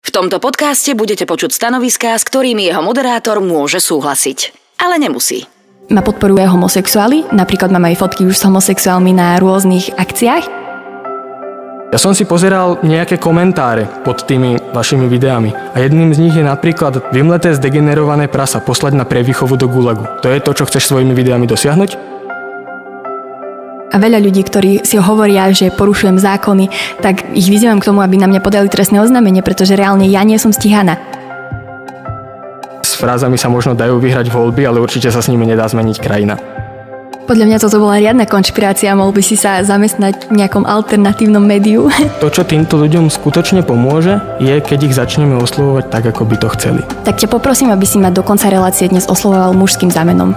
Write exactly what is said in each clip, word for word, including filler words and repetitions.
V tomto podcaste budete počuť stanoviská, s ktorými jeho moderátor môže súhlasiť. Ale nemusí. Ma podporuje homosexuáli, napríklad mám aj fotky už s homosexuálmi na rôznych akciách. Ja som si pozeral nejaké komentáre pod tými vašimi videami a jedným z nich je napríklad vymleté zdegenerované prasa poslať na prevýchovu do gulagu. To je to, čo chceš svojimi videami dosiahnuť? A veľa ľudí, ktorí si hovoria, že porušujem zákony, tak ich vyzývam k tomu, aby na mňa podali trestné oznámenie, pretože reálne ja nie som stíhaná. S frázami sa možno dajú vyhrať voľby, ale určite sa s nimi nedá zmeniť krajina. Podľa mňa toto bola riadna konšpirácia, mohol by si sa zamestnať v nejakom alternatívnom médiu. To, čo týmto ľuďom skutočne pomôže, je, keď ich začneme oslovovať tak, ako by to chceli. Tak ťa poprosím, aby si ma do konca relácie dnes oslovoval mužským zámenom.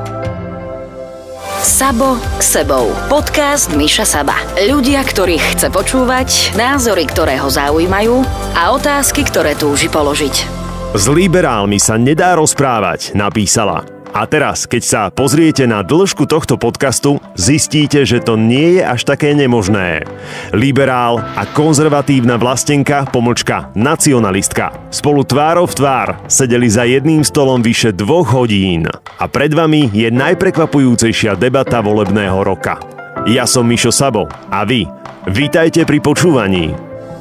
Sabo s sebou. Podcast Miša Saba. Ľudia, ktorých chce počúvať, názory, ktoré ho zaujímajú a otázky, ktoré túži položiť. S liberálmi sa nedá rozprávať, napísala. A teraz, keď sa pozriete na dĺžku tohto podcastu, zistíte, že to nie je až také nemožné. Liberál a konzervatívna vlastenka, pomlčka nacionalistka, spolu tvárou v tvár sedeli za jedným stolom vyše dvoch hodín. A pred vami je najprekvapujúcejšia debata volebného roka. Ja som Mišo Sabo a vy, vítajte pri počúvaní.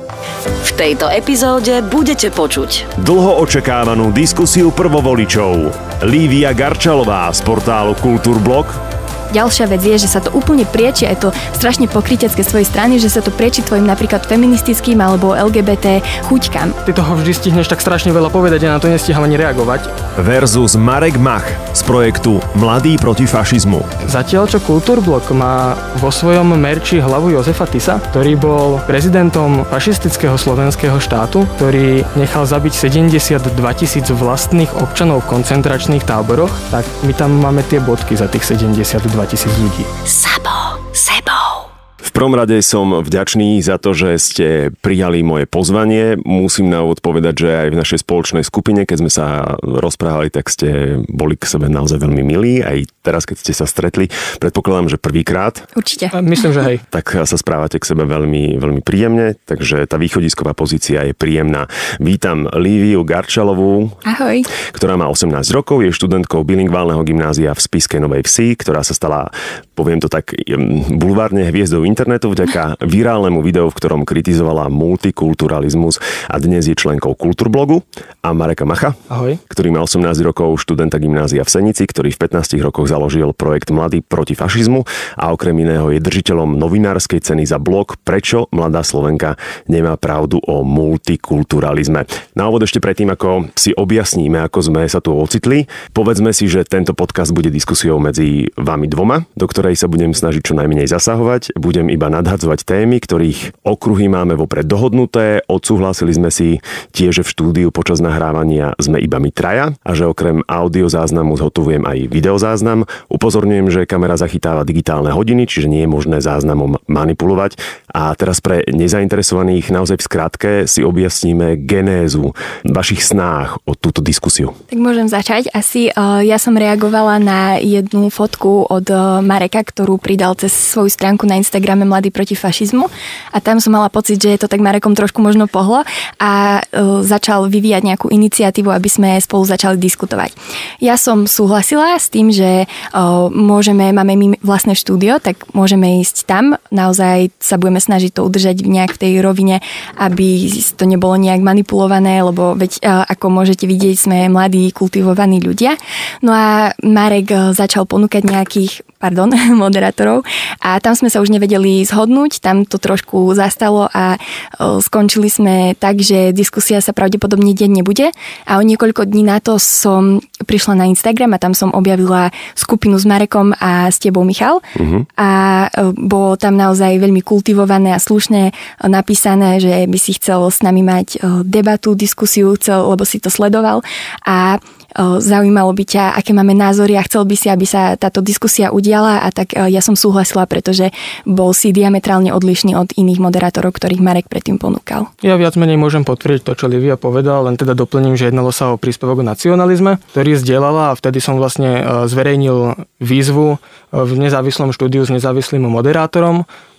V tejto epizóde budete počuť dlho očakávanú diskusiu prvovoličov. Lívia Garčalová z portálu Kultúrblog. Ďalšia vec je, že sa to úplne prieči, aj to strašne pokrytecké svojej strany, že sa to prieči tvojim napríklad feministickým alebo el gé bé té chuťkám. Ty toho vždy stihneš tak strašne veľa povedať a na to nestíham ani reagovať. Versus Marek Mach z projektu Mladí proti fašizmu. Zatiaľ, čo Kultúrblog má vo svojom merči hlavu Jozefa Tisa, ktorý bol prezidentom fašistického slovenského štátu, ktorý nechal zabiť sedemdesiatdva tisíc vlastných občanov v koncentračných táboroch, tak my tam máme tie bodky za tých sedemdesiatdva tisíc ľudí. Sabo sebou. V prvom rade som vďačný za to, že ste prijali moje pozvanie. Musím na úvod povedať, že aj v našej spoločnej skupine, keď sme sa rozprávali, tak ste boli k sebe naozaj veľmi milí. Aj teraz, keď ste sa stretli, predpokladám, že prvýkrát. Určite. Myslím, že hej. Tak sa správate k sebe veľmi, veľmi príjemne, takže tá východisková pozícia je príjemná. Vítam Líviu Garčalovú. Ahoj. Ktorá má osemnásť rokov, je študentkou bilingválneho gymnázia v Spišskej Novej Vsi, ktorá sa stala, poviem to tak, bulvárne hviezdou internetu vďaka virálnemu videu, v ktorom kritizovala multikulturalizmus, a dnes je členkou Kultúrblogu. A Mareka Macha, ahoj, ktorý má osemnásť rokov, študenta gymnázia v Senici, ktorý v pätnástich rokoch založil projekt Mladí proti fašizmu a okrem iného je držiteľom novinárskej ceny za blog Prečo mladá Slovenka nemá pravdu o multikulturalizme. Na úvod ešte predtým, ako si objasníme, ako sme sa tu ocitli, povedzme si, že tento podcast bude diskusiou medzi vami dvoma, do ktorej sa budem snažiť čo najmenej zasahovať. Budem iba nadhadzovať témy, ktorých okruhy máme vopred dohodnuté. Odsúhlasili sme si tiež, že v štúdiu počas nahrávania sme iba my traja a že okrem audiozáznamu zhotovujem aj videozáznam. Upozorňujem, že kamera zachytáva digitálne hodiny, čiže nie je možné záznamom manipulovať. A teraz pre nezainteresovaných naozaj v skratke si objasníme genézu vašich snách o túto diskusiu. Tak môžem začať. Asi uh, ja som reagovala na jednu fotku od uh, Mareka, ktorú pridal cez svoju stránku na Instagrame Mladí proti fašizmu a tam som mala pocit, že je to tak Marekom trošku možno pohlo a uh, začal vyvíjať nejakú iniciatívu, aby sme spolu začali diskutovať. Ja som súhlasila s tým, že uh, môžeme, máme my vlastné štúdio, tak môžeme ísť tam. Naozaj sa budeme snažiť to udržať nejak v tej rovine, aby to nebolo nejak manipulované, lebo veď uh, ako môžete vidieť, sme mladí, kultivovaní ľudia. No a Marek uh, začal ponúkať nejakých pardon, moderátorov a tam sme sa už nevedeli zhodnúť, tam to trošku zastalo a skončili sme tak, že diskusia sa pravdepodobne deň nebude a o niekoľko dní na to som prišla na Instagram a tam som objavila skupinu s Marekom a s tebou, Michal, uh-huh. a bolo tam naozaj veľmi kultivované a slušné napísané, že by si chcel s nami mať debatu, diskusiu, chcel, lebo si to sledoval a zaujímalo by ťa, aké máme názory a chcel by si, aby sa táto diskusia udiala a tak ja som súhlasila, pretože bol si diametrálne odlišný od iných moderátorov, ktorých Marek predtým ponúkal. Ja viac menej môžem potvrdiť to, čo Lívia povedal, len teda doplním, že jednalo sa o príspevok o nacionalizme, ktorý zdieľala a vtedy som vlastne zverejnil výzvu v nezávislom štúdiu s nezávislým moderátorom.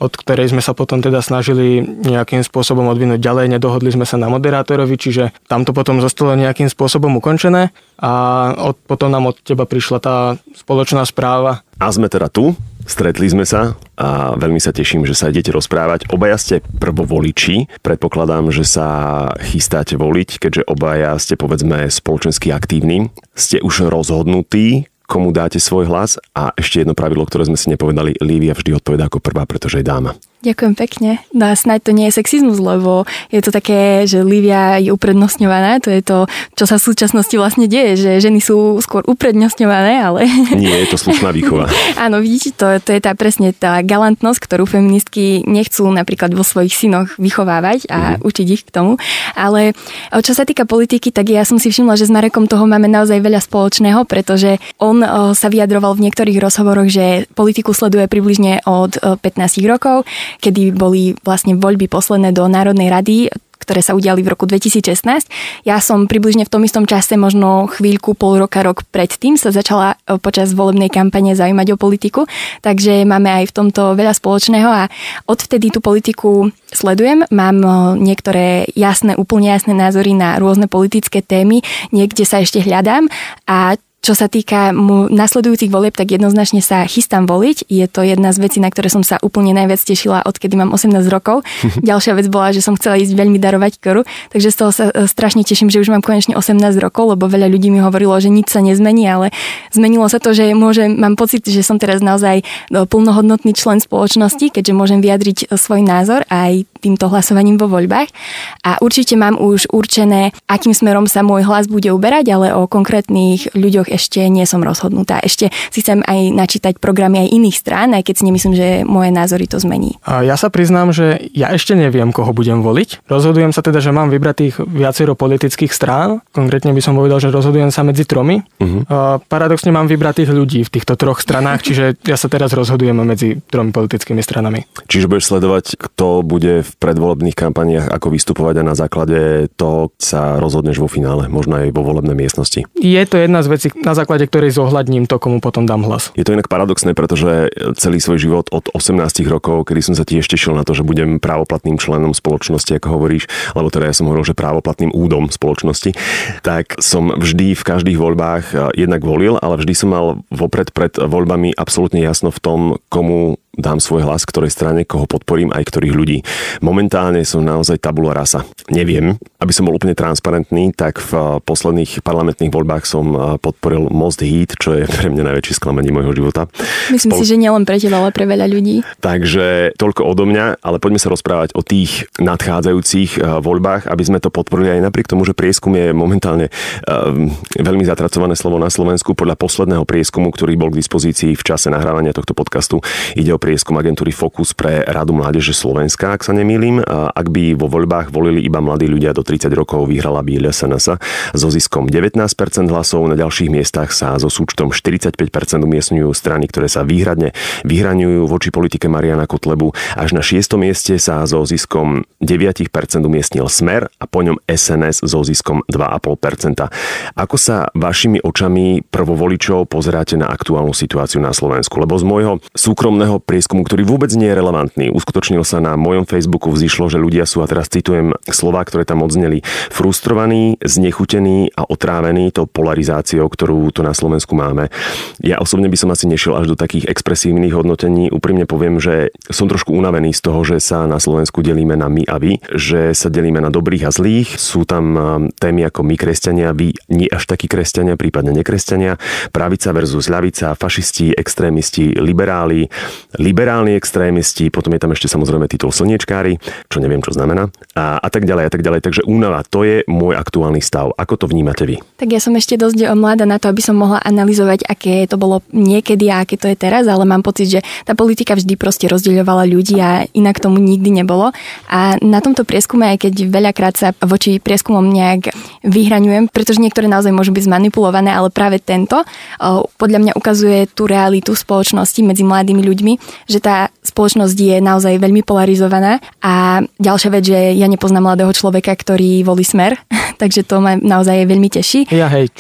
od ktorej sme sa potom teda snažili nejakým spôsobom odvinúť ďalej. Nedohodli sme sa na moderátorovi, čiže tam to potom zostalo nejakým spôsobom ukončené a od, potom nám od teba prišla tá spoločná správa. A sme teda tu, stretli sme sa a veľmi sa teším, že sa idete rozprávať. Obaja ste prvovoliči. Predpokladám, že sa chystáte voliť, keďže obaja ste povedzme spoločensky aktívni. Ste už rozhodnutí, komu dáte svoj hlas a ešte jedno pravidlo, ktoré sme si nepovedali, Lívia vždy odpovedá ako prvá, pretože je dáma. Ďakujem pekne. No a snáď to nie je sexizmus, lebo je to také, že Lívia je uprednostňovaná. To je to, čo sa v súčasnosti vlastne deje, že ženy sú skôr uprednostňované, ale... Nie, je to slušná výchova. Áno, vidíte, to, to je tá presne tá galantnosť, ktorú feministky nechcú napríklad vo svojich synoch vychovávať a mm. učiť ich k tomu. Ale čo sa týka politiky, tak ja som si všimla, že s Marekom toho máme naozaj veľa spoločného, pretože on o, sa vyjadroval v niektorých rozhovoroch, že politiku sleduje približne od o, pätnásť rokov, kedy boli vlastne voľby posledné do Národnej rady, ktoré sa udiali v roku dvetisícšestnásť. Ja som približne v tom istom čase, možno chvíľku, pol roka, rok predtým sa začala počas volebnej kampane zaujímať o politiku, takže máme aj v tomto veľa spoločného a odvtedy tú politiku sledujem. Mám niektoré jasné, úplne jasné názory na rôzne politické témy, niekde sa ešte hľadám a čo sa týka nasledujúcich volieb, tak jednoznačne sa chystám voliť. Je to jedna z vecí, na ktoré som sa úplne najviac tešila, odkedy mám osemnásť rokov. Ďalšia vec bola, že som chcela ísť veľmi darovať koru, takže z toho sa strašne teším, že už mám konečne osemnásť rokov, lebo veľa ľudí mi hovorilo, že nič sa nezmení, ale zmenilo sa to, že môžem, mám pocit, že som teraz naozaj plnohodnotný člen spoločnosti, keďže môžem vyjadriť svoj názor aj týmto hlasovaním vo voľbách. A určite mám už určené, akým smerom sa môj hlas bude uberať, ale o konkrétnych ľuďoch ešte nie som rozhodnutá. Ešte si chcem aj načítať programy aj iných strán, aj keď si nemyslím, že moje názory to zmení. A ja sa priznám, že ja ešte neviem, koho budem voliť. Rozhodujem sa teda, že mám vybrať tých viacero politických strán. Konkrétne by som povedal, že rozhodujem sa medzi tromi. Uh-huh. A paradoxne mám vybrať tých ľudí v týchto troch stranách, čiže ja sa teraz rozhodujem medzi tromi politickými stranami. Čiže budeš sledovať, kto bude v predvolebných kampaniách, ako vystupovať a na základe toho sa rozhodneš vo finále, možno aj vo volebnej miestnosti. Je to jedna z vecí, na základe ktorej zohľadním to, komu potom dám hlas. Je to inak paradoxné, pretože celý svoj život od osemnásť rokov, kedy som sa tiež tešil na to, že budem právoplatným členom spoločnosti, ako hovoríš, alebo teda ja som hovoril, že právoplatným údom spoločnosti, tak som vždy v každých voľbách jednak volil, ale vždy som mal vopred pred voľbami absolútne jasno v tom, komu dám svoj hlas, ktorej strane, koho podporím, aj ktorých ľudí. Momentálne som naozaj tabula rasa. Neviem, aby som bol úplne transparentný, tak v posledných parlamentných voľbách som podporil Most Heat, čo je pre mňa najväčšie sklamanie môjho života. Myslím Spol... si, že nielen pre teba, ale pre veľa ľudí. Takže toľko odo mňa, ale poďme sa rozprávať o tých nadchádzajúcich voľbách, aby sme to podporili aj napriek tomu, že prieskum je momentálne um, veľmi zatracované slovo na Slovensku. Podľa posledného prieskumu, ktorý bol k dispozícii v čase nahrávania tohto podcastu, ide o prieskum agentúry Focus pre Radu mládeže Slovenska, ak sa nemýlim. Ak by vo voľbách volili iba mladí ľudia do tridsať rokov, vyhrala by es en es so ziskom devätnásť percent hlasov. Na ďalších miestach sa so súčtom štyridsaťpäť percent umiestňujú strany, ktoré sa výhradne vyhraňujú voči politike Mariana Kotlebu. Až na šiestom mieste sa so ziskom deväť percent umiestnil Smer a po ňom es en es so ziskom dva celé päť percenta. Ako sa vašimi očami prvovoličov pozeráte na aktuálnu situáciu na Slovensku? Lebo z môjho súkromného prieskumu, ktorý vôbec nie je relevantný. Uskutočnil sa na mojom Facebooku, vzýšlo, že ľudia sú, a teraz citujem slová, ktoré tam odzneli, frustrovaní, znechutení a otrávení tou polarizáciou, ktorú tu na Slovensku máme. Ja osobne by som asi nešiel až do takých expresívnych hodnotení. Úprimne poviem, že som trošku unavený z toho, že sa na Slovensku delíme na my a vy, že sa delíme na dobrých a zlých. Sú tam témy ako my kresťania, vy nie až takí kresťania, prípadne nekresťania, pravica versus ľavica, fašisti, extrémisti, liberáli, liberálni extrémisti, potom je tam ešte samozrejme titul slniečkári, čo neviem, čo znamená, a, a tak ďalej, a tak ďalej. Takže únava, to je môj aktuálny stav. Ako to vnímate vy? Tak ja som ešte dosť mladá na to, aby som mohla analyzovať, aké to bolo niekedy a aké to je teraz, ale mám pocit, že tá politika vždy proste rozdeľovala ľudí a inak tomu nikdy nebolo. A na tomto prieskume, aj keď veľakrát sa voči prieskumom nejak vyhraňujem, pretože niektoré naozaj môžu byť zmanipulované, ale práve tento podľa mňa ukazuje tú realitu spoločnosti medzi mladými ľuďmi, že tá spoločnosť je naozaj veľmi polarizovaná. A ďalšia vec, že ja nepoznám mladého človeka, ktorý volí Smer, takže to ma naozaj veľmi teší. Ja hej, čiže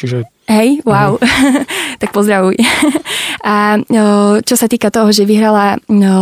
Hej, wow. Uh-huh. Tak pozdravuj. A čo sa týka toho, že vyhrala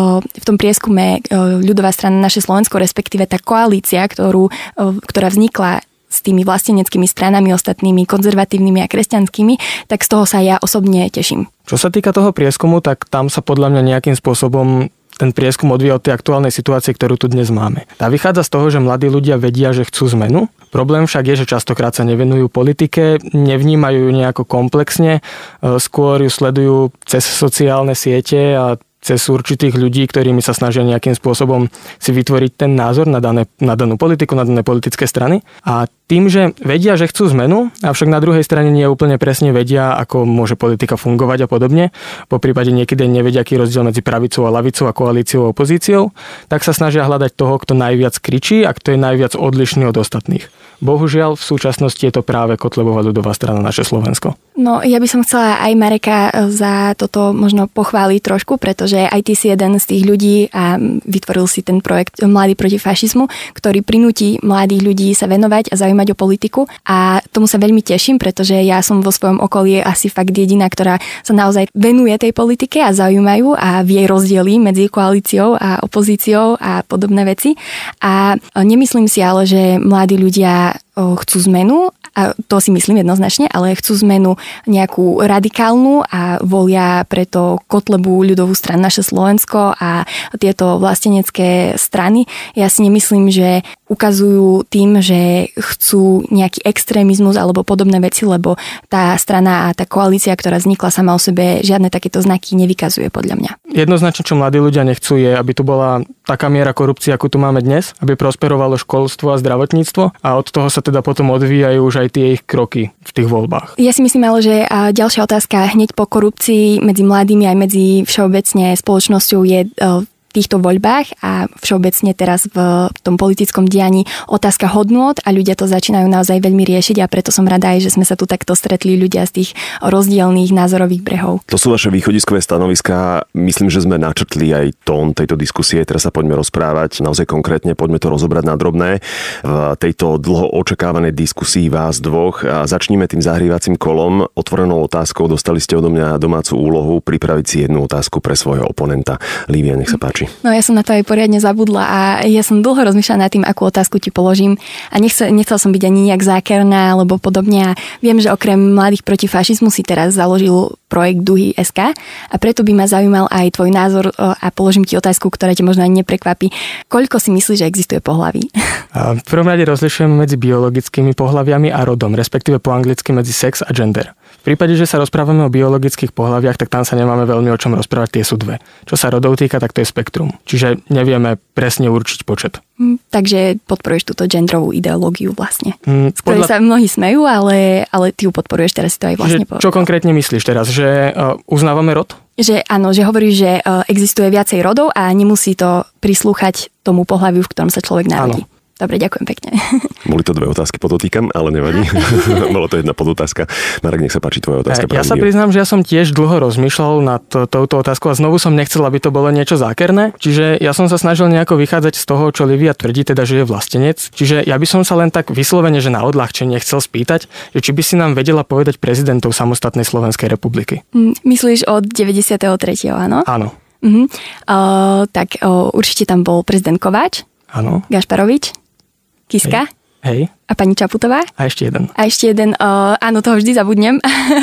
v tom prieskume ľudová strana Naše Slovensko, respektíve tá koalícia, ktorú, ktorá vznikla s tými vlasteneckými stranami ostatnými, konzervatívnymi a kresťanskými, tak z toho sa ja osobne teším. Čo sa týka toho prieskumu, tak tam sa podľa mňa nejakým spôsobom ten prieskum odvíja od tej aktuálnej situácie, ktorú tu dnes máme. Tá vychádza z toho, že mladí ľudia vedia, že chcú zmenu. Problém však je, že častokrát sa nevenujú politike, nevnímajú ju nejako komplexne, skôr ju sledujú cez sociálne siete a cez určitých ľudí, ktorými sa snažia nejakým spôsobom si vytvoriť ten názor na, dané, na danú politiku, na dané politické strany. A tým, že vedia, že chcú zmenu, avšak na druhej strane nie úplne presne vedia, ako môže politika fungovať a podobne, po prípade niekedy nevedia, aký rozdiel medzi pravicou a ľavicou a koalíciou a opozíciou, tak sa snažia hľadať toho, kto najviac kričí a kto je najviac odlišný od ostatných. Bohužiaľ, v súčasnosti je to práve Kotlebová ľudová strana Naše Slovensko. No, ja by som chcela aj Mareka za toto možno pochváliť trošku, pretože aj ty si jeden z tých ľudí a vytvoril si ten projekt Mladí proti fašizmu, ktorý prinúti mladých ľudí sa venovať a zaujímať o politiku. A tomu sa veľmi teším, pretože ja som vo svojom okolí asi fakt jediná, ktorá sa naozaj venuje tej politike a zaujímajú a vie rozdiely medzi koalíciou a opozíciou a podobné veci. A nemyslím si ale, že mladí ľudia chcú zmenu, a to si myslím jednoznačne, ale chcú zmenu nejakú radikálnu a volia preto Kotlebu, ľudovú stranu Naše Slovensko a tieto vlastenecké strany. Ja si nemyslím, že ukazujú tým, že chcú nejaký extrémizmus alebo podobné veci, lebo tá strana a tá koalícia, ktorá vznikla sama o sebe, žiadne takéto znaky nevykazuje podľa mňa. Jednoznačne, čo mladí ľudia nechcú, je, aby tu bola taká miera korupcie, ako tu máme dnes, aby prosperovalo školstvo a zdravotníctvo a od toho sa teda potom odvíjajú už aj tie ich kroky v tých voľbách. Ja si myslím ale, že ďalšia otázka hneď po korupcii medzi mladými aj medzi všeobecne spoločnosťou je v týchto voľbách a všeobecne teraz v tom politickom dianí otázka hodnôt a ľudia to začínajú naozaj veľmi riešiť a preto som rada aj, že sme sa tu takto stretli ľudia z tých rozdielných názorových brehov. To sú vaše východiskové stanoviská. Myslím, že sme načrtli aj tón tejto diskusie. Teraz sa poďme rozprávať naozaj konkrétne, poďme to rozobrať na drobné. V tejto dlho očakávanej diskusii vás dvoch a začníme tým zahrívacím kolom. Otvorenou otázkou dostali ste odo mňa domácu úlohu pripraviť si jednu otázku pre svojho oponenta. Lívia, nech sa páči. No ja som na to aj poriadne zabudla a ja som dlho rozmýšľala nad tým, akú otázku ti položím a nechcel, nechcel som byť ani nejak zákerná alebo podobne a viem, že okrem Mladých proti fašizmu si teraz založil projekt Duhy bodka es ká a preto by ma zaujímal aj tvoj názor a položím ti otázku, ktorá ťa možno ani neprekvapí. Koľko si myslíš, že existuje pohlaví? V prvom rade rozlišujeme medzi biologickými pohlaviami a rodom, respektíve po anglicky medzi sex a gender. V prípade, že sa rozprávame o biologických pohlaviach, tak tam sa nemáme veľmi o čom rozprávať, tie sú dve. Čo sa rodov týka, tak to je spektrum. Čiže nevieme presne určiť počet. Mm, takže podporuješ túto genderovú ideológiu vlastne. Mm, z ktorej podľa... sa mnohí smejú, ale, ale ty ju podporuješ, teraz si to aj vlastne povedal. Čo konkrétne myslíš teraz? Že uh, uznávame rod? Že áno, že hovoríš, že uh, existuje viacej rodov a nemusí to prislúchať tomu pohlaviu, v ktorom sa človek narodí. Áno. Dobre, ďakujem pekne. Boli to dve otázky, podotýkam, ale nevadí. Bolo to jedna podotázka. Marek, nech sa páči tvoja otázka. Ja sa priznám, že ja som tiež dlho rozmýšľal nad to, touto otázkou a znovu som nechcel, aby to bolo niečo zákerné. Čiže ja som sa snažil nejako vychádzať z toho, čo Lívia tvrdí, teda, že je vlastenec. Čiže ja by som sa len tak vyslovene, že na odľahčenie chcel spýtať, že či by si nám vedela povedať prezidentov samostatnej Slovenskej republiky. Myslíš od deväťdesiattri. áno? Áno. Uh-huh. Uh, tak uh, určite tam bol prezident Kováč. Áno. Gašparovič. Kiska. Hej. Hej. A pani Čaputová. A ešte jeden. A ešte jeden, uh, áno, toho vždy zabudnem.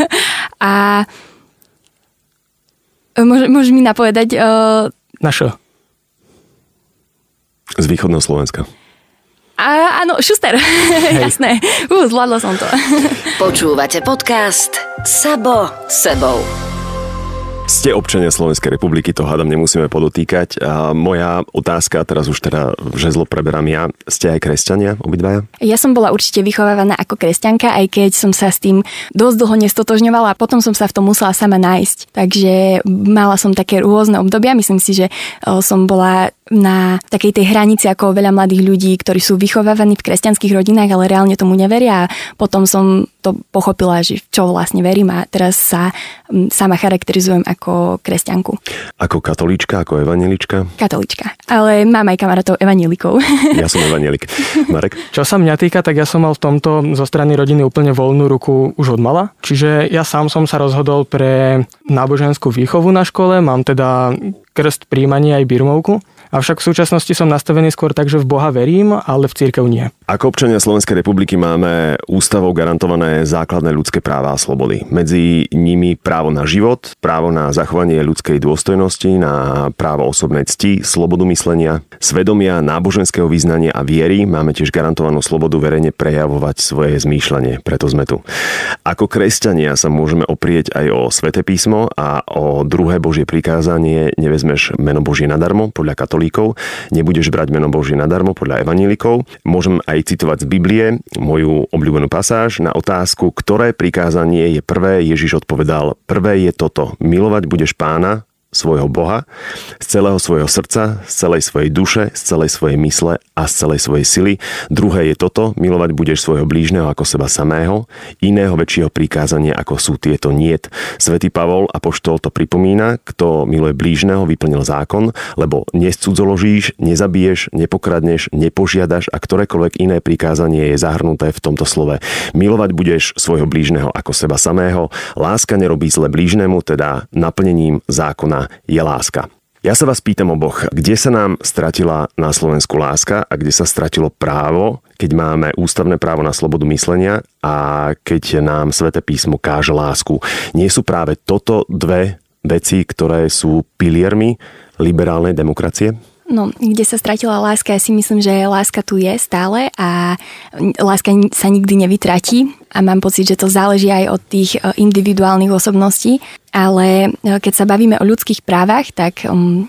A môž, môžeš mi napovedať... Uh... Na čo? Z východného Slovenska. A, áno, Šuster. Jasné. Uh, zvládla som to. Počúvate podcast Sabo sebou. Ste občania Slovenskej republiky, to hádam nemusíme podotýkať. A moja otázka, teraz už teda žezlo preberám ja, ste aj kresťania, obidvaja? Ja som bola určite vychovávaná ako kresťanka, aj keď som sa s tým dosť dlho nestotožňovala a potom som sa v tom musela sama nájsť. Takže mala som také rôzne obdobia, myslím si, že som bola na takej tej hranici ako veľa mladých ľudí, ktorí sú vychovávaní v kresťanských rodinách, ale reálne tomu neveria a potom som to pochopila, že čo vlastne verím a teraz sa sama charakterizujem ako kresťanku. Ako katolíčka, ako evanjelička? Katolíčka, ale mám aj kamarátov evanjelikov. Ja som evanjelik. Marek? Čo sa mňa týka, tak ja som mal v tomto zo strany rodiny úplne voľnú ruku už od mala. Čiže ja sám som sa rozhodol pre náboženskú výchovu na škole, mám teda krst, príjmanie aj birmovku. Avšak v súčasnosti som nastavený skôr tak, že v Boha verím, ale v cirkev nie. Ako občania Slovenskej republiky máme ústavou garantované základné ľudské práva a slobody. Medzi nimi právo na život, právo na zachovanie ľudskej dôstojnosti, na právo osobnej cti, slobodu myslenia, svedomia, náboženského vyznania a viery. Máme tiež garantovanú slobodu verejne prejavovať svoje zmýšľanie, preto sme tu. Ako kresťania sa môžeme oprieť aj o Sväté písmo a o druhé Božie prikázanie: nevezmeš meno Božie nadarmo, podľa katolíkov, nebudeš brať meno Božie nadarmo, podľa evanjelikov. Môžem aj citovať z Biblie moju obľúbenú pasáž na otázku, ktoré prikázanie je prvé. Ježiš odpovedal: prvé je toto: milovať budeš Pána, svojho Boha, z celého svojho srdca, z celej svojej duše, z celej svojej mysle a z celej svojej sily. Druhé je toto: milovať budeš svojho blížneho ako seba samého. Iného väčšieho prikázania ako sú tieto niet. Svätý Pavol apoštol to pripomína: kto miluje blížneho, vyplnil zákon, lebo nescudzoložíš, nezabiješ, nepokradneš, nepožiadaš a ktorékoľvek iné prikázanie je zahrnuté v tomto slove. Milovať budeš svojho blížneho ako seba samého. Láska nerobí zle blížnemu, teda naplnením zákona je láska. Ja sa vás pýtam oboch, kde sa nám stratila na Slovensku láska a kde sa stratilo právo, keď máme ústavné právo na slobodu myslenia a keď nám Sväté písmo káže lásku. Nie sú práve toto dve veci, ktoré sú piliermi liberálnej demokracie? No, kde sa stratila láska, ja si myslím, že láska tu je stále a láska sa nikdy nevytratí a mám pocit, že to záleží aj od tých individuálnych osobností, ale keď sa bavíme o ľudských právach, tak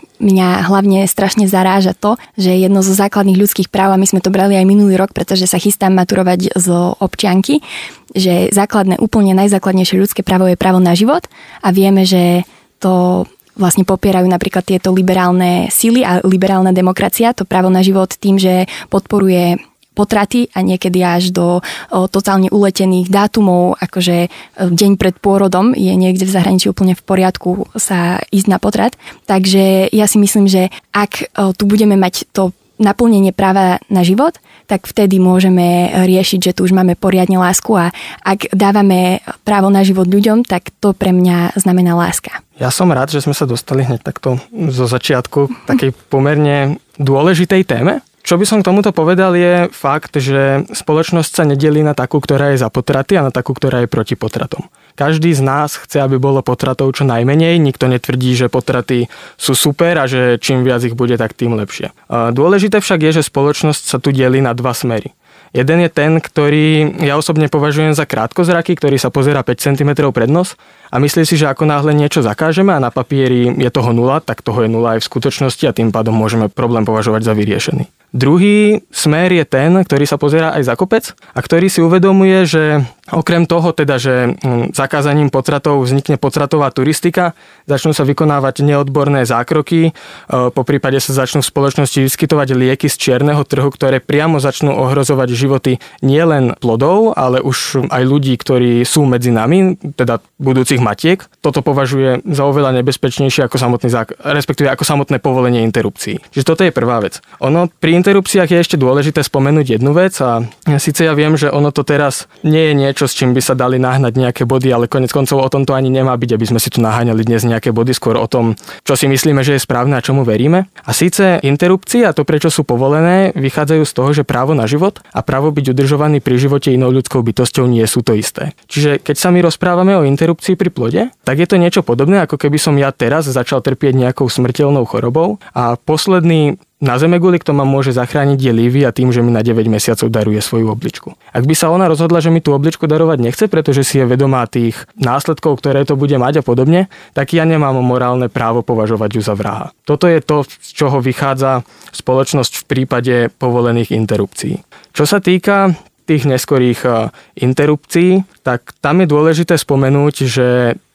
mňa hlavne strašne zaráža to, že jedno zo základných ľudských práv, a my sme to brali aj minulý rok, pretože sa chystám maturovať zo občianky, že základné, úplne najzákladnejšie ľudské právo je právo na život a vieme, že to vlastne popierajú napríklad tieto liberálne síly a liberálna demokracia, to právo na život tým, že podporuje potraty a niekedy až do o, totálne uletených dátumov, akože deň pred pôrodom je niekde v zahraničí úplne v poriadku sa ísť na potrat. Takže ja si myslím, že ak o, tu budeme mať to naplnenie práva na život, tak vtedy môžeme riešiť, že tu už máme poriadne lásku a ak dávame právo na život ľuďom, tak to pre mňa znamená láska. Ja som rád, že sme sa dostali hneď takto zo začiatku k takej pomerne dôležitej téme. Čo by som k tomuto povedal je fakt, že spoločnosť sa nedelí na takú, ktorá je za potraty a na takú, ktorá je proti potratom. Každý z nás chce, aby bolo potratov čo najmenej, nikto netvrdí, že potraty sú super a že čím viac ich bude, tak tým lepšie. Dôležité však je, že spoločnosť sa tu delí na dva smery. Jeden je ten, ktorý ja osobne považujem za krátkozraký, ktorý sa pozerá päť centimetrov pred nos a myslí si, že ako náhle niečo zakážeme a na papieri je toho nula, tak toho je nula aj v skutočnosti a tým pádom môžeme problém považovať za vyriešený. Druhý smer je ten, ktorý sa pozerá aj za kopec a ktorý si uvedomuje, že okrem toho teda, že zakázaním potratov vznikne potratová turistika, začnú sa vykonávať neodborné zákroky, po prípade sa začnú v spoločnosti vyskytovať lieky z čierneho trhu, ktoré priamo začnú ohrozovať životy nielen plodov, ale už aj ľudí, ktorí sú medzi nami, teda budúcich matiek. Toto považuje za oveľa nebezpečnejšie ako samotný zák- respektíve ako samotné povolenie interrupcií. Čiže toto je prvá vec. Ono pri interrupciách je ešte dôležité spomenúť jednu vec a síce ja viem, že ono to teraz nie je niečo, s čím by sa dali nahnať nejaké body, ale konec koncov o tom to ani nemá byť, aby sme si tu naháňali dnes nejaké body, skôr o tom, čo si myslíme, že je správne a čomu veríme. A síce interrupcie a to, prečo sú povolené, vychádzajú z toho, že právo na život a právo byť udržovaný pri živote inou ľudskou bytosťou nie sú to isté. Čiže keď sa my rozprávame o interrupcii pri plode, tak je to niečo podobné, ako keby som ja teraz začal trpieť nejakou smrteľnou chorobou a posledný na zemeguli, kto ma môže zachrániť, je Lívia tým, že mi na deväť mesiacov daruje svoju obličku. Ak by sa ona rozhodla, že mi tú obličku darovať nechce, pretože si je vedomá tých následkov, ktoré to bude mať a podobne, tak ja nemám morálne právo považovať ju za vraha. Toto je to, z čoho vychádza spoločnosť v prípade povolených interrupcií. Čo sa týka tých neskorých interrupcií, tak tam je dôležité spomenúť, že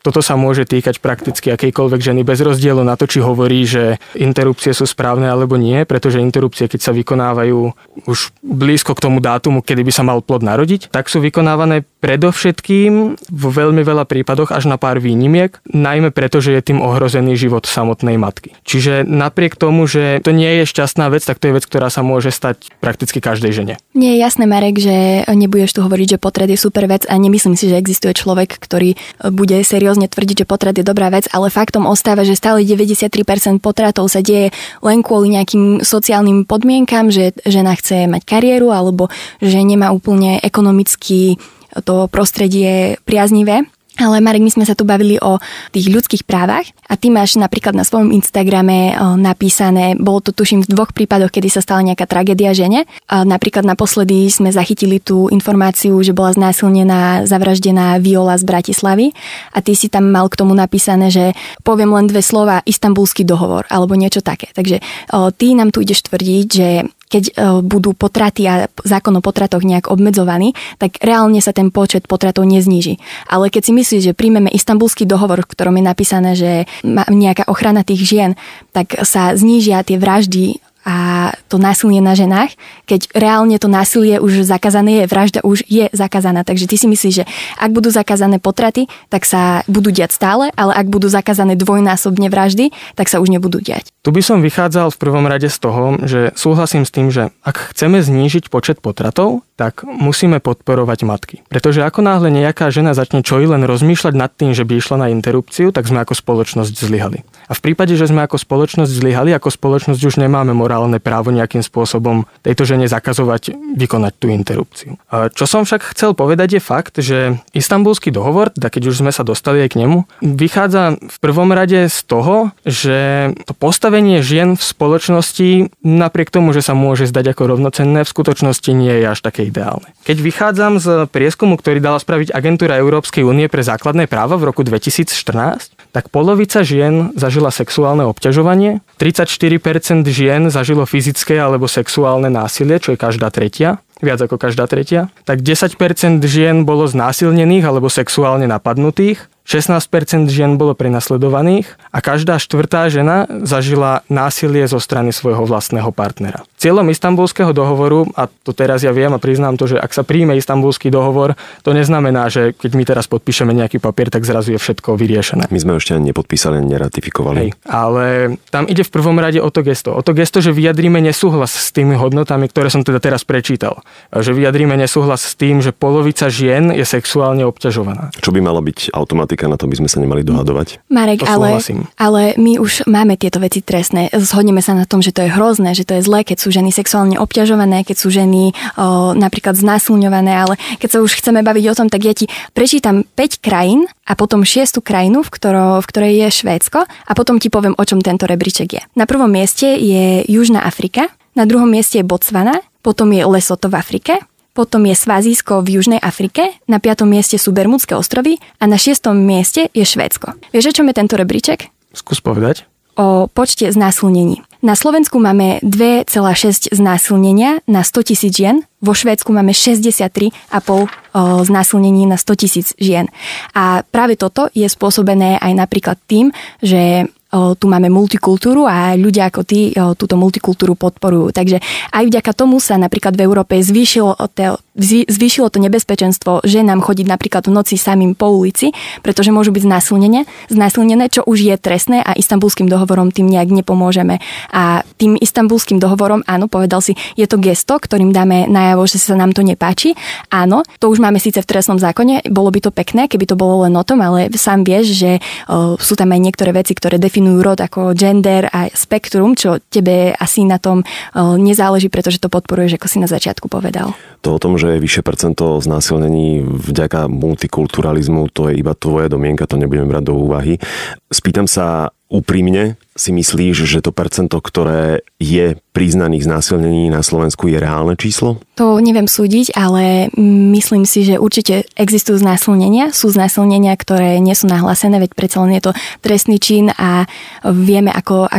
toto sa môže týkať prakticky akejkoľvek ženy bez rozdielu na to, či hovorí, že interrupcie sú správne alebo nie, pretože interrupcie, keď sa vykonávajú už blízko k tomu dátumu, kedy by sa mal plod narodiť, tak sú vykonávané predovšetkým vo veľmi veľa prípadoch až na pár výnimiek, najmä preto, že je tým ohrozený život samotnej matky. Čiže napriek tomu, že to nie je šťastná vec, tak to je vec, ktorá sa môže stať prakticky každej žene. Nie je jasné, Marek, že nebudeš tu hovoriť, že potrat je super vec a nemyslím si, že existuje človek, ktorý bude seriózne tvrdiť, že potrat je dobrá vec, ale faktom ostáva, že stále deväťdesiattri percent potratov sa deje len kvôli nejakým sociálnym podmienkam, že žena chce mať kariéru alebo že nemá úplne ekonomicky to prostredie priaznivé. Ale Marek, my sme sa tu bavili o tých ľudských právach a ty máš napríklad na svojom Instagrame napísané, bolo to tuším v dvoch prípadoch, kedy sa stala nejaká tragédia žene. A napríklad naposledy sme zachytili tú informáciu, že bola znásilnená, zavraždená Viola z Bratislavy a ty si tam mal k tomu napísané, že poviem len dve slova, Istanbulský dohovor alebo niečo také. Takže ty nám tu ideš tvrdiť, že keď budú potraty a zákon o potratoch nejak obmedzovaný, tak reálne sa ten počet potratov nezníži. Ale keď si myslíš, že príjmeme Istanbulský dohovor, v ktorom je napísané, že má nejaká ochrana tých žien, tak sa znížia tie vraždy a to násilie na ženách, keď reálne to násilie už zakázané je, vražda už je zakázaná. Takže ty si myslíš, že ak budú zakázané potraty, tak sa budú diať stále, ale ak budú zakázané dvojnásobne vraždy, tak sa už nebudú diať. Tu by som vychádzal v prvom rade z toho, že súhlasím s tým, že ak chceme znížiť počet potratov, tak musíme podporovať matky. Pretože ako náhle nejaká žena začne čo i len rozmýšľať nad tým, že by išla na interrupciu, tak sme ako spoločnosť zlyhali. A v prípade, že sme ako spoločnosť zlyhali, ako spoločnosť už nemáme morálne právo nejakým spôsobom tejto žene zakazovať vykonať tú interrupciu. A čo som však chcel povedať je fakt, že Istanbulský dohovor, teda keď už sme sa dostali aj k nemu, vychádza v prvom rade z toho, že to postavenie žien v spoločnosti, napriek tomu, že sa môže zdať ako rovnocenné, v skutočnosti nie je až také ideálne. Keď vychádzam z prieskumu, ktorý dala spraviť Agentúra Európskej únie pre základné práva v roku dvetisícštrnásť, tak polovica žien zažila sexuálne obťažovanie, tridsaťštyri percent žien zažilo fyzické alebo sexuálne násilie, čo je každá tretia, viac ako každá tretia, tak desať percent žien bolo znásilnených alebo sexuálne napadnutých, šestnásť percent žien bolo prenasledovaných a každá štvrtá žena zažila násilie zo strany svojho vlastného partnera. Cieľom Istanbulského dohovoru, a to teraz ja viem a priznám to, že ak sa príjme Istanbulský dohovor, to neznamená, že keď my teraz podpíšeme nejaký papier, tak zrazu je všetko vyriešené. My sme ešte ani nepodpísali, neratifikovali. Hej, ale tam ide v prvom rade o to gesto. O to gesto, že vyjadríme nesúhlas s tými hodnotami, ktoré som teda teraz prečítal. Že vyjadríme nesúhlas s tým, že polovica žien je sexuálne obťažovaná. Čo by malo byť automatika, na to by sme sa nemali dohadovať? Marek, ale, ale my už máme tieto veci trestné. Zhodneme sa na tom, že to je hrozné, že to je zlé, keď sú ženy sexuálne obťažované, keď sú ženy o, napríklad znásilňované, ale keď sa už chceme baviť o tom, tak ja ti prečítam päť krajín a potom šiestu krajinu, v, ktoro, v ktorej je Švédsko a potom ti poviem, o čom tento rebríček je. Na prvom mieste je Južná Afrika, na druhom mieste je Botswana, potom je Lesotho v Afrike, potom je Svazísko v Južnej Afrike, na piatom mieste sú Bermudské ostrovy a na šiestom mieste je Švédsko. Vieš, o čom je tento rebríček? Skús povedať. O počte znásilnení. Na Slovensku máme dva celé šesť znásilnenia na stotisíc žien, vo Švédsku máme šesťdesiattri celé päť znásilnení na stotisíc žien. A práve toto je spôsobené aj napríklad tým, že tu máme multikultúru a ľudia ako ty túto multikultúru podporujú. Takže aj vďaka tomu sa napríklad v Európe zvýšilo to, zvýšilo to nebezpečenstvo, že nám chodiť napríklad v noci samým po ulici, pretože môžu byť znásilnené, znásilnené, čo už je trestné a Istanbulským dohovorom tým nejak nepomôžeme. A tým Istanbulským dohovorom, áno, povedal si, je to gesto, ktorým dáme najavo, že sa nám to nepáči. Áno, to už máme síce v trestnom zákone, bolo by to pekné, keby to bolo len o tom, ale sám vieš, že o, sú tam aj niektoré veci, ktoré definujú rod ako gender a spektrum, čo tebe asi na tom o, nezáleží, pretože to podporuješ, ako si na začiatku povedal. To o tom, že je vyššie percento znásilnení vďaka multikulturalizmu, to je iba tvoja domienka, to nebudem brať do úvahy. Spýtam sa úprimne, si myslíš, že to percento, ktoré je priznaných znásilnení na Slovensku, je reálne číslo? To neviem súdiť, ale myslím si, že určite existujú znásilnenia. Sú znásilnenia, ktoré nie sú nahlásené, veď predsa len je to trestný čin a vieme, ako, ako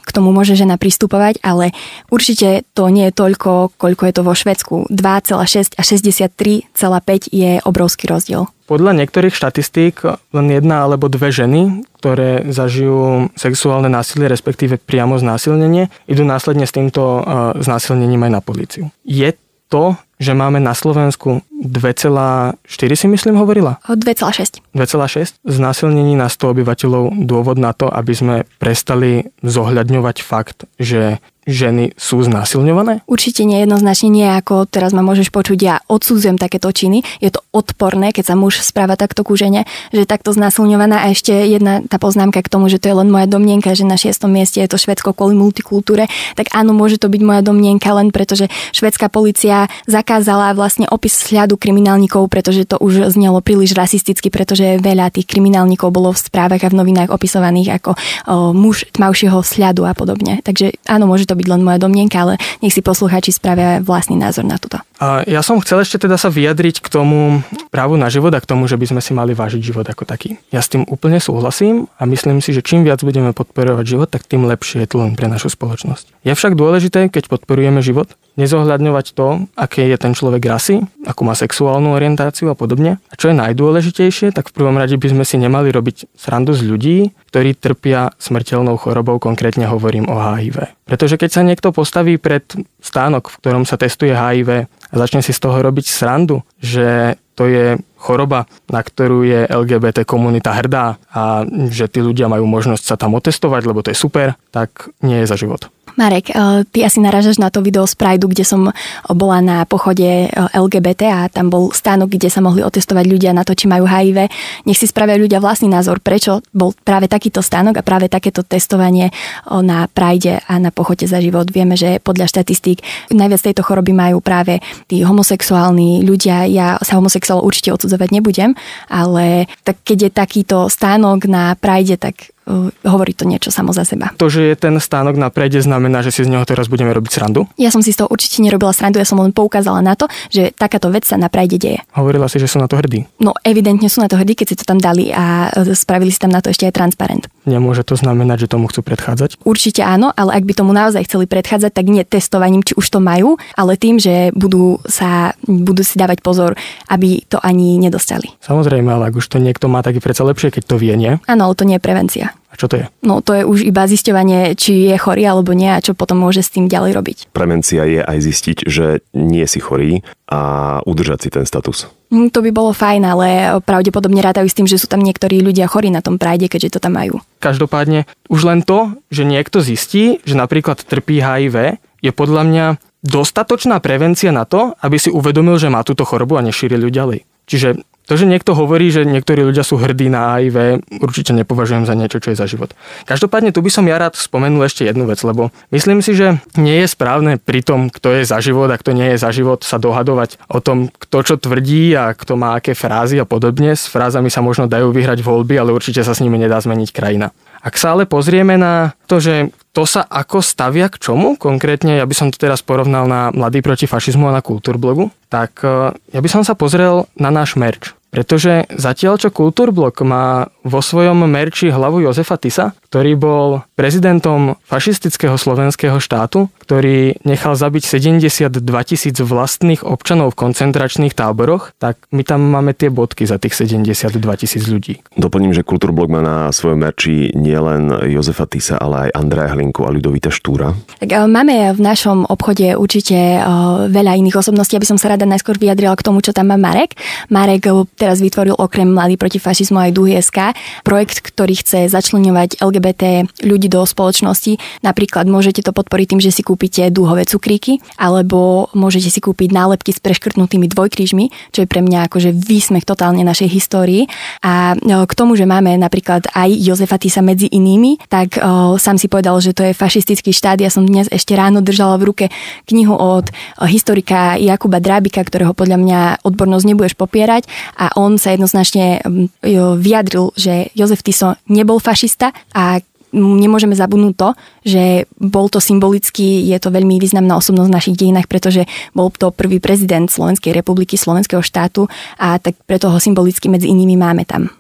k tomu môže žena pristupovať, ale určite to nie je toľko, koľko je to vo Švédsku. dva celé šesť a šesťdesiattri celé päť je obrovský rozdiel. Podľa niektorých štatistík len jedna alebo dve ženy, ktoré zažijú sexuálne násilie, respektíve priamo znásilnenie, idú následne s týmto znásilnením aj na políciu. Je to, že máme na Slovensku dva celé štyri si myslím hovorila? dva celé šesť. dva celé šesť znásilnení na sto obyvateľov dôvod na to, aby sme prestali zohľadňovať fakt, že ženy sú znásilňované? Určite nie, jednoznačne nie, ako teraz ma môžeš počuť, ja odsudzujem takéto činy. Je to odporné, keď sa muž správa takto ku žene, že je takto znásilňovaná. A ešte jedna tá poznámka k tomu, že to je len moja domnienka, že na šiestom mieste je to Švédsko kvôli multikultúre, tak áno, môže to byť moja domnienka, len pretože švédská polícia zakázala vlastne opis sľadu kriminálnikov, pretože to už znelo príliš rasisticky, pretože veľa tých kriminálnikov bolo v správach a v novinách opisovaných ako o, muž tmavšieho sľadu a podobne. Takže áno, môže to byť len moja domnienka, ale nech si poslucháči spravia vlastný názor na toto. A ja som chcel ešte teda sa vyjadriť k tomu právu na život a k tomu, že by sme si mali vážiť život ako taký. Ja s tým úplne súhlasím a myslím si, že čím viac budeme podporovať život, tak tým lepšie je to len pre našu spoločnosť. Je však dôležité, keď podporujeme život, nezohľadňovať to, aké je ten človek rasy, akú má sexuálnu orientáciu a podobne. A čo je najdôležitejšie, tak v prvom rade by sme si nemali robiť srandu z ľudí, ktorí trpia smrteľnou chorobou, konkrétne hovorím o há í vé. Pretože keď sa niekto postaví pred stánok, v ktorom sa testuje há í vé a začne si z toho robiť srandu, že to je choroba, na ktorú je el gé bé té komunita hrdá a že tí ľudia majú možnosť sa tam otestovať, lebo to je super, tak nie je za život. Marek, ty asi narážaš na to video z Prideu, kde som bola na pochode el gé bé té a tam bol stánok, kde sa mohli otestovať ľudia na to, či majú há í vé. Nech si spravia ľudia vlastný názor, prečo bol práve takýto stánok a práve takéto testovanie na Pride a na pochode za život. Vieme, že podľa štatistík najviac tejto choroby majú práve tí homosexuálni ľudia. Ja sa homosexuál určite odsudzovať nebudem, ale tak keď je takýto stánok na Pride, tak hovorí to niečo samo za seba. To, že je ten stánok na Pride, znamená, že si z neho teraz budeme robiť srandu? Ja som si z toho určite nerobila srandu, ja som len poukázala na to, že takáto vec sa na Pride deje. Hovorila si, že sú na to hrdí? No evidentne sú na to hrdí, keď si to tam dali a spravili si tam na to ešte aj transparent. Nemôže to znamenať, že tomu chcú predchádzať? Určite áno, ale ak by tomu naozaj chceli predchádzať, tak nie testovaním, či už to majú, ale tým, že budú sa budú si dávať pozor, aby to ani nedostali. Samozrejme, ale ak už to niekto má, tak je predsa lepšie, keď to vie, nie? Áno, ale to nie je prevencia. A čo to je? No to je už iba zisťovanie, či je chorý alebo nie a čo potom môže s tým ďalej robiť. Prevencia je aj zistiť, že nie si chorý a udržať si ten status. To by bolo fajn, ale pravdepodobne rátajú s tým, že sú tam niektorí ľudia chorí na tom Pride, keďže to tam majú. Každopádne už len to, že niekto zistí, že napríklad trpí há í vé, je podľa mňa dostatočná prevencia na to, aby si uvedomil, že má túto chorobu a nešíril ju ďalej. Čiže to, že niekto hovorí, že niektorí ľudia sú hrdí na há í vé, určite nepovažujem za niečo, čo je za život. Každopádne tu by som ja rád spomenul ešte jednu vec, lebo myslím si, že nie je správne pri tom, kto je za život a kto nie je za život, sa dohadovať o tom, kto čo tvrdí a kto má aké frázy a podobne. S frázami sa možno dajú vyhrať voľby, ale určite sa s nimi nedá zmeniť krajina. Ak sa ale pozrieme na to, že to sa ako stavia k čomu, konkrétne ja by som to teraz porovnal na Mladí proti fašizmu a na Kultúrblogu, tak ja by som sa pozrel na náš merč. Pretože zatiaľ, čo Kultúrblok má vo svojom merči hlavu Jozefa Tisa, ktorý bol prezidentom fašistického slovenského štátu, ktorý nechal zabiť sedemdesiatdva tisíc vlastných občanov v koncentračných táboroch, tak my tam máme tie bodky za tých sedemdesiatdva tisíc ľudí. Doplním, že Kultúrblok má na svojom merči nielen Jozefa Tisa, ale aj Andreja Hlinku a Ľudovita Štúra. Tak máme v našom obchode určite veľa iných osobností. Ja by som sa rada najskôr vyjadrila k tomu, čo tam má Marek. Marek teraz vytvoril okrem Mladí proti fašizmu aj Duhy bodka es ká projekt, ktorý chce začleňovať el gé bé té ľudí do spoločnosti. Napríklad môžete to podporiť tým, že si kúpite dúhové cukríky, alebo môžete si kúpiť nálepky s preškrtnutými dvojkrížmi, čo je pre mňa akože výsmech totálne našej histórii. A k tomu, že máme napríklad aj Jozefa Tisa medzi inými, tak o, sám si povedal, že to je fašistický štát. Ja som dnes ešte ráno držala v ruke knihu od historika Jakuba Drábika, ktorého podľa mňa odbornosť nebudeš popierať, a on sa jednoznačne vyjadril, že Jozef Tiso nebol fašista a nemôžeme zabudnúť to, že bol to symbolicky, je to veľmi významná osobnosť v našich dejinách, pretože bol to prvý prezident Slovenskej republiky, Slovenského štátu, a tak preto ho symbolicky medzi inými máme tam.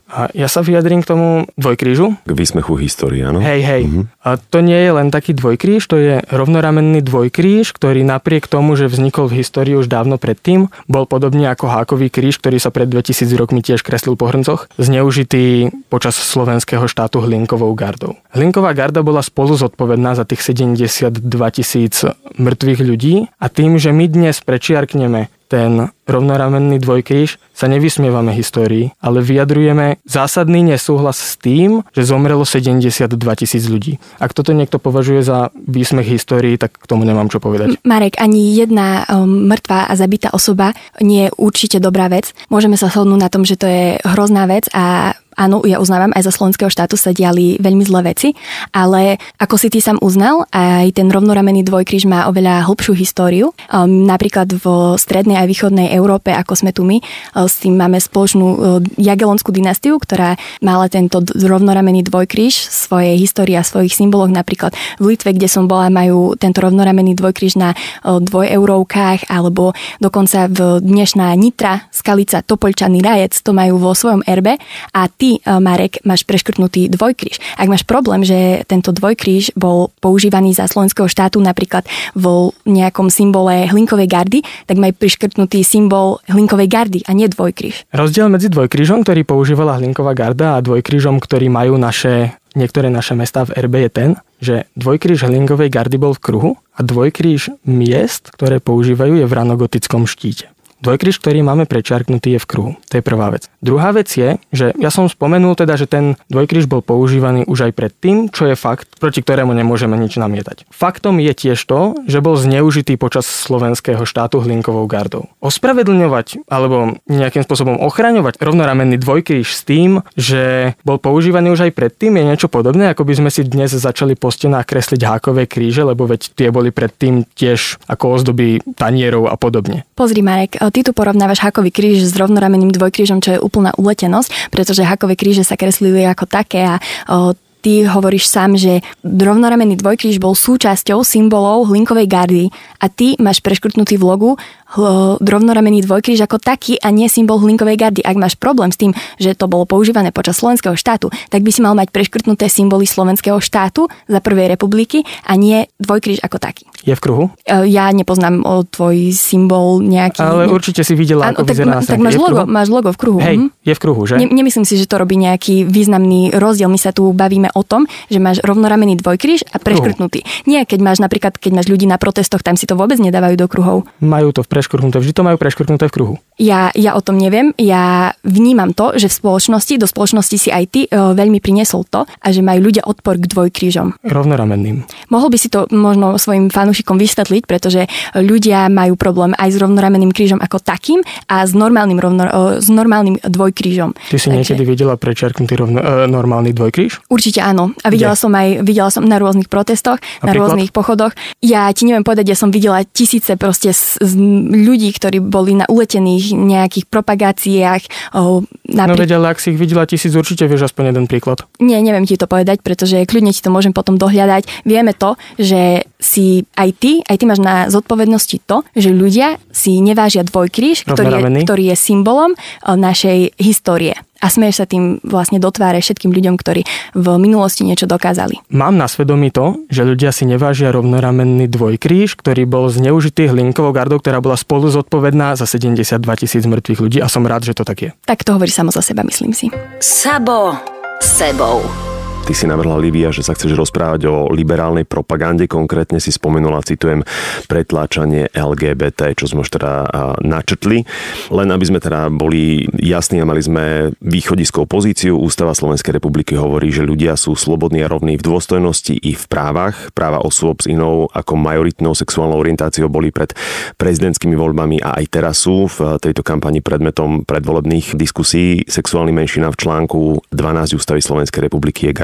A ja sa vyjadrím k tomu dvojkrížu. K výsmechu histórie, áno? Hej, hej. Mm-hmm. A to nie je len taký dvojkríž, to je rovnoramenný dvojkríž, ktorý napriek tomu, že vznikol v histórii už dávno predtým, bol podobne ako hákový kríž, ktorý sa pred dvetisíc rokmi tiež kreslil po hrncoch, zneužitý počas slovenského štátu Hlinkovou gardou. Hlinková garda bola spolu zodpovedná za tých sedemdesiatdva tisíc mŕtvych ľudí a tým, že my dnes prečiarkneme ten rovnoramenný dvojkríž, sa nevysmievame histórii, ale vyjadrujeme zásadný nesúhlas s tým, že zomrelo sedemdesiatdva tisíc ľudí. Ak toto niekto považuje za výsmech histórii, tak k tomu nemám čo povedať. Marek, ani jedna um, mŕtva a zabitá osoba nie je určite dobrá vec. Môžeme sa shodnúť na tom, že to je hrozná vec a áno, ja uznávam, aj za slovenského štátu sa diali veľmi zlé veci, ale ako si ty sám uznal, aj ten rovnoramenný dvojkríž má oveľa hlbšiu históriu. Um, napríklad v strednej aj východnej Európe, ako sme tu my, uh, s tým máme spoločnú uh, Jagellonskú dynastiu, ktorá mala tento d- rovnoramenný dvojkríž v svojej histórii a svojich symboloch. Napríklad v Litve, kde som bola, majú tento rovnoramenný dvojkríž na uh, dvojeuróvkach, alebo dokonca v dnešná Nitra, Skalica, Topoľčany, Rajec to majú vo svojom erbe a ty, Marek, máš preškrtnutý dvojkríž. Ak máš problém, že tento dvojkríž bol používaný za slovenského štátu napríklad vo nejakom symbole Hlinkovej gardy, tak maj preškrtnutý symbol Hlinkovej gardy a nie dvojkríž. Rozdiel medzi dvojkrížom, ktorý používala Hlinková garda a dvojkrížom, ktorý majú naše, niektoré naše mestá v erbe je ten, že dvojkríž Hlinkovej gardy bol v kruhu a dvojkríž miest, ktoré používajú, je v ranogotickom štíte. Dvojkríž, ktorý máme prečiarknutý, je v kruhu. To je prvá vec. Druhá vec je, že ja som spomenul teda, že ten dvojkríž bol používaný už aj predtým, čo je fakt, proti ktorému nemôžeme nič namietať. Faktom je tiež to, že bol zneužitý počas slovenského štátu Hlinkovou gardou. Ospravedlňovať alebo nejakým spôsobom ochraňovať rovnoramenný dvojkríž s tým, že bol používaný už aj predtým, je niečo podobné, ako by sme si dnes začali po stenách kresliť hákové kríže, lebo veď tie boli predtým tiež ako ozdoby tanierov a podobne. Pozri, Marek, ty tu porovnávaš hákový kríž s rovnorameným dvojkrížom, čo je úplná uletenosť, pretože hákové kríže sa kreslili ako také a o, ty hovoríš sám, že rovnoramenný dvojkríž bol súčasťou symbolov Hlinkovej gardy a ty máš preškrtnutý v logu rovnoramenný dvojkríž ako taký a nie symbol Hlinkovej gardy. Ak máš problém s tým, že to bolo používané počas slovenského štátu, tak by si mal mať preškrtnuté symboly slovenského štátu za prvej republiky a nie dvojkríž ako taký. Je v kruhu? Ja nepoznám o tvoj symbol nejaký. Ale určite si videla, ako tak, vyzerá na stránke. Tak máš logo, máš logo v kruhu. Hej, je v kruhu, že? Ne, nemyslím si, že to robí nejaký významný rozdiel. My sa tu bavíme o tom, že máš rovnoramenný dvojkríž a preškrtnutý. Nie, keď máš napríklad, keď máš ľudí na protestoch, tam si to vôbec nedávajú do kruhov. Majú to v preškrtnuté, vždy to majú preškrtnuté v kruhu. Ja, ja o tom neviem. Ja vnímam to, že v spoločnosti, do spoločnosti si aj ty e, veľmi priniesol to a že majú ľudia odpor k dvojkrížom. Rovnoramenným. Mohol by si to možno svojim fanúšikom vysvetliť, pretože ľudia majú problém aj s rovnoramenným krížom ako takým a s normálnym, rovno, s normálnym dvojkrížom. Ty si Takže... niekedy videla prečiarknutý rovno, e, normálny dvojkríž? Určite áno. A videla Kde? som aj videla som na rôznych protestoch, a na príklad? rôznych pochodoch. Ja ti neviem povedať, ja som videla tisíce proste z, z ľudí, ktorí boli na uletených nejakých propagáciách. O, napríklad... No veď, ale ak si ich videla tisíc, určite vieš aspoň jeden príklad. Nie, neviem ti to povedať, pretože kľudne ti to môžem potom dohľadať. Vieme to, že si aj ty, aj ty máš na zodpovednosti to, že ľudia si nevážia dvojkríž, ktorý je, ktorý je symbolom našej histórie. A smeješ sa tým vlastne do tváre všetkým ľuďom, ktorí v minulosti niečo dokázali. Mám na svedomí to, že ľudia si nevážia rovnoramenný dvojkríž, ktorý bol zneužitý Hlinkovou gardou, ktorá bola spolu zodpovedná za sedemdesiatdva tisíc mŕtvych ľudí a som rád, že to tak je. Tak to hovorí samo za seba, myslím si. Sabo sebou. Ty si navrhla, Lívia, že sa chceš rozprávať o liberálnej propagande, konkrétne si spomenula, citujem, pretláčanie el gé bé té, čo sme už teda načrtli. Len aby sme teda boli jasní a mali sme východiskovú pozíciu, Ústava Slovenskej republiky hovorí, že ľudia sú slobodní a rovní v dôstojnosti i v právach. Práva osôb s inou ako majoritnou sexuálnou orientáciou boli pred prezidentskými voľbami a aj teraz sú v tejto kampani predmetom predvolebných diskusí. Sexuálny menšina v článku dvanásť Ústavy Slovenskej republiky je garantovaná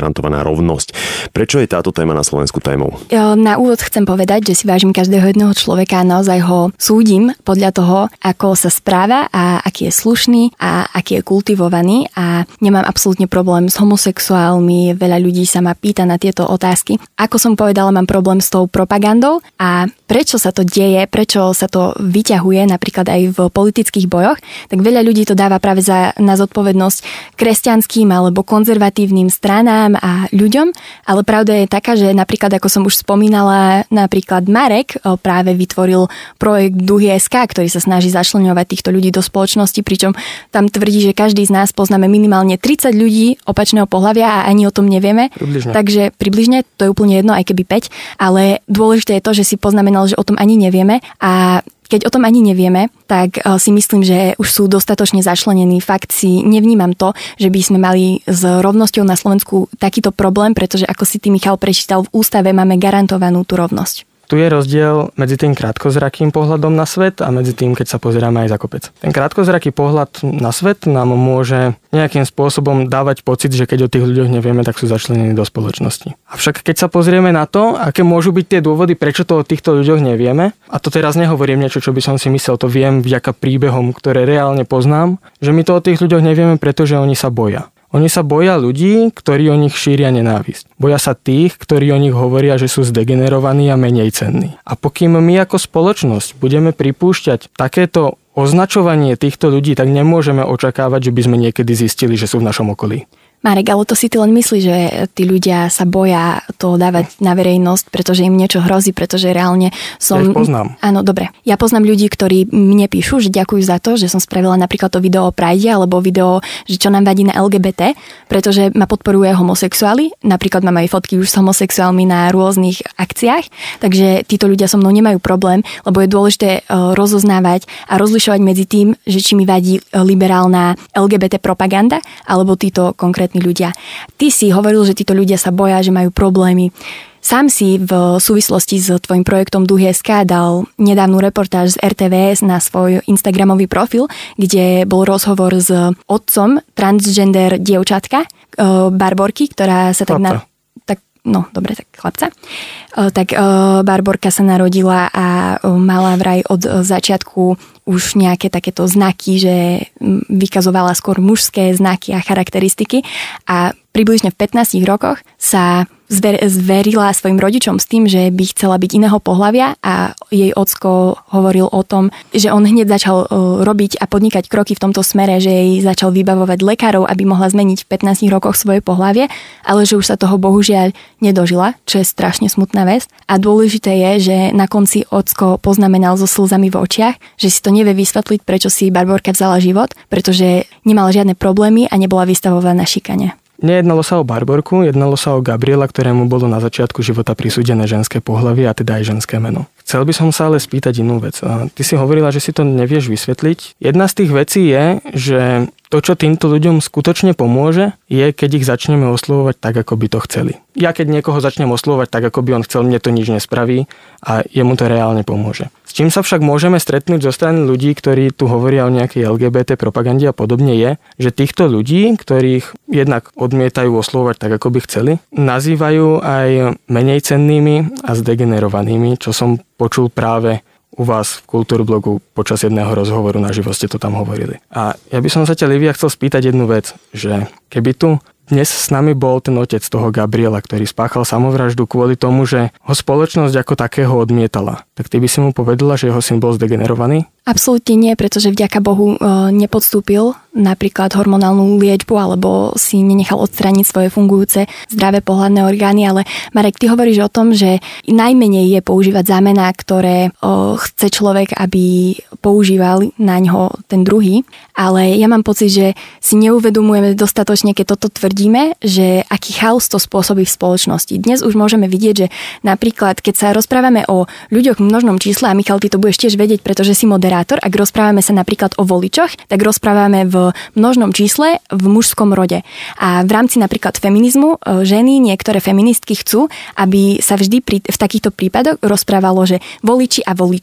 garantovaná rovnosť. Prečo je táto téma na Slovensku témou? Na úvod chcem povedať, že si vážim každého jedného človeka a naozaj ho súdim podľa toho, ako sa správa a aký je slušný a aký je kultivovaný, a nemám absolútne problém s homosexuálmi. Veľa ľudí sa ma pýta na tieto otázky. Ako som povedala, mám problém s tou propagandou, a prečo sa to deje, prečo sa to vyťahuje napríklad aj v politických bojoch, tak veľa ľudí to dáva práve za, na zodpovednosť kresťanským alebo konzervatívnym stranám a ľuďom, ale pravda je taká, že napríklad, ako som už spomínala, napríklad Marek práve vytvoril projekt Duhy bodka es ká, ktorý sa snaží začleňovať týchto ľudí do spoločnosti, pričom tam tvrdí, že každý z nás poznáme minimálne tridsať ľudí opačného pohlavia a ani o tom nevieme. Približne. Takže približne, to je úplne jedno, aj keby päť, ale dôležité je to, že si poznamenal, že o tom ani nevieme, a keď o tom ani nevieme, tak si myslím, že už sú dostatočne začlenení. Fakt si nevnímam to, že by sme mali s rovnosťou na Slovensku takýto problém, pretože ako si ty, Michal, prečítal, v ústave máme garantovanú tú rovnosť. Tu je rozdiel medzi tým krátkozrakým pohľadom na svet a medzi tým, keď sa pozeráme aj za kopec. Ten krátkozraký pohľad na svet nám môže nejakým spôsobom dávať pocit, že keď o tých ľuďoch nevieme, tak sú začlenení do spoločnosti. Avšak keď sa pozrieme na to, aké môžu byť tie dôvody, prečo to o týchto ľuďoch nevieme, a to teraz nehovorím niečo, čo by som si myslel, to viem vďaka príbehom, ktoré reálne poznám, že my to o tých ľuďoch nevieme, pretože oni sa boja. Oni sa boja ľudí, ktorí o nich šíria nenávisť. Boja sa tých, ktorí o nich hovoria, že sú zdegenerovaní a menej cenní. A pokým my ako spoločnosť budeme pripúšťať takéto označovanie týchto ľudí, tak nemôžeme očakávať, že by sme niekedy zistili, že sú v našom okolí. Marek, ale to si ty len myslíš, že tí ľudia sa boja to dávať na verejnosť, pretože im niečo hrozí, pretože reálne som... Ja ich poznám. Áno, dobre. Ja poznám ľudí, ktorí mne píšu, že ďakujú za to, že som spravila napríklad to video o Pride alebo video, že čo nám vadí na el gé bé té, pretože ma podporuje homosexuáli. Napríklad mám aj fotky už s homosexuálmi na rôznych akciách, takže títo ľudia so mnou nemajú problém, lebo je dôležité rozoznávať a rozlišovať medzi tým, že či mi vadí liberálna el gé bé té propaganda alebo títo konkrétne ľudia. Ty si hovoril, že títo ľudia sa boja, že majú problémy. Sám si v súvislosti s tvojim projektom Duhy bodka es ká dal nedávnu reportáž z er té vé es na svoj Instagramový profil, kde bol rozhovor s otcom transgender dievčatka Barborky, ktorá sa tak... Na, tak no, dobre, tak chlapca. Tak Barborka sa narodila a mala vraj od začiatku už nejaké takéto znaky, že vykazovala skôr mužské znaky a charakteristiky, a približne v pätnástich rokoch sa zver, zverila svojim rodičom s tým, že by chcela byť iného pohlavia, a jej ocko hovoril o tom, že on hneď začal robiť a podnikať kroky v tomto smere, že jej začal vybavovať lekárov, aby mohla zmeniť v pätnástich rokoch svoje pohlavie, ale že už sa toho bohužiaľ nedožila, čo je strašne smutná vec. A dôležité je, že na konci ocko poznamenal so slzami v očiach, že si to nevie vysvetliť, prečo si Barborka vzala život, pretože nemala žiadne problémy a nebola vystavovaná šikane. Nejednalo sa o Barborku, jednalo sa o Gabriela, ktorému bolo na začiatku života prisúdené ženské pohlavie a teda aj ženské meno. Chcel by som sa ale spýtať inú vec. Ty si hovorila, že si to nevieš vysvetliť. Jedna z tých vecí je, že to, čo týmto ľuďom skutočne pomôže, je, keď ich začneme oslovovať tak, ako by to chceli. Ja keď niekoho začnem oslovovať tak, ako by on chcel, mne to nič nespraví a jemu to reálne pomôže. S čím sa však môžeme stretnúť zo strany ľudí, ktorí tu hovoria o nejakej el gé bé té propagande a podobne, je, že týchto ľudí, ktorých jednak odmietajú oslovovať tak, ako by chceli, nazývajú aj menej cennými a zdegenerovanými, čo som počul práve u vás v Kultúrblogu počas jedného rozhovoru na živo ste to tam hovorili. A ja by som sa ťa, Livia, chcel spýtať jednu vec, že keby tu dnes s nami bol ten otec toho Gabriela, ktorý spáchal samovraždu kvôli tomu, že ho spoločnosť ako takého odmietala, tak ty by si mu povedala, že jeho syn bol zdegenerovaný? Absolútne nie, pretože vďaka Bohu nepodstúpil napríklad hormonálnu liečbu alebo si nenechal odstrániť svoje fungujúce zdravé pohlavné orgány, ale Marek, ty hovoríš o tom, že najmenej je používať zámená, ktoré chce človek, aby používal na ňo ten druhý, ale ja mám pocit, že si neuvedomujeme dostatočne, keď toto tvrdíme, že aký chaos to spôsobí v spoločnosti. Dnes už môžeme vidieť, že napríklad, keď sa rozprávame o ľuďoch v množnom čísle, a Michal, ty to budeš tiež vedieť, pretože si moderátor, ak rozprávame sa napríklad o voličoch, tak rozprávame v množnom čísle v mužskom rode. A v rámci napríklad feminizmu ženy, niektoré feministky chcú, aby sa vždy pri, v takýchto prípadoch rozprávalo, že voliči a voličky.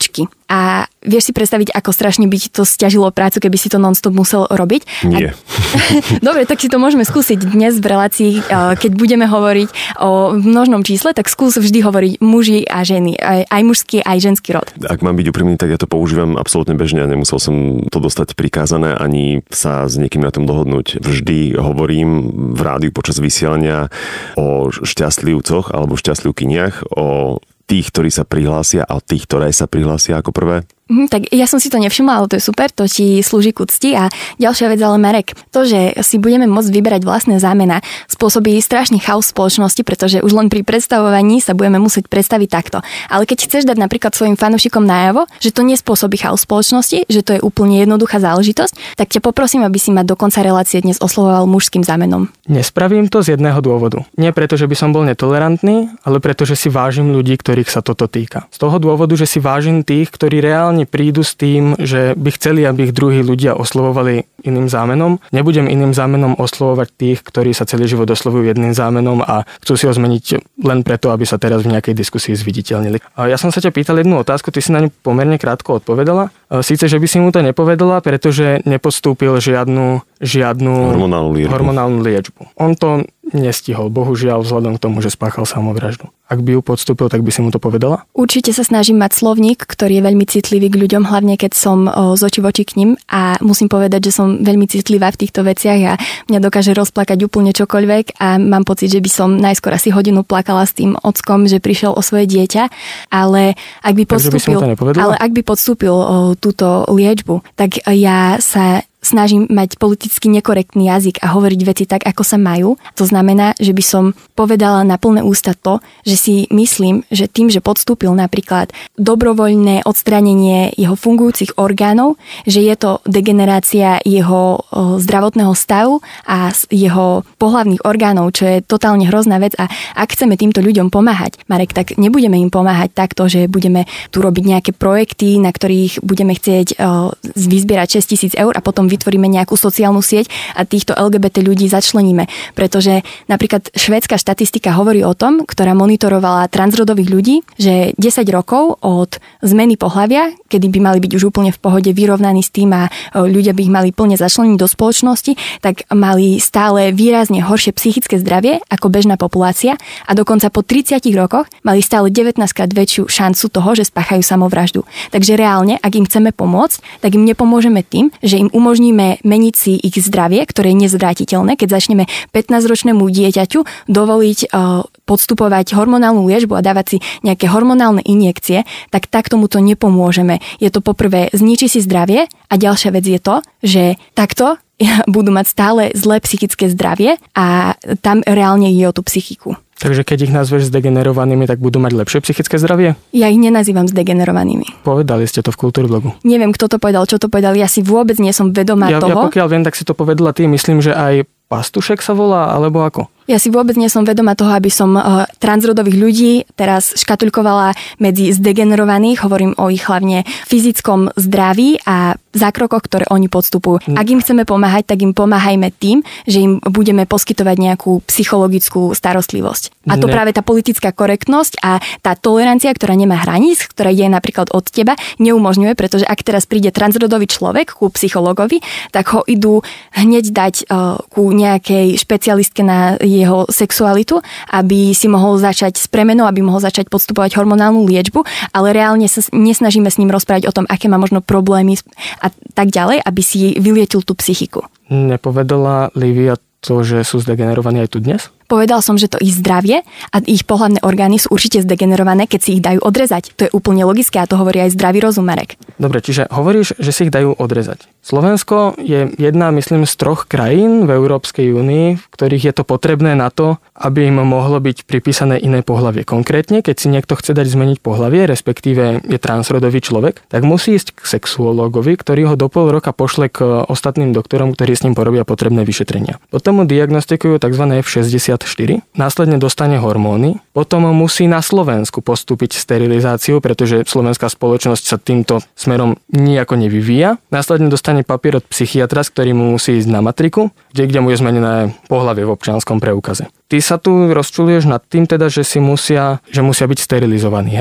A vieš si predstaviť, ako strašne by ti to sťažilo prácu, keby si to non-stop musel robiť? Nie. A... Dobre, tak si to môžeme skúsiť dnes v relácii, keď budeme hovoriť o množnom čísle, tak skús vždy hovoriť muži a ženy, aj, aj mužský, aj ženský rod. Ak mám byť úprimný, tak ja to používam absolútne bežne a nemusel som to dostať prikázané, ani sa s niekým na tom dohodnúť. Vždy hovorím v rádiu počas vysielania o šťastlivcoch alebo šťastlivkyniach, o tých, ktorí sa prihlásia a tých, ktoré sa prihlásia ako prvé. Mhm, tak ja som si to nevšimla, ale to je super, to ti slúži ku cti. A ďalšia vec, ale Marek, to, že si budeme môcť vyberať vlastné zámena, spôsobí strašný chaos spoločnosti, pretože už len pri predstavovaní sa budeme musieť predstaviť takto. Ale keď chceš dať napríklad svojim fanúšikom najavo, že to nespôsobí chaos spoločnosti, že to je úplne jednoduchá záležitosť, tak ťa poprosím, aby si ma do konca relácie dnes oslovoval mužským zámenom. Nespravím to z jedného dôvodu. Nie preto, že by som bol netolerantný, ale preto, že si vážim ľudí, ktorých sa toto týka. Z toho dôvodu, že si vážim tých, ktorí reálne prídu s tým, že by chceli, aby ich druhí ľudia oslovovali iným zámenom. Nebudem iným zámenom oslovovať tých, ktorí sa celý život oslovujú jedným zámenom a chcú si ho zmeniť len preto, aby sa teraz v nejakej diskusii zviditeľnili. A ja som sa ťa pýtal jednu otázku, ty si na ňu pomerne krátko odpovedala. Síce, že by si mu to nepovedala, pretože nepodstúpil žiadnu, žiadnu hormonálnu liečbu. hormonálnu liečbu. On to nestihol, bohužiaľ, vzhľadom k tomu, že spáchal samovraždu. Ak by ju podstúpil, tak by si mu to povedala? Určite sa snažím mať slovník, ktorý je veľmi citlivý k ľuďom, hlavne keď som o, z očí voči k ním, a musím povedať, že som veľmi citlivá v týchto veciach a mňa dokáže rozplakať úplne čokoľvek a mám pocit, že by som najskôr asi hodinu plakala s tým ockom, že prišiel o svoje dieťa, ale ak by podstúpil, ale ak by podstúpil o, túto liečbu, tak ja sa snažím mať politicky nekorektný jazyk a hovoriť veci tak, ako sa majú. To znamená, že by som povedala na plné ústa to, že si myslím, že tým, že podstúpil napríklad dobrovoľné odstránenie jeho fungujúcich orgánov, že je to degenerácia jeho zdravotného stavu a jeho pohlavných orgánov, čo je totálne hrozná vec. A ak chceme týmto ľuďom pomáhať, Marek, tak nebudeme im pomáhať takto, že budeme tu robiť nejaké projekty, na ktorých budeme chcieť vyzbierať šesť tisíc eur a potom vytvoríme nejakú sociálnu sieť a týchto el gé bé té ľudí začleníme. Pretože napríklad švédska štatistika hovorí o tom, ktorá monitorovala transrodových ľudí, že desať rokov od zmeny pohlavia, kedy by mali byť už úplne v pohode vyrovnaní s tým a ľudia by ich mali plne začleniť do spoločnosti, tak mali stále výrazne horšie psychické zdravie ako bežná populácia a dokonca po tridsiatich rokoch mali stále devätnásťkrát väčšiu šancu toho, že spáchajú samovraždu. Takže reálne, ak im chceme pomôcť, tak im nepomôžeme tým, že im umožní meniť si ich zdravie, ktoré je nezvrátiteľné, keď začneme pätnásťročnému dieťaťu dovoliť uh, podstupovať hormonálnu liečbu a dávať si nejaké hormonálne injekcie, tak tak tomuto nepomôžeme. Je to poprvé zničí si zdravie a ďalšia vec je to, že takto budú mať stále zlé psychické zdravie a tam reálne ide o tú psychiku. Takže keď ich nazveš zdegenerovanými, tak budú mať lepšie psychické zdravie? Ja ich nenazývam zdegenerovanými. Povedali ste to v Kultúrblogu. Neviem, kto to povedal, čo to povedal, ja si vôbec nie som vedomá ja, toho. Ja pokiaľ viem, tak si to povedala ty, myslím, že aj Pastušek sa volá, alebo ako? Ja si vôbec nie som vedomá toho, aby som uh, transrodových ľudí teraz škatulkovala medzi zdegenerovaných, hovorím o ich hlavne fyzickom zdraví a zákrokoch, ktoré oni podstupujú. Ak im chceme pomáhať, tak im pomáhajme tým, že im budeme poskytovať nejakú psychologickú starostlivosť. A to ne. práve tá politická korektnosť a tá tolerancia, ktorá nemá hraníc, ktorá je napríklad od teba, neumožňuje, pretože ak teraz príde transrodový človek ku psychologovi, tak ho idú hneď dať uh, ku nejakej špecialistke na jeho sexualitu, aby si mohol začať s premenou, aby mohol začať podstupovať hormonálnu liečbu, ale reálne sa nesnažíme s ním rozprávať o tom, aké má možno problémy a tak ďalej, aby si vylietil tú psychiku. Nepovedala Lívia to, že sú zdegenerovaní aj tu dnes? Povedal som, že to ich zdravie a ich pohlavné orgány sú určite zdegenerované, keď si ich dajú odrezať. To je úplne logické a to hovorí aj zdravý rozum, Marek. Dobre, čiže hovoríš, že si ich dajú odrezať. Slovensko je jedna, myslím, z troch krajín v Európskej únii, v ktorých je to potrebné na to, aby im mohlo byť pripísané iné pohlavie. Konkrétne, keď si niekto chce dať zmeniť pohlavie, respektíve je transrodový človek, tak musí ísť k sexuológovi, ktorý ho do pol roka pošle k ostatným doktorom, ktorí s ním porobia potrebné vyšetrenia. Potom mu diagnostikujú tzv. ef šesťdesiatštyri, následne dostane hormóny, potom musí na Slovensku postúpiť sterilizáciu, pretože slovenská spoločnosť sa týmto smerom nijako nevyvíja. Následne dostane papier od psychiatra, s ktorým mu musí ísť na matriku, kde, kde mu je zmenené pohlavie v občianskom preukaze. Ty sa tu rozčuľuješ nad tým teda, že si musia, že musia byť sterilizovaní, hej?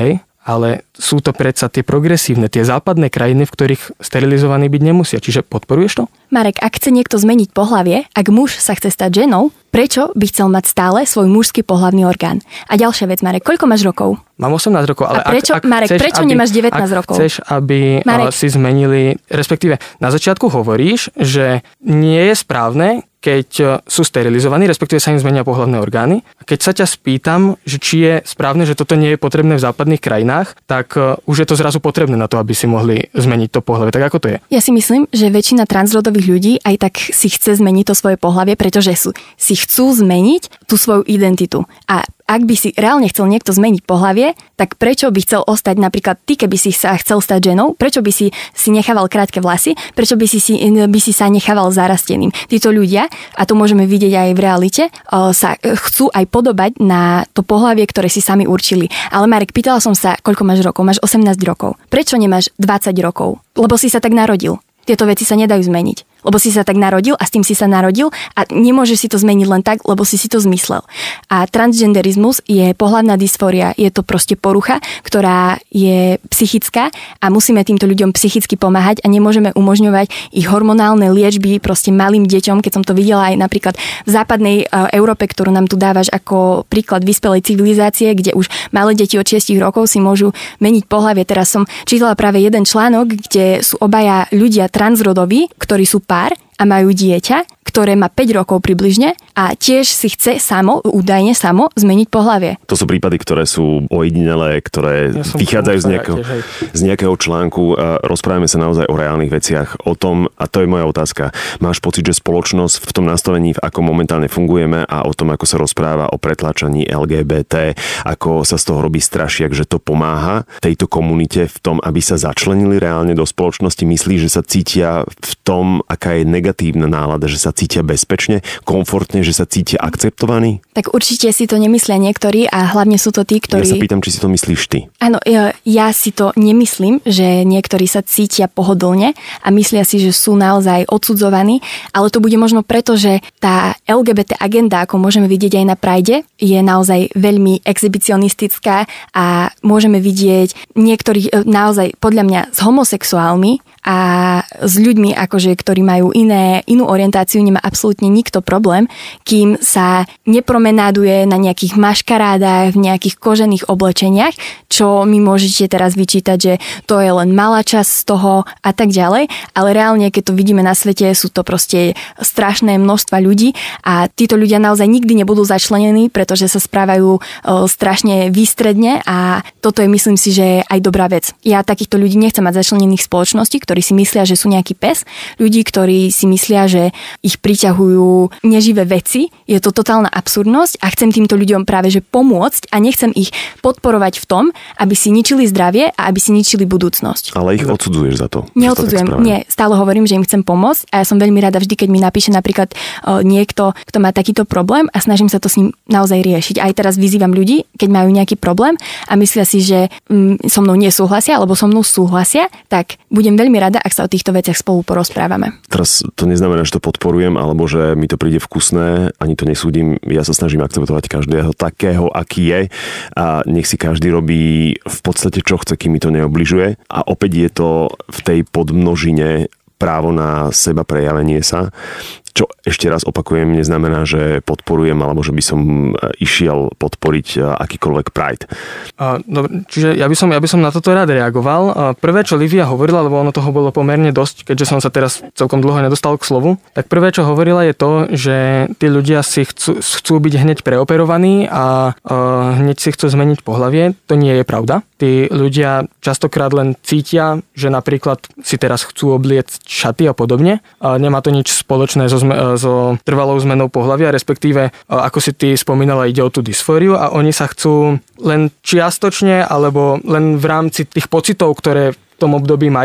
ale sú to predsa tie progresívne, tie západné krajiny, v ktorých sterilizovaní byť nemusia. Čiže podporuješ to? Marek, ak chce niekto zmeniť pohlavie, ak muž sa chce stať ženou, prečo by chcel mať stále svoj mužský pohlavný orgán? A ďalšia vec, Marek, koľko máš rokov? Mám osemnásť rokov, ale a prečo, ak, ak Marek, chceš, prečo aby, nemáš devätnásť ak rokov? Chceš, aby Marek. si zmenili, respektíve na začiatku hovoríš, že nie je správne, keď sú sterilizovaní, respektíve sa im zmenia pohlavné orgány. A keď sa ťa spýtam, že či je správne, že toto nie je potrebné v západných krajinách, tak už je to zrazu potrebné na to, aby si mohli zmeniť to pohlavie. Tak ako to je? Ja si myslím, že väčšina transrodových ľudí aj tak si chce zmeniť to svoje pohlavie, pretože sú, si chcú zmeniť tú svoju identitu. A ak by si reálne chcel niekto zmeniť pohlavie, tak prečo by chcel ostať napríklad ty, keby si sa chcel stať ženou, prečo by si si nechával krátke vlasy, prečo by si, si, by si sa nechával zarasteným. Títo ľudia, a to môžeme vidieť aj v realite, sa chcú aj podobať na to pohlavie, ktoré si sami určili. Ale Marek, pýtala som sa, koľko máš rokov? Máš osemnásť rokov. Prečo nemáš dvadsať rokov? Lebo si sa tak narodil. Tieto veci sa nedajú zmeniť. Lebo si sa tak narodil a s tým si sa narodil a nemôžeš si to zmeniť len tak, lebo si si to zmyslel. A transgenderizmus je pohlavná dysfória, je to proste porucha, ktorá je psychická a musíme týmto ľuďom psychicky pomáhať a nemôžeme umožňovať ich hormonálne liečby proste malým deťom, keď som to videla aj napríklad v západnej Európe, ktorú nám tu dávaš ako príklad vyspelej civilizácie, kde už malé deti od šesť rokov si môžu meniť pohlavie. Teraz som čítala práve jeden článok, kde sú obaja ľudia transrodoví, ktorí sú pár a majú dieťa, ktoré má päť rokov približne a tiež si chce samo, údajne samo, zmeniť pohlavie. To sú prípady, ktoré sú ojedinelé, ktoré ja vychádzajú z nejakého, z nejakého článku. Rozprávame sa naozaj o reálnych veciach, o tom, a to je moja otázka, máš pocit, že spoločnosť v tom nastavení, v akom momentálne fungujeme a o tom, ako sa rozpráva o pretláčaní el gé bé té, ako sa z toho robí strašiak, že to pomáha tejto komunite v tom, aby sa začlenili reálne do spoločnosti, myslí, že sa cítia v tom, aká je negatívna nálada, že sa cítia bezpečne, komfortne, že sa cítia akceptovaní? Tak určite si to nemyslia niektorí a hlavne sú to tí, ktorí... Ja sa pýtam, či si to myslíš ty. Áno, ja, ja si to nemyslím, že niektorí sa cítia pohodlne a myslia si, že sú naozaj odsudzovaní, ale to bude možno preto, že tá el gé bé té agenda, ako môžeme vidieť aj na Pride, je naozaj veľmi exhibicionistická a môžeme vidieť niektorých naozaj podľa mňa s homosexuálmi a s ľuďmi, akože, ktorí majú iné, inú orientáciu, nemá absolútne nikto problém, kým sa nepromenáduje na nejakých maškarádach, v nejakých kožených oblečeniach, čo mi môžete teraz vyčítať, že to je len malá časť z toho a tak ďalej, ale reálne, keď to vidíme na svete, sú to proste strašné množstva ľudí a títo ľudia naozaj nikdy nebudú začlenení, pretože sa správajú strašne výstredne a toto je, myslím si, že aj dobrá vec. Ja takýchto ľudí nechcem mať začlenených v spoločnosti, ktorí si myslia, že sú nejaký pes, ľudí, ktorí si myslia, že ich priťahujú neživé veci. Je to totálna absurdnosť a chcem týmto ľuďom práve že pomôcť a nechcem ich podporovať v tom, aby si ničili zdravie a aby si ničili budúcnosť. Ale ich odsudzuješ za to? Neodsudzujem, nie. Stále hovorím, že im chcem pomôcť a ja som veľmi rada vždy, keď mi napíše napríklad uh, niekto, kto má takýto problém a snažím sa to s ním naozaj riešiť. Aj teraz vyzývam ľudí, keď majú nejaký problém a myslia si, že um, so mnou nesúhlasia alebo so mnou súhlasia, tak budem veľmi rada, ak sa o týchto veciach spolu porozprávame. Teraz to neznamená, že to podporujem, alebo že mi to príde vkusné, ani to nesúdim. Ja sa snažím akceptovať každého takého, aký je a nech si každý robí v podstate čo chce, kým mi to neobližuje. A opäť je to v tej podmnožine právo na seba prejavenie sa. Čo ešte raz opakujem, neznamená, že podporujem alebo že by som išiel podporiť akýkoľvek Pride. Uh, dobre, čiže ja by, som, ja by som na toto rád reagoval. Uh, prvé, čo Livia hovorila, lebo ono toho bolo pomerne dosť, keďže som sa teraz celkom dlho nedostal k slovu, tak prvé, čo hovorila je to, že tí ľudia si chcú, chcú byť hneď preoperovaní a uh, hneď si chcú zmeniť pohlavie. To nie je pravda. Tí ľudia častokrát len cítia, že napríklad si teraz chcú obliecť šaty a podobne. Uh, nemá to nič spoločné so so trvalou zmenou pohlavia, respektíve, ako si ty spomínala, ide o tú dysfóriu a oni sa chcú len čiastočne alebo len v rámci tých pocitov, ktoré v tom období majú,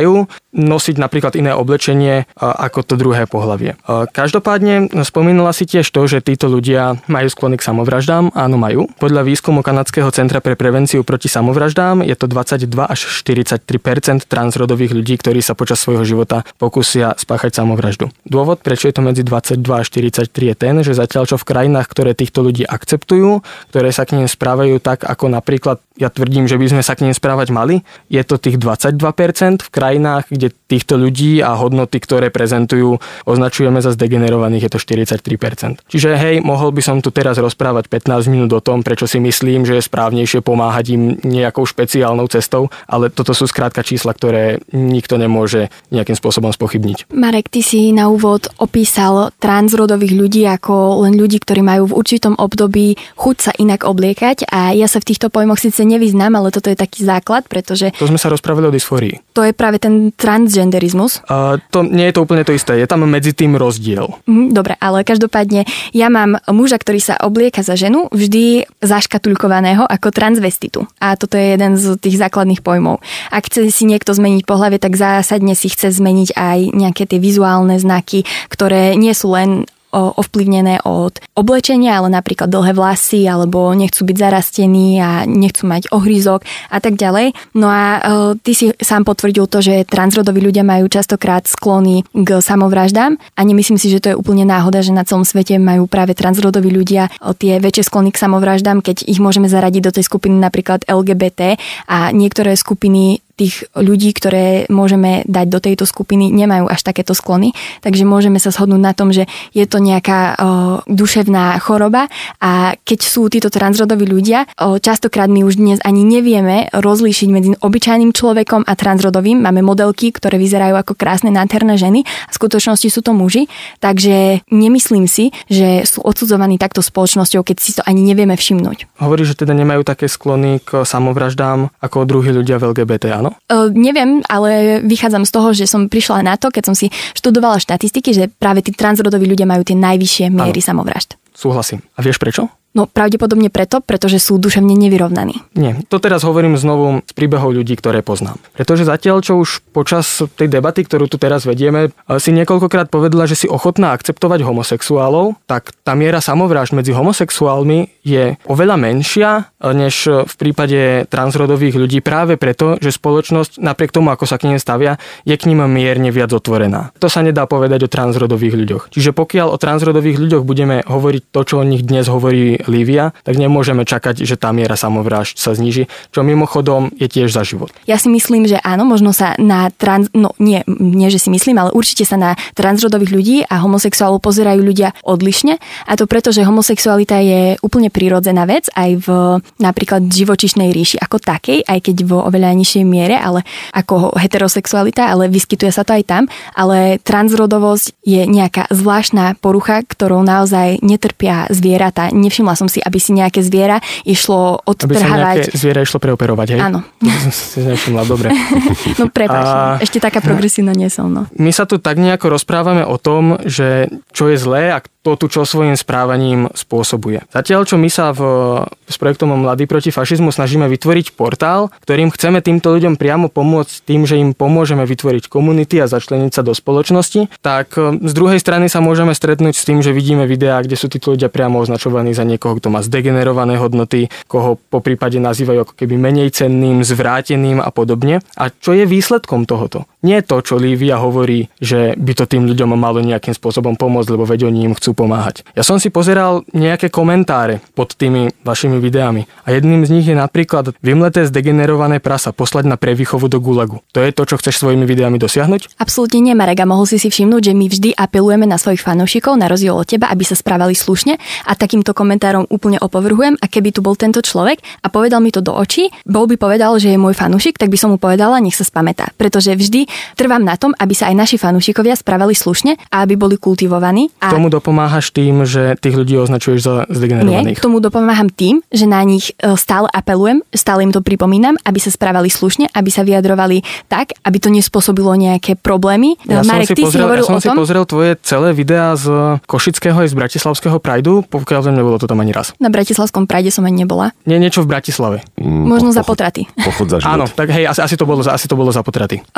nosiť napríklad iné oblečenie ako to druhé pohlavie. Každopádne spomínala si tiež to, že títo ľudia majú sklony k samovraždám. Áno, majú. Podľa výskumu Kanadského centra pre prevenciu proti samovraždám je to dvadsaťdva až štyridsaťtri percent transrodových ľudí, ktorí sa počas svojho života pokúsia spáchať samovraždu. Dôvod, prečo je to medzi dvadsaťdva a štyridsaťtri je ten, že zatiaľ čo v krajinách, ktoré týchto ľudí akceptujú, ktoré sa k nim správajú tak, ako napríklad ja tvrdím, že by sme sa k nim správať mali, je to tých dvadsaťdva percent, v krajinách, kde týchto ľudí a hodnoty, ktoré prezentujú, označujeme za zdegenerovaných, je to štyridsaťtri percent. Čiže hej, mohol by som tu teraz rozprávať pätnásť minút o tom, prečo si myslím, že je správnejšie pomáhať im nejakou špeciálnou cestou, ale toto sú skrátka čísla, ktoré nikto nemôže nejakým spôsobom spochybniť. Marek, ty si na úvod opísal transrodových ľudí ako len ľudí, ktorí majú v určitom období chuť sa inak obliekať, a ja sa v týchto pojmoch síce nevyznám, ale toto je taký základ, pretože... To sme sa rozprávali o dysfórii. To je práve ten transgenderizmus. Uh, to nie je to úplne to isté, je tam medzi tým rozdiel. Mm, dobre, ale každopádne ja mám muža, ktorý sa oblieka za ženu, vždy zaškatulkovaného ako transvestitu. A toto je jeden z tých základných pojmov. Ak chce si niekto zmeniť pohlavie, tak zásadne si chce zmeniť aj nejaké tie vizuálne znaky, ktoré nie sú len ovplyvnené od oblečenia, ale napríklad dlhé vlasy, alebo nechcú byť zarastení a nechcú mať ohrízok a tak ďalej. No a e, ty si sám potvrdil to, že transrodoví ľudia majú častokrát sklony k samovraždám, a nemyslím si, že to je úplne náhoda, že na celom svete majú práve transrodoví ľudia tie väčšie sklony k samovraždám, keď ich môžeme zaradiť do tej skupiny napríklad el gé bé té, a niektoré skupiny tých ľudí, ktoré môžeme dať do tejto skupiny, nemajú až takéto sklony. Takže môžeme sa shodnúť na tom, že je to nejaká o, duševná choroba, a keď sú títo transrodoví ľudia, o, častokrát my už dnes ani nevieme rozlíšiť medzi obyčajným človekom a transrodovým. Máme modelky, ktoré vyzerajú ako krásne nádherné ženy, a v skutočnosti sú to muži. Takže nemyslím si, že sú odsudzovaní takto spoločnosťou, keď si to ani nevieme všimnúť. Hovorí, že teda nemajú také sklony k samovraždám ako druhí ľudia v el gé bé té, áno? Uh, neviem, ale vychádzam z toho, že som prišla na to, keď som si študovala štatistiky, že práve tí transrodoví ľudia majú tie najvyššie miery ano. Samovražd. Súhlasím. A vieš prečo? No pravdepodobne preto, pretože sú duševne nevyrovnaní. Nie, to teraz hovorím znovu z príbehov ľudí, ktoré poznám. Pretože zatiaľ, čo už počas tej debaty, ktorú tu teraz vedieme, si niekoľkokrát povedala, že si ochotná akceptovať homosexuálov, tak tá miera samovrážd medzi homosexuálmi je oveľa menšia než v prípade transrodových ľudí, práve preto, že spoločnosť napriek tomu, ako sa k nim stavia, je k nim mierne viac otvorená. To sa nedá povedať o transrodových ľuďoch. Čiže pokiaľ o transrodových ľuďoch budeme hovoriť to, čo o nich dnes hovorí Lívia, tak nemôžeme čakať, že tá miera samovrážd sa zníži, čo mimochodom je tiež za život. Ja si myslím, že áno, možno sa na trans... No nie, nie, že si myslím, ale určite sa na transrodových ľudí a homosexuálov pozerajú ľudia odlišne, a to preto, že homosexualita je úplne prirodzená vec aj v napríklad živočíšnej ríši ako takej, aj keď vo oveľa nižšej miere, ale ako heterosexualita, ale vyskytuje sa to aj tam, ale transrodovosť je nejaká zvláštna porucha, ktorou naozaj netrpia zvieratá. Nevšimla som si, aby si nejaké zviera išlo odtrhávať. Aby sa nejaké zviera išlo preoperovať, hej? Áno. Si nevšimla, dobre. No prepáč, a... ešte taká progresívna nie som, no. My sa tu tak nejako rozprávame o tom, že čo je zlé a kto tu čo svojím správaním spôsobuje. Zatiaľ, čo my sa v, s projektom Mladí proti fašizmu snažíme vytvoriť portál, ktorým chceme týmto ľuďom priamo pomôcť tým, že im pomôžeme vytvoriť komunity a začleniť sa do spoločnosti, tak z druhej strany sa môžeme stretnúť s tým, že vidíme videá, kde sú títo ľudia priamo označovaní za niekoho, kto má zdegenerované hodnoty, koho po prípade nazývajú ako keby menej cenným, zvráteným a podobne. A čo je výsledkom tohoto? Nie to, čo Lívia hovorí, že by to tým ľuďom malo nejakým spôsobom pomôcť, lebo veď oni im chcú pomáhať. Ja som si pozeral nejaké komentáre pod tými vašimi videami a jedným z nich je napríklad: vymleté zdegenerované prasa poslať na prevýchovu do gulagu. To je to, čo chceš svojimi videami dosiahnuť? Absolútne nie, Marek, a mohol si si všimnúť, že my vždy apelujeme na svojich fanúšikov, na rozdiel od teba, aby sa správali slušne, a takýmto komentárom úplne opovrhujem. A keby tu bol tento človek a povedal mi to do očí, bol by povedal, že je môj fanúšik, tak by som mu povedala, nech sa spamätá. Pretože vždy trvám na tom, aby sa aj naši fanúšikovia správali slušne a aby boli kultivovaní. A... K tomu dopomáhaš tým, že tých ľudí označuješ za zdegenerovaných? Nie, k tomu dopomáham tým, že na nich stále apelujem, stále im to pripomínam, aby sa správali slušne, aby sa vyjadrovali tak, aby to nespôsobilo nejaké problémy. Ja Marek, som si ty pozrel, si hovoril ja som o tom? si pozrel tvoje celé videá z Košického aj z Bratislavského Prideu, pokiaľ tam nebolo to tam ani raz. Na Bratislavskom Pride som ani nebola. Nie, niečo v Bratislave. Mm, Možno po, za potraty. Pochod za život. Áno, tak hej, asi, asi, to bolo, asi to bolo za potraty. Uh, Marek,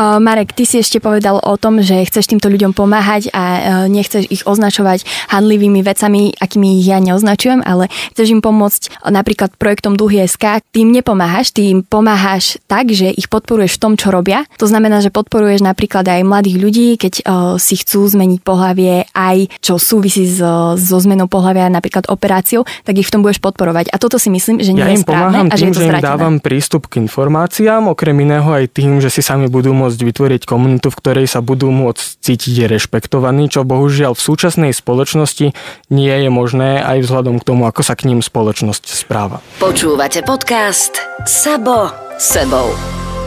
Marek, ty si ešte povedal o tom, že chceš týmto ľuďom pomáhať a nechceš ich označovať handlivými vecami, akými ich ja neoznačujem, ale chceš im pomôcť napríklad projektom Dúhy bodka es ká. Ty im nepomáhaš, ty im pomáhaš tak, že ich podporuješ v tom, čo robia. To znamená, že podporuješ napríklad aj mladých ľudí, keď uh, si chcú zmeniť pohlavie, aj čo súvisí so, so zmenou pohlavia, napríklad operáciou, tak ich v tom budeš podporovať. A toto si myslím, že nie ja je správne a že tým, je to že im zvrátené. dávam prístup k informáciám, okrem iného aj tým, že si sami budú môcť vytvoriť komunitu, v ktorej sa budú môcť cítiť rešpektovaní, čo bohužiaľ v súčasnej spoločnosti nie je možné aj vzhľadom k tomu, ako sa k ním spoločnosť správa. Počúvate podcast Sabo sebou.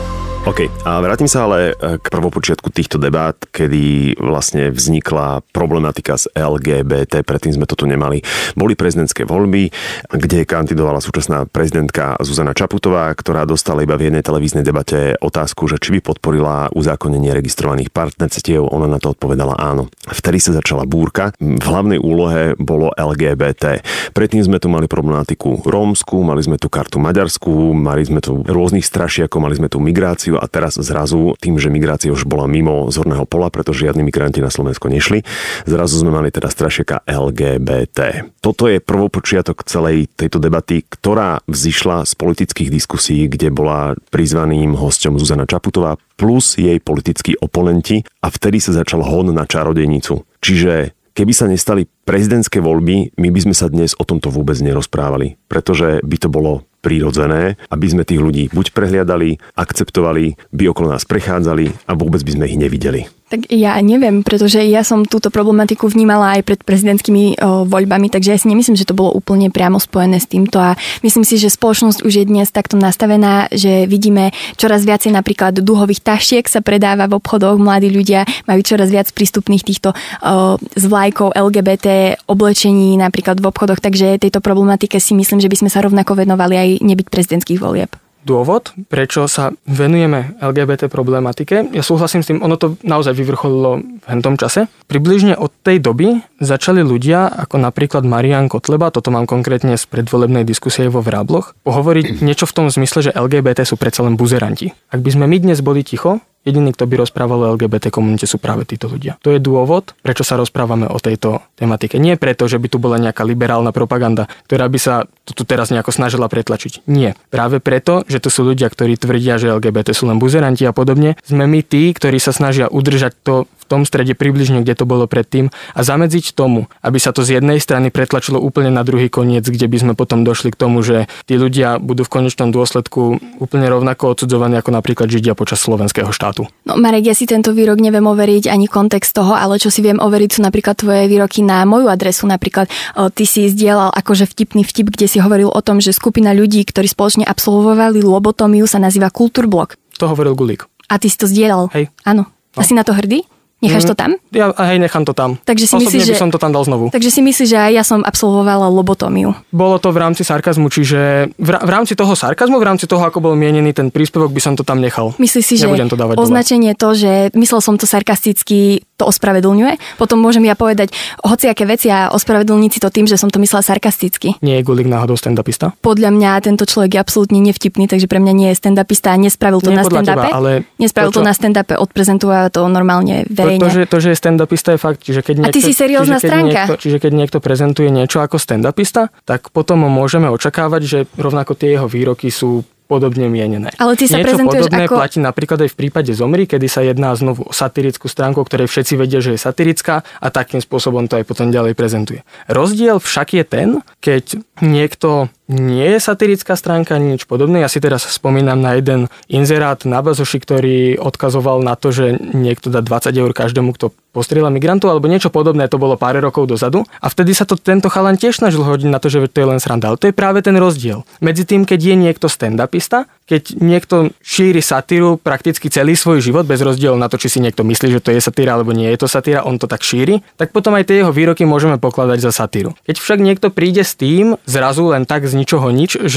OK, a vrátim sa ale k prvopočiatku týchto debát, kedy vlastne vznikla problematika z el gé bé té, predtým sme to tu nemali. Boli prezidentské voľby, kde kandidovala súčasná prezidentka Zuzana Čaputová, ktorá dostala iba v jednej televíznej debate otázku, že či by podporila uzákonenie registrovaných partnerstiev. Ona na to odpovedala áno. Vtedy sa začala búrka. V hlavnej úlohe bolo el gé bé té. Predtým sme tu mali problematiku rómsku, mali sme tu kartu maďarskú, mali sme tu rôznych strašiakov, mali sme tu migráciu a teraz zrazu, tým, že migrácia už bola mimo zorného pola, pretože žiadni migranti na Slovensko nešli, zrazu sme mali teda strašiaka el gé bé té. Toto je prvopočiatok celej tejto debaty, ktorá vzišla z politických diskusí, kde bola prizvaným hosťom Zuzana Čaputová plus jej politickí oponenti a vtedy sa začal hon na čarodejnicu. Čiže keby sa nestali prezidentské voľby, my by sme sa dnes o tomto vôbec nerozprávali, pretože by to bolo prirodzené, aby sme tých ľudí buď prehliadali, akceptovali, by okolo nás prechádzali a vôbec by sme ich nevideli. Tak ja neviem, pretože ja som túto problematiku vnímala aj pred prezidentskými o, voľbami, takže ja si nemyslím, že to bolo úplne priamo spojené s týmto a myslím si, že spoločnosť už je dnes takto nastavená, že vidíme čoraz viacej napríklad duhových tašiek sa predáva v obchodoch, mladí ľudia majú čoraz viac prístupných týchto o, s vlajkou el gé bé té oblečení napríklad v obchodoch, takže tejto problematike si myslím, že by sme sa rovnako venovali aj nebyť prezidentských volieb. Dôvod, prečo sa venujeme el gé bé té problematike, ja súhlasím s tým, ono to naozaj vyvrcholilo v tom čase. Približne od tej doby začali ľudia, ako napríklad Marián Kotleba, toto mám konkrétne z predvolebnej diskusie vo Vrábloch, pohovoriť niečo v tom zmysle, že el gé bé té sú predsa len buzeranti. Ak by sme my dnes boli ticho, jediný, kto by rozprával o el gé bé té komunite, sú práve títo ľudia. To je dôvod, prečo sa rozprávame o tejto tematike. Nie preto, že by tu bola nejaká liberálna propaganda, ktorá by sa tu teraz nejako snažila pretlačiť. Nie. Práve preto, že to sú ľudia, ktorí tvrdia, že el gé bé té sú len buzeranti a podobne, sme my tí, ktorí sa snažia udržať to v tom strede približne, kde to bolo predtým a zamedziť tomu, aby sa to z jednej strany pretlačilo úplne na druhý koniec, kde by sme potom došli k tomu, že tí ľudia budú v konečnom dôsledku úplne rovnako odsudzovaní ako napríklad Židia počas slovenského štátu. No Marek, ja si tento výrok neviem overiť ani kontext toho, ale čo si viem overiť sú napríklad tvoje výroky na moju adresu. Napríklad o, ty si zdieľal akože vtipný vtip, kde si hovoril o tom, že skupina ľudí, ktorí spoločne absolvovali lobotómiu, sa nazýva Kultúrblok. To hovoril Gulík. A ty si to zdieľal? Hej. Áno. No. A si na to hrdý? Necháš to tam? Ja hej, nechám to tam. Takže si Osobne myslíš, by že... som to tam dal znovu. Takže si myslíš, že aj ja som absolvovala lobotómiu? Bolo to v rámci sarkazmu, čiže v, v rámci toho sarkazmu, v rámci toho, ako bol mienený ten príspevok, by som to tam nechal. Myslíš si, že to dávať označenie to, že myslel som to sarkasticky, to ospravedlňuje? Potom môžem ja povedať hociaké veci a ospravedlniť si to tým, že som to myslela sarkasticky. Nie je Gulík náhodou stand-upista? Podľa mňa tento človek je absolútne nevtipný, takže pre mňa nie je stand-upista a nespravil to nie na stand-upe. Ale nespravil to, čo... to na stand-upe, odprezentoval to normálne verejne. To, to, že, to, že je stand-upista je fakt, čiže keď niekto, a ty si seriózna čiže keď stránka. Niekto, čiže keď niekto prezentuje niečo ako stand-upista, tak potom môžeme očakávať, že rovnako tie jeho výroky sú podobne mienené. Ale ty sa Niečo prezentuješ podobné ako... platí napríklad aj v prípade Zomri, kedy sa jedná znovu o satirickú stránku, o ktorej všetci vedia, že je satirická a takým spôsobom to aj potom ďalej prezentuje. Rozdiel však je ten, keď niekto nie je satirická stránka ani nič podobné. Ja si teraz spomínam na jeden inzerát na Bazoši, ktorý odkazoval na to, že niekto dá dvadsať eur každému, kto postrieľa migrantov, alebo niečo podobné, to bolo pár rokov dozadu. A vtedy sa to tento chalan tiež snažil hodiť na to, že to je len sranda. Ale to je práve ten rozdiel. Medzi tým, keď je niekto stand-upista, keď niekto šíri satíru prakticky celý svoj život, bez rozdielu na to, či si niekto myslí, že to je satíra, alebo nie je to satíra, on to tak šíri, tak potom aj tie jeho výroky môžeme pokladať za satíru. Keď však niekto príde s tým, zrazu len tak z ničoho nič, že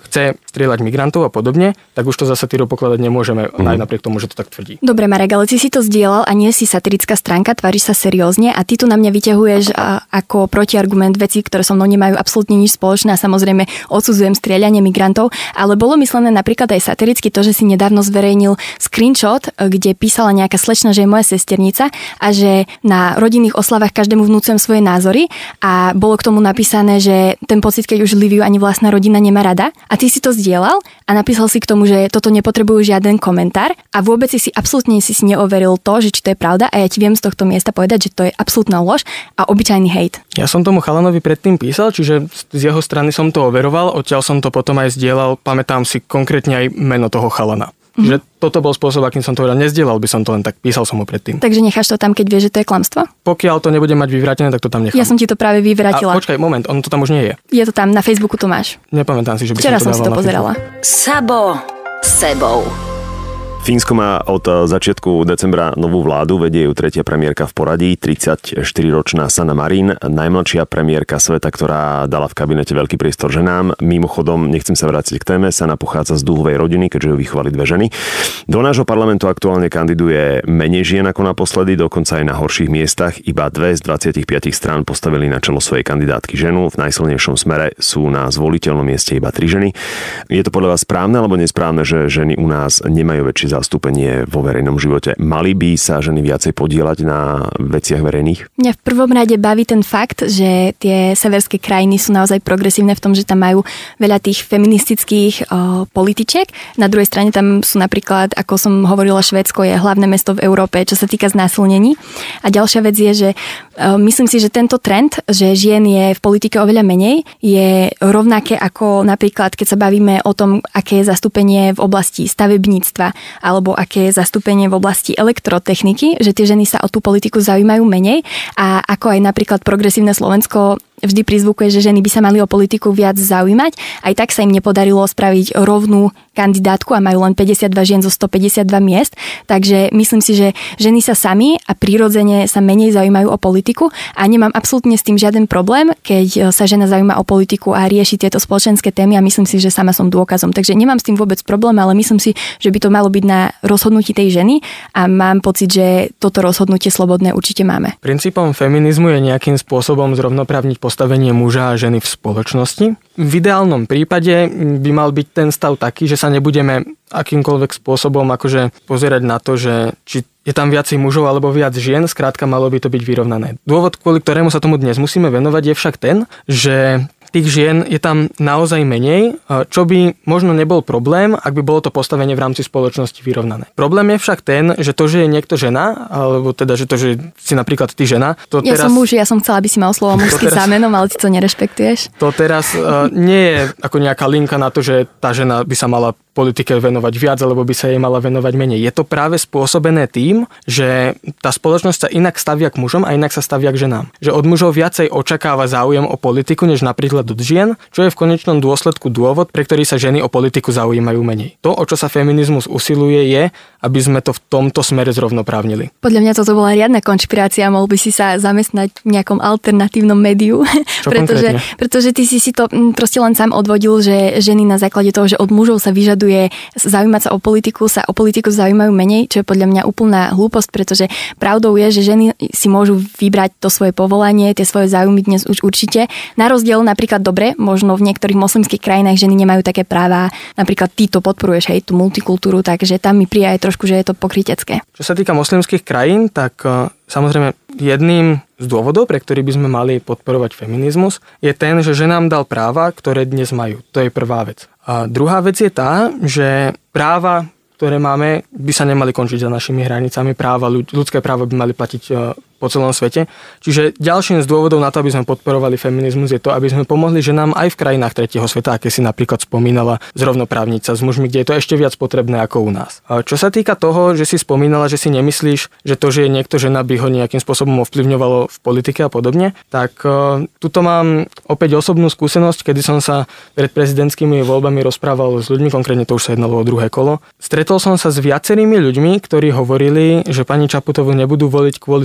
chce strieľať migrantov a podobne, tak už to za satíru pokladať nemôžeme, mm. aj napriek tomu, že to tak tvrdí. Dobre, Marek, ale ty si to zdieľal a nie si satirická stránka, tváriš sa seriózne a ty tu na mňa vyťahuješ a, ako protiargument veci, ktoré so mnou nemajú absolútne nič spoločné a samozrejme odsudzujem strieľanie migrantov, ale bolo myslené napríklad aj satiricky to, že si nedávno zverejnil screenshot, kde písala nejaká slečna, že je moja sesternica a že na rodinných oslavách každému vnúcujem svoje názory a bolo k tomu napísané, že ten pocit, keď už Liviu ani vlastná rodina nemá rada. A ty si to zdieľal a napísal si k tomu, že toto nepotrebujú žiaden komentár a vôbec si si absolútne si, si neoveril to, že či to je pravda a ja ti viem z tohto miesta povedať, že to je absolútna lož a obyčajný hejt. Ja som tomu chalanovi predtým písal, čiže z jeho strany som to overoval, odtiaľ som to potom aj zdieľal, pamätám si konkrétne aj meno toho chalana. Že toto bol spôsob, akým som to povedal. Nezdielal by som to len tak, písal som mu predtým. Takže necháš to tam, keď vieš, že to je klamstvo? Pokiaľ to nebude mať vyvrátené, tak to tam nechám. Ja som ti to práve vyvrátila. A počkaj, moment, on to tam už nie je. Je to tam, na Facebooku to máš. Nepamätám si, že by Včera som to som si to pozerala. Sabo sebou. Fínsko má od začiatku decembra novú vládu, vedie ju tretia premiérka v poradí, tridsaťštyriročná Sanna Marin, najmladšia premiérka sveta, ktorá dala v kabinete veľký priestor ženám. Mimochodom, nechcem sa vrátiť k téme, Sanna pochádza z dúhovej rodiny, keďže ju vychovali dve ženy. Do nášho parlamentu aktuálne kandiduje menej žien ako naposledy, dokonca aj na horších miestach. Iba dve z dvadsaťpäť strán postavili na čelo svojej kandidátky ženu. V najsilnejšom smere sú na zvoliteľnom mieste iba tri ženy. Je to podľa vás správne alebo nesprávne, že ženy u nás nemajú väčší zastúpenie vo verejnom živote? Mali by sa ženy viacej podieľať na veciach verejných? Mňa v prvom rade baví ten fakt, že tie severské krajiny sú naozaj progresívne v tom, že tam majú veľa tých feministických o, političiek. Na druhej strane tam sú napríklad, ako som hovorila, Švédsko je hlavné mesto v Európe, čo sa týka znásilnení. A ďalšia vec je, že o, myslím si, že tento trend, že žien je v politike oveľa menej, je rovnaké ako napríklad, keď sa bavíme o tom, aké je zastúpenie v oblasti stavebníctva alebo aké je zastúpenie v oblasti elektrotechniky, že tie ženy sa o tú politiku zaujímajú menej a ako aj napríklad progresívne Slovensko vždy prizvukuje, že ženy by sa mali o politiku viac zaujímať. Aj tak sa im nepodarilo spraviť rovnú kandidátku a majú len päťdesiatdva žien zo stopäťdesiatdva miest. Takže myslím si, že ženy sa sami a prirodzene sa menej zaujímajú o politiku a nemám absolútne s tým žiaden problém, keď sa žena zaujíma o politiku a rieši tieto spoločenské témy a myslím si, že sama som dôkazom. Takže nemám s tým vôbec problém, ale myslím si, že by to malo byť na rozhodnutí tej ženy a mám pocit, že toto rozhodnutie slobodné určite máme. Princípom feminizmu je nejakým spôsobom zrovnoprávniť postavenie muža a ženy v spoločnosti. V ideálnom prípade by mal byť ten stav taký, že sa nebudeme akýmkoľvek spôsobom akože pozerať na to, že či je tam viacej mužov alebo viac žien, skrátka malo by to byť vyrovnané. Dôvod, kvôli ktorému sa tomu dnes musíme venovať, je však ten, že tých žien je tam naozaj menej, čo by možno nebol problém, ak by bolo to postavenie v rámci spoločnosti vyrovnané. Problém je však ten, že to, že je niekto žena, alebo teda, že to, že si napríklad ty žena, to ja teraz... som muž, ja som chcela, aby si mal slovo mužský teraz... zámenom, ale ty to nerešpektuješ. To teraz uh, nie je ako nejaká linka na to, že tá žena by sa mala politike venovať viac, alebo by sa jej mala venovať menej. Je to práve spôsobené tým, že tá spoločnosť sa inak stavia k mužom a inak sa stavia k ženám. Že od mužov viacej očakáva záujem o politiku, než napríklad od žien, čo je v konečnom dôsledku dôvod, pre ktorý sa ženy o politiku zaujímajú menej. To, o čo sa feminizmus usiluje, je, aby sme to v tomto smere zrovnoprávnili. Podľa mňa toto bola riadna konšpirácia, mohol by si sa zamestnať v nejakom alternatívnom médiu. Čo pretože, pretože ty si si to proste len sám odvodil, že ženy na základe toho, že od mužov sa vyžaduje zaujímať sa o politiku, sa o politiku zaujímajú menej, čo je podľa mňa úplná hlúposť, pretože pravdou je, že ženy si môžu vybrať to svoje povolanie, tie svoje záujmy dnes už určite. Na rozdiel napríklad dobre, možno v niektorých moslimských krajinách ženy nemajú také práva, napríklad ty to podporuješ, hej, tú multikultúru, takže tam mi príde aj trošku, že je to pokrytecké. Čo sa týka moslimských krajín, tak samozrejme jedným z dôvodov, pre ktorý by sme mali podporovať feminizmus, je ten, že ženám dal práva, ktoré dnes majú. To je prvá vec. A druhá vec je tá, že práva, ktoré máme, by sa nemali končiť za našimi hranicami. Práva, ľudské práva by mali platiť po celom svete. Čiže ďalším z dôvodov na to, aby sme podporovali feminizmus, je to, aby sme pomohli ženám aj v krajinách tretieho sveta, aké si napríklad spomínala, zrovnoprávniť sa s mužmi, kde je to ešte viac potrebné ako u nás. A čo sa týka toho, že si spomínala, že si nemyslíš, že to, že je niekto žena, by ho nejakým spôsobom ovplyvňovalo v politike a podobne, tak uh, tuto mám opäť osobnú skúsenosť, kedy som sa pred prezidentskými voľbami rozprával s ľuďmi, konkrétne to už sa jednalo o druhé kolo. Stretol som sa s viacerými ľuďmi, ktorí hovorili, že pani Čaputovú nebudú voliť kvôli tomu, že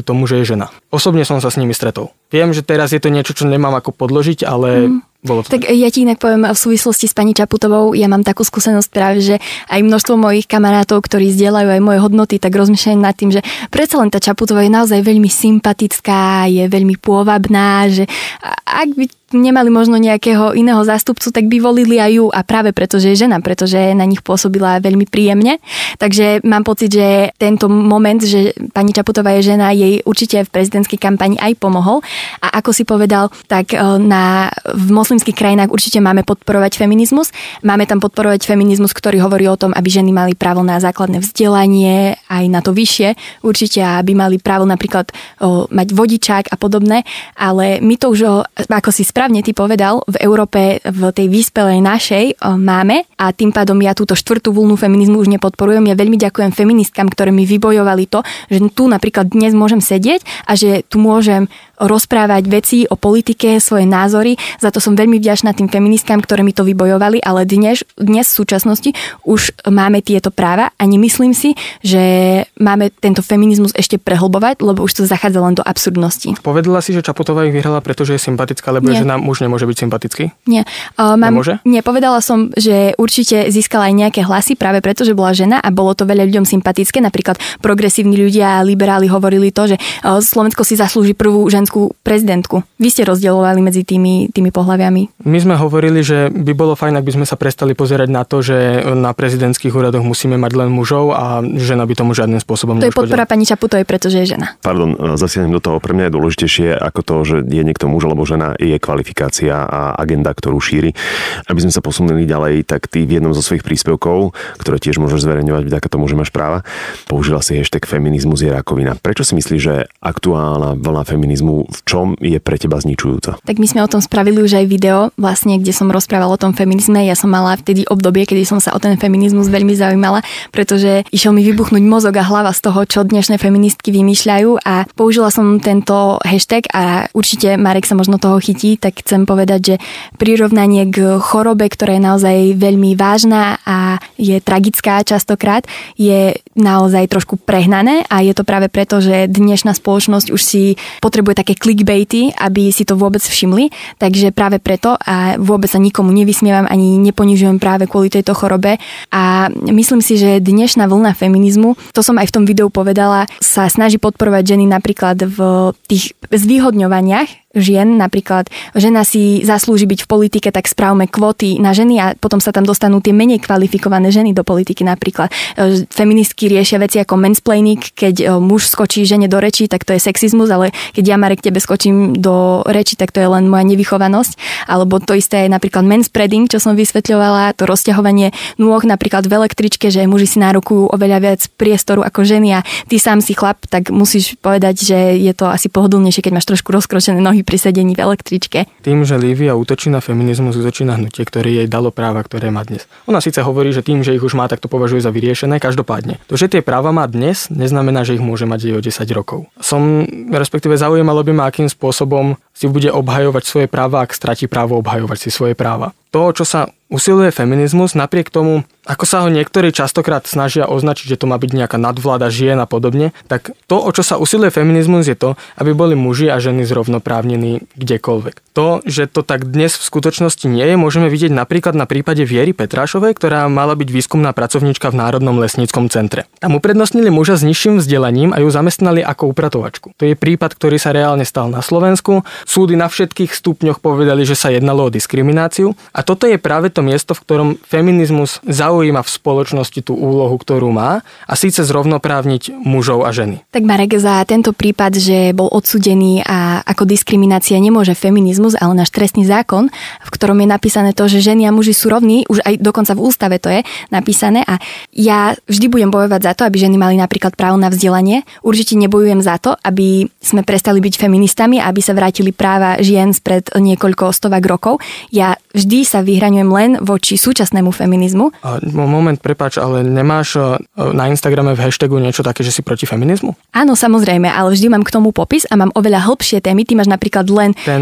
je žena. Osobne som sa s nimi stretol. Viem, že teraz je to niečo, čo nemám ako podložiť, ale... Mm. Bolo to tak ja ti inak poviem v súvislosti s pani Čaputovou, ja mám takú skúsenosť práve, že aj množstvo mojich kamarátov, ktorí zdieľajú aj moje hodnoty, tak rozmýšľajú nad tým, že predsa len tá Čaputová je naozaj veľmi sympatická, je veľmi pôvabná, že ak by nemali možno nejakého iného zástupcu, tak by volili aj ju, a práve preto, že je žena, pretože na nich pôsobila veľmi príjemne. Takže mám pocit, že tento moment, že pani Čaputová je žena, jej určite v prezidentskej kampani aj pomohol. A ako si povedal, tak na, v moslimských krajinách určite máme podporovať feminizmus. Máme tam podporovať feminizmus, ktorý hovorí o tom, aby ženy mali právo na základné vzdelanie, aj na to vyššie. Určite, aby mali právo napríklad o, mať vodičák a podobné. Ale my to už, o, ako si správne ty povedal, v Európe, v tej vyspelej našej o, máme, a tým pádom ja túto štvrtú vlnu feminizmu už nepodporujem. Ja veľmi ďakujem feministkám, ktoré mi vybojovali to, že tu napríklad dnes môžem sedieť a že tu môžem rozprávať veci o politike, svoje názory. Za to som veľmi vďačná tým feministkám, ktoré mi to vybojovali, ale dnes, dnes v súčasnosti už máme tieto práva a nemyslím si, že máme tento feminizmus ešte prehlbovať, lebo už to zachádza len do absurdnosti. Povedala si, že Čaputová ich vyhrala, pretože je sympatická, lebo je žena, muž nemôže byť sympatický? Nie. Uh, mám, nemôže? Nie, povedala som, že určite získala aj nejaké hlasy práve preto, že bola žena a bolo to veľa ľuďom sympatické. Napríklad progresívni ľudia a liberáli hovorili to, že uh, Slovensko si zaslúži prvú ženskú prezidentku. Vy ste rozdielovali medzi tými, tými pohľaviami. My sme hovorili, že by bolo fajn, ak by sme sa prestali pozerať na to, že na prezidentských úradoch musíme mať len mužov a žena by tomu žiadnym spôsobom neuškodila. To je podpora pani Čaputovej, pretože je žena. Pardon, zasiahnem do toho. Pre mňa je dôležitejšie ako to, že je niekto muž alebo žena, je kvalifikácia a agenda, ktorú šíri. Aby sme sa posunuli ďalej, tak ty v jednom zo svojich príspevkov, ktoré tiež môžeš zverejňovať vďaka tomu, že máš práva, použila si hashtag feminizmus je rakovina. Prečo si myslíš, že aktuálna vlna feminizmu v čom je pre teba zničujúca? Tak my sme o tom spravili už aj video, vlastne, kde som rozprával o tom feminizme. Ja som mala vtedy obdobie, kedy som sa o ten feminizmus veľmi zaujímala, pretože išiel mi vybuchnúť mozog a hlava z toho, čo dnešné feministky vymýšľajú, a použila som tento hashtag a určite Marek sa možno toho chytí, tak chcem povedať, že prirovnanie k chorobe, ktorá je naozaj veľmi vážna a je tragická častokrát, je naozaj trošku prehnané, a je to práve preto, že dnešná spoločnosť už si potrebuje také clickbaity, aby si to vôbec všimli. Takže práve preto, a vôbec sa nikomu nevysmievam ani neponižujem práve kvôli tejto chorobe, a myslím si, že dnešná vlna feminizmu, to som aj v tom videu povedala, sa snaží podporovať ženy napríklad v tých zvýhodňovaniach žien, napríklad žena si zaslúži byť v politike, tak správme kvóty na ženy a potom sa tam dostanú tie menej kvalifikované ženy do politiky. Napríklad feministky riešia veci ako mansplaining, keď muž skočí žene do reči, tak to je sexizmus, ale keď ja, Marek, tebe skočím do reči, tak to je len moja nevychovanosť. Alebo to isté je napríklad manspreading, čo som vysvetľovala, to rozťahovanie nôh napríklad v električke, že muži si nárokujú oveľa viac priestoru ako ženy, a ty sám si chlap, tak musíš povedať, že je to asi pohodlnejšie, keď máš trošku rozkročené nohy pri sedení v električke. Tým, že Lívia útočí na feminizmus, útočí na hnutie, ktoré jej dalo práva, ktoré má dnes. Ona síce hovorí, že tým, že ich už má, tak to považuje za vyriešené, každopádne. To, že tie práva má dnes, neznamená, že ich môže mať aj o desať rokov. Som, respektíve zaujímalo by ma, akým spôsobom si bude obhajovať svoje práva, ak stratí právo obhajovať si svoje práva. To, čo sa usiluje feminizmus, napriek tomu, ako sa ho niektorí častokrát snažia označiť, že to má byť nejaká nadvláda žien a podobne, tak to, o čo sa usiluje feminizmus, je to, aby boli muži a ženy zrovnoprávnení kdekoľvek. To, že to tak dnes v skutočnosti nie je, môžeme vidieť napríklad na prípade Viery Petrášovej, ktorá mala byť výskumná pracovníčka v Národnom lesníckom centre. Tam uprednostnili muža s nižším vzdelaním a ju zamestnali ako upratovačku. To je prípad, ktorý sa reálne stal na Slovensku. Súdy na všetkých stupňoch povedali, že sa jednalo o diskrimináciu, a toto je práve to miesto, v ktorom feminizmus zaujíma v spoločnosti tú úlohu, ktorú má, a síce zrovnoprávniť mužov a ženy. Tak Marek, za tento prípad, že bol odsúdený a ako diskriminácia nemôže feminizmus, ale náš trestný zákon, v ktorom je napísané to, že ženy a muži sú rovní, už aj dokonca v ústave to je napísané, a ja vždy budem bojovať za to, aby ženy mali napríklad právo na vzdelanie. Určite nebojujem za to, aby sme prestali byť feministami, aby sa vrátili práva žien spred niekoľko stovák rokov. Ja vždy sa vyhraňujem len voči súčasnému feminizmu. A moment, prepáč, ale nemáš na Instagrame v hashtagu niečo také, že si proti feminizmu? Áno, samozrejme, ale vždy mám k tomu popis a mám oveľa hĺbšie témy. Ty máš napríklad len... Ten popis tam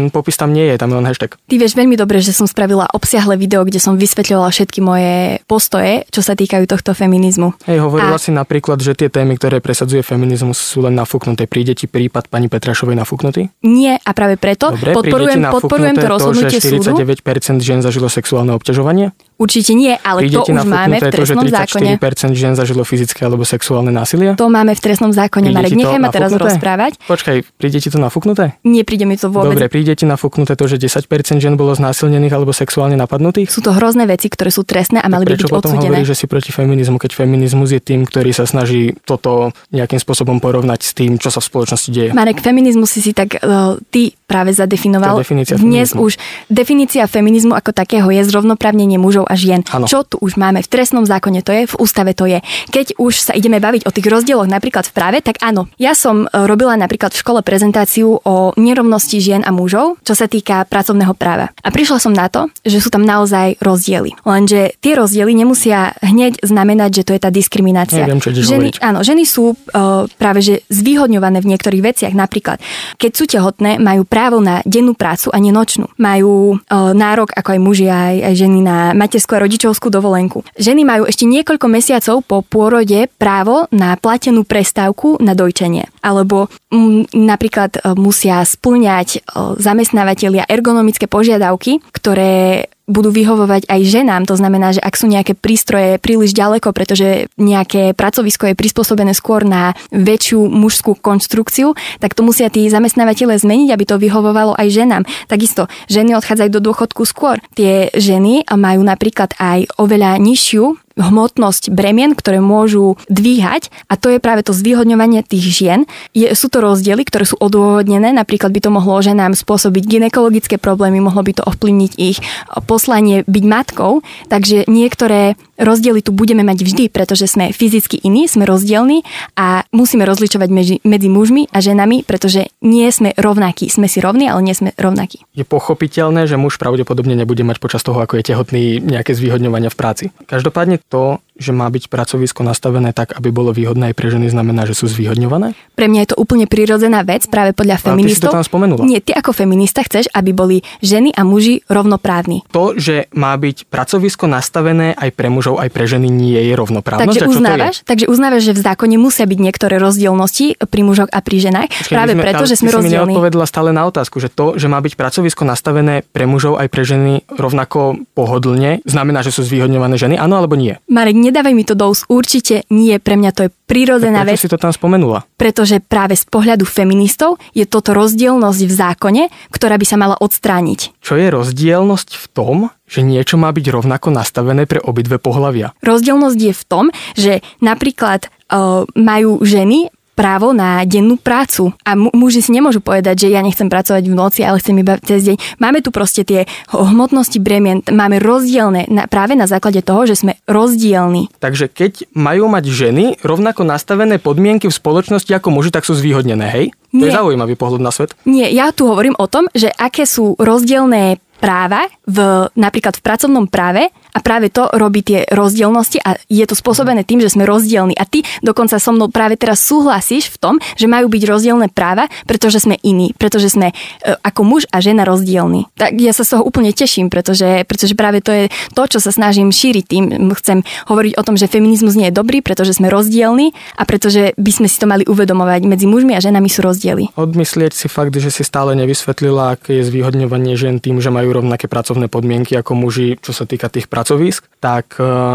tam nie je, tam je len hashtag. Ty vieš veľmi dobre, že som spravila obsiahle video, kde som vysvetľovala všetky moje postoje, čo sa týkajú tohto feminizmu. Hej, hovorila A... si napríklad, že tie témy, ktoré presadzuje feminizmus, sú len nafúknuté. Príde ti prípad pani Petrašovej nafúknutý? Nie, a práve preto Dobre, podporujem, podporujem to rozhodnutie to, že štyridsaťdeväť percent súdu. žien zažilo sexuálne obťažovanie? Určite nie, ale Príde to už máme v trestnom to, že tridsaťštyri percent zákone. žien zažilo fyzické alebo sexuálne násilie? To máme v trestnom zákone, Príde Marek, ti to nechaj ma teraz nafúknuté? rozprávať. Počkaj, príde ti to nafúknuté? Nie, príde mi to vôbec. Dobre, príde ti nafúknuté to, že desať percent žien bolo znásilnených alebo sexuálne napadnutých? Sú to hrozné veci, ktoré sú trestné a mali by byť Prečo potom odsúdené. hovoríš, že si proti feminizmu, keď feminizmus je tým, ktorý sa snaží toto nejakým spôsobom porovnať s tým, čo sa v spoločnosti deje? Marek, feminizmus si si tak uh, ty práve zadefinoval. To je definícia Dnes feminizmu. už definícia feminizmu ako takého je zrovnoprávnenie mužov a žien. Áno. Čo tu už máme v trestnom zákone, to je, v ústave to je. Keď už sa ideme baviť o tých rozdieloch napríklad v práve, tak áno. Ja som robila napríklad v škole prezentáciu o nerovnosti žien a mužov, čo sa týka pracovného práva. A prišla som na to, že sú tam naozaj rozdiely. Lenže tie rozdiely nemusia hneď znamenať, že to je tá diskriminácia. Neviem, čo ideš ženy, hovoriť. áno, ženy sú uh, práve že zvýhodňované v niektorých veciach. Napríklad, keď sú tehotné, majú právo na dennú prácu a nie nočnú. Majú uh, nárok, ako aj muži, aj, aj ženy, na materskú a rodičovskú dovolenku. Ženy majú ešte niekoľko mesiacov po pôrode právo na platenú prestávku na dojčenie. Alebo m, napríklad uh, musia spĺňať uh, zamestnávateľia ergonomické požiadavky, ktoré budú vyhovovať aj ženám. To znamená, že ak sú nejaké prístroje príliš ďaleko, pretože nejaké pracovisko je prispôsobené skôr na väčšiu mužskú konštrukciu, tak to musia tí zamestnávateľe zmeniť, aby to vyhovovalo aj ženám. Takisto ženy odchádzajú do dôchodku skôr. Tie ženy majú napríklad aj oveľa nižšiu hmotnosť bremien, ktoré môžu dvíhať, a to je práve to zvýhodňovanie tých žien. Je, sú to rozdiely, ktoré sú odôvodnené, napríklad by to mohlo ženám spôsobiť gynekologické problémy, mohlo by to ovplyvniť ich poslanie byť matkou, takže niektoré rozdiely tu budeme mať vždy, pretože sme fyzicky iní, sme rozdielni a musíme rozličovať medzi, medzi mužmi a ženami, pretože nie sme rovnakí. Sme si rovní, ale nie sme rovnakí. Je pochopiteľné, že muž pravdepodobne nebude mať počas toho, ako je tehotný, nejaké zvýhodňovania v práci. Každopádne to, že má byť pracovisko nastavené tak, aby bolo výhodné aj pre ženy, znamená, že sú zvýhodňované? Pre mňa je to úplne prirodzená vec, práve podľa feministov. Ale ty si to tam spomenula. Nie, ty ako feminista chceš, aby boli ženy a muži rovnoprávni. To, že má byť pracovisko nastavené aj pre mužov, aj pre ženy, nie je rovnoprávnosť. Takže uznávaš, takže uznávaš, že v zákone musia byť niektoré rozdielnosti pri mužoch a pri ženách, Počkej, práve sme, preto, že sme rozdielni. Ty si mi rozdielni. neodpovedala stále na otázku, že to, že má byť pracovisko nastavené pre mužov aj pre ženy rovnako pohodlne, znamená, že sú zvýhodňované ženy, áno alebo nie? Marek, nedávaj mi to do úst, určite nie, pre mňa to je prirodzená Prečo vec. si to tam spomenula? Pretože práve z pohľadu feministov je toto rozdielnosť v zákone, ktorá by sa mala odstrániť. Čo je rozdielnosť v tom, že niečo má byť rovnako nastavené pre obidve pohlavia? Rozdielnosť je v tom, že napríklad uh, majú ženy právo na dennú prácu. A mu- muži si nemôžu povedať, že ja nechcem pracovať v noci, ale chcem iba cez deň. Máme tu proste tie hmotnosti bremien, máme rozdielne na, práve na základe toho, že sme rozdielni. Takže keď majú mať ženy rovnako nastavené podmienky v spoločnosti ako muži, tak sú zvýhodnené, hej? To je Nie. zaujímavý pohľad na svet. Nie, ja tu hovorím o tom, že aké sú rozdielne práva v, napríklad v pracovnom práve a práve to robí tie rozdielnosti a je to spôsobené tým, že sme rozdielni. A ty dokonca so mnou práve teraz súhlasíš v tom, že majú byť rozdielne práva, pretože sme iní, pretože sme e, ako muž a žena rozdielni. Tak ja sa z toho úplne teším, pretože, pretože práve to je to, čo sa snažím šíriť tým. Chcem hovoriť o tom, že feminizmus nie je dobrý, pretože sme rozdielni a pretože by sme si to mali uvedomovať. Medzi mužmi a ženami sú rozdiely. Odmyslieť si fakt, že si stále nevysvetlila, aké je zvýhodňovanie žien tým, že majú rovnaké pracovné podmienky ako muži, čo sa týka tých pracovísk, tak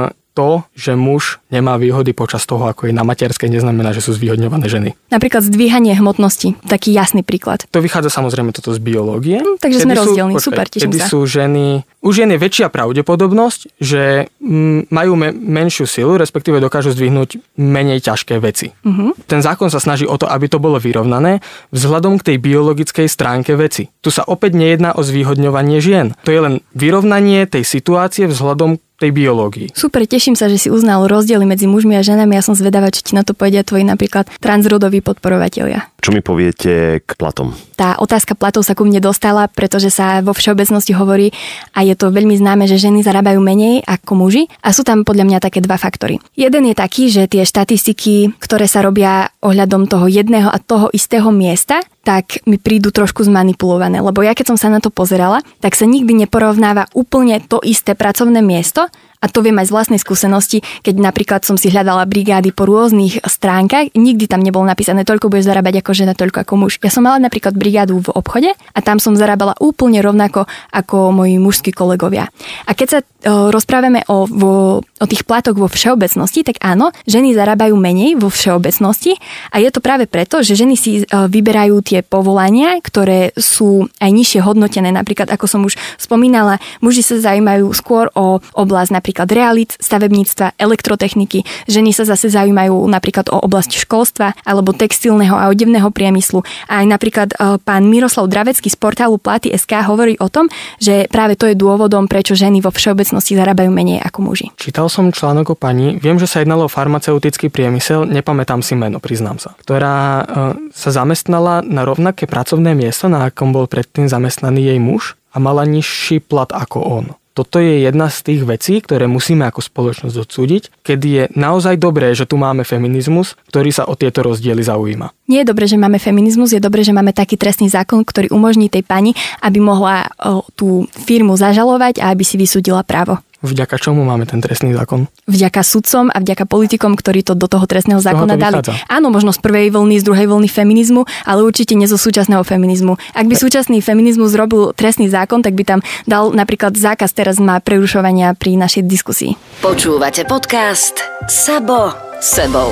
to, že muž nemá výhody počas toho, ako je na materskej, neznamená, že sú zvýhodňované ženy. Napríklad zdvíhanie hmotnosti, taký jasný príklad. To vychádza samozrejme toto z biológie. Hm, takže sme rozdielni, super, teším kedy sa. sú ženy, u žien je väčšia pravdepodobnosť, že mm, majú me, menšiu silu, respektíve dokážu zdvihnúť menej ťažké veci. Uh-huh. Ten zákon sa snaží o to, aby to bolo vyrovnané vzhľadom k tej biologickej stránke veci. Tu sa opäť nejedná o zvýhodňovanie žien. To je len vyrovnanie tej situácie vzhľadom tej biológii. Super, teším sa, že si uznal rozdiely medzi mužmi a ženami. Ja som zvedavá, či ti na to povedia tvoji napríklad transrodoví podporovatelia. Čo mi poviete k platom? Tá otázka platov sa ku mne dostala, pretože sa vo všeobecnosti hovorí a je to veľmi známe, že ženy zarábajú menej ako muži muži. A sú tam podľa mňa také dva faktory. Jeden je taký, že tie štatistiky, ktoré sa robia ohľadom toho jedného a toho istého miesta, tak mi prídu trošku zmanipulované. Lebo ja keď som sa na to pozerala, tak sa nikdy neporovnáva úplne to isté pracovné miesto. A to viem aj z vlastnej skúsenosti, keď napríklad som si hľadala brigády po rôznych stránkach, nikdy tam nebolo napísané toľko budeš zarábať ako žena, toľko ako muž. Ja som mala napríklad brigádu v obchode a tam som zarábala úplne rovnako ako moji mužskí kolegovia. A keď sa o, rozprávame o, vo, o tých platoch vo všeobecnosti, tak áno, ženy zarábajú menej vo všeobecnosti a je to práve preto, že ženy si o, vyberajú tie povolania, ktoré sú aj nižšie hodnotené. Napríklad, ako som už spomínala, muži sa zaujímajú skôr o oblasť napríklad realít, stavebníctva, elektrotechniky. Ženy sa zase zaujímajú napríklad o oblasť školstva alebo textilného a odevného priemyslu. A aj napríklad e, pán Miroslav Dravecký z portálu Platy bodka es ká hovorí o tom, že práve to je dôvodom, prečo ženy vo všeobecnosti zarábajú menej ako muži. Čítal som článok o pani, viem, že sa jednalo o farmaceutický priemysel, nepamätám si meno, priznám sa, ktorá e, sa zamestnala na rovnaké pracovné miesto, na akom bol predtým zamestnaný jej muž a mala nižší plat ako on. Toto je jedna z tých vecí, ktoré musíme ako spoločnosť odsúdiť, kedy je naozaj dobré, že tu máme feminizmus, ktorý sa o tieto rozdiely zaujíma. Nie je dobré, že máme feminizmus, je dobré, že máme taký trestný zákon, ktorý umožní tej pani, aby mohla o, tú firmu zažalovať a aby si vysúdila právo. Vďaka čomu máme ten trestný zákon? Vďaka sudcom a vďaka politikom, ktorí to do toho trestného zákona dali. Vychádza? Áno, možno z prvej vlny, z druhej vlny feminizmu, ale určite nie zo súčasného feminizmu. Ak by súčasný feminizmus robil trestný zákon, tak by tam dal napríklad zákaz teraz má prerušovania pri našej diskusii. Počúvate podcast Sabo sebou.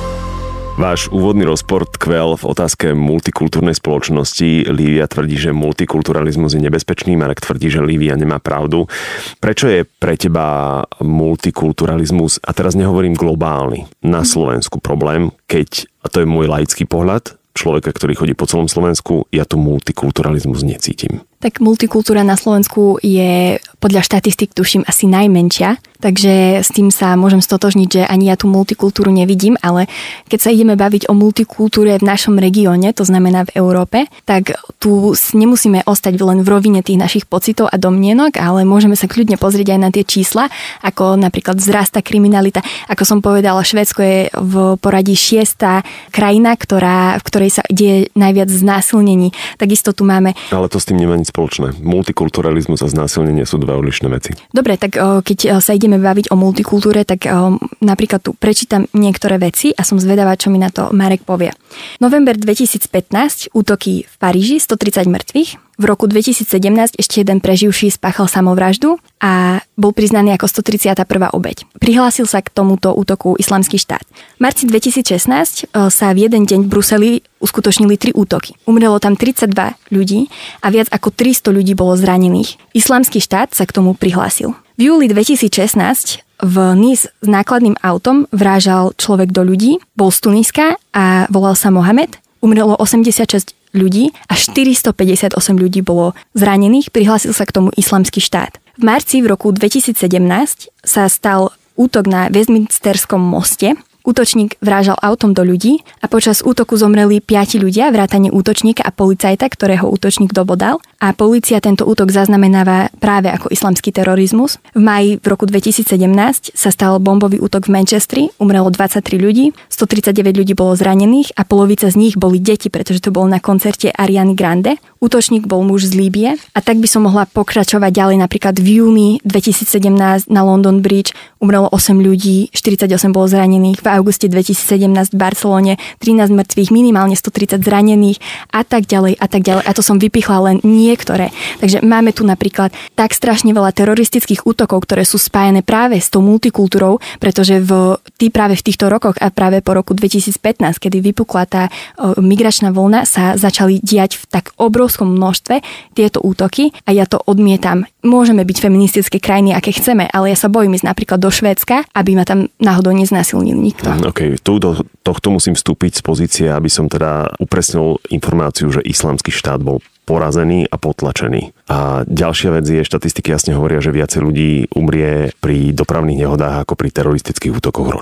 Váš úvodný rozpor tkvel v otázke multikultúrnej spoločnosti. Lívia tvrdí, že multikulturalizmus je nebezpečný, Marek tvrdí, že Lívia nemá pravdu. Prečo je pre teba multikulturalizmus, a teraz nehovorím globálny, na Slovensku problém, keď, a to je môj laický pohľad, človeka, ktorý chodí po celom Slovensku, ja tu multikulturalizmus necítim. Tak multikultúra na Slovensku je podľa štatistik tuším asi najmenšia, takže s tým sa môžem stotožniť, že ani ja tú multikultúru nevidím, ale keď sa ideme baviť o multikultúre v našom regióne, to znamená v Európe, tak tu nemusíme ostať len v rovine tých našich pocitov a domnienok, ale môžeme sa kľudne pozrieť aj na tie čísla, ako napríklad vzrastá kriminalita. Ako som povedala, Švédsko je v poradí šiesta krajina, ktorá, v ktorej sa deje najviac znásilnení. Takisto tu máme... Ale to s tým nemá nič spoločné. Multikulturalizmus a znásilnenie sú dve odlišné veci. Dobre, tak keď sa ideme baviť o multikultúre, tak napríklad tu prečítam niektoré veci a som zvedavá, čo mi na to Marek povie. November dvetisícpätnásť, útoky v Paríži, stotridsať mŕtvych. V roku dvetisícsedemnásť ešte jeden preživší spáchal samovraždu a bol priznaný ako stotridsiata prvá obeť. Prihlásil sa k tomuto útoku Islamský štát. V marci dvetisícšestnásť sa v jeden deň v Bruseli uskutočnili tri útoky. Umrelo tam tridsaťdva ľudí a viac ako tristo ľudí bolo zranených. Islamský štát sa k tomu prihlásil. V júli dvetisícšestnásť v Nice s nákladným autom vrážal človek do ľudí, bol z Tuniska a volal sa Mohamed. Umrelo osemdesiatšesť ľudí a štyristopäťdesiatosem ľudí bolo zranených, prihlásil sa k tomu Islamský štát. V marci v roku dvetisícsedemnásť sa stal útok na Westminsterskom moste. Útočník vrážal autom do ľudí a počas útoku zomreli piati ľudia, vrátane útočníka a policajta, ktorého útočník dobodal. A polícia tento útok zaznamenáva práve ako islamský terorizmus. V máji v roku dvetisícsedemnásť sa stal bombový útok v Manchestri, umrelo dvadsaťtri ľudí, stotridsaťdeväť ľudí bolo zranených a polovica z nich boli deti, pretože to bolo na koncerte Ariany Grande. Útočník bol muž z Líbie a tak by som mohla pokračovať ďalej. Napríklad v júni dvetisícsedemnásť na London Bridge umrelo osem ľudí, štyridsaťosem bolo zranených. V auguste dvetisícsedemnásť v Barcelone trinásť mŕtvych, minimálne stotridsať zranených a tak ďalej a tak ďalej. A to som vypichla len niektoré. Takže máme tu napríklad tak strašne veľa teroristických útokov, ktoré sú spájené práve s tou multikultúrou, pretože v, tí práve v týchto rokoch a práve po roku dvetisícpätnásť, kedy vypukla tá o, migračná vlna, sa začali diať v tak obrovskom množstve tieto útoky a ja to odmietam. Môžeme byť feministické krajiny, aké chceme, ale ja sa bojím ísť napríklad do Švédska, aby ma tam náhodou neznásilnili nikto. OK, tu do tohto musím vstúpiť z pozície, aby som teda upresnil informáciu, že Islamský štát bol porazený a potlačený. A ďalšia vec je, štatistiky jasne hovoria, že viacej ľudí umrie pri dopravných nehodách ako pri teroristických útokoch ročne.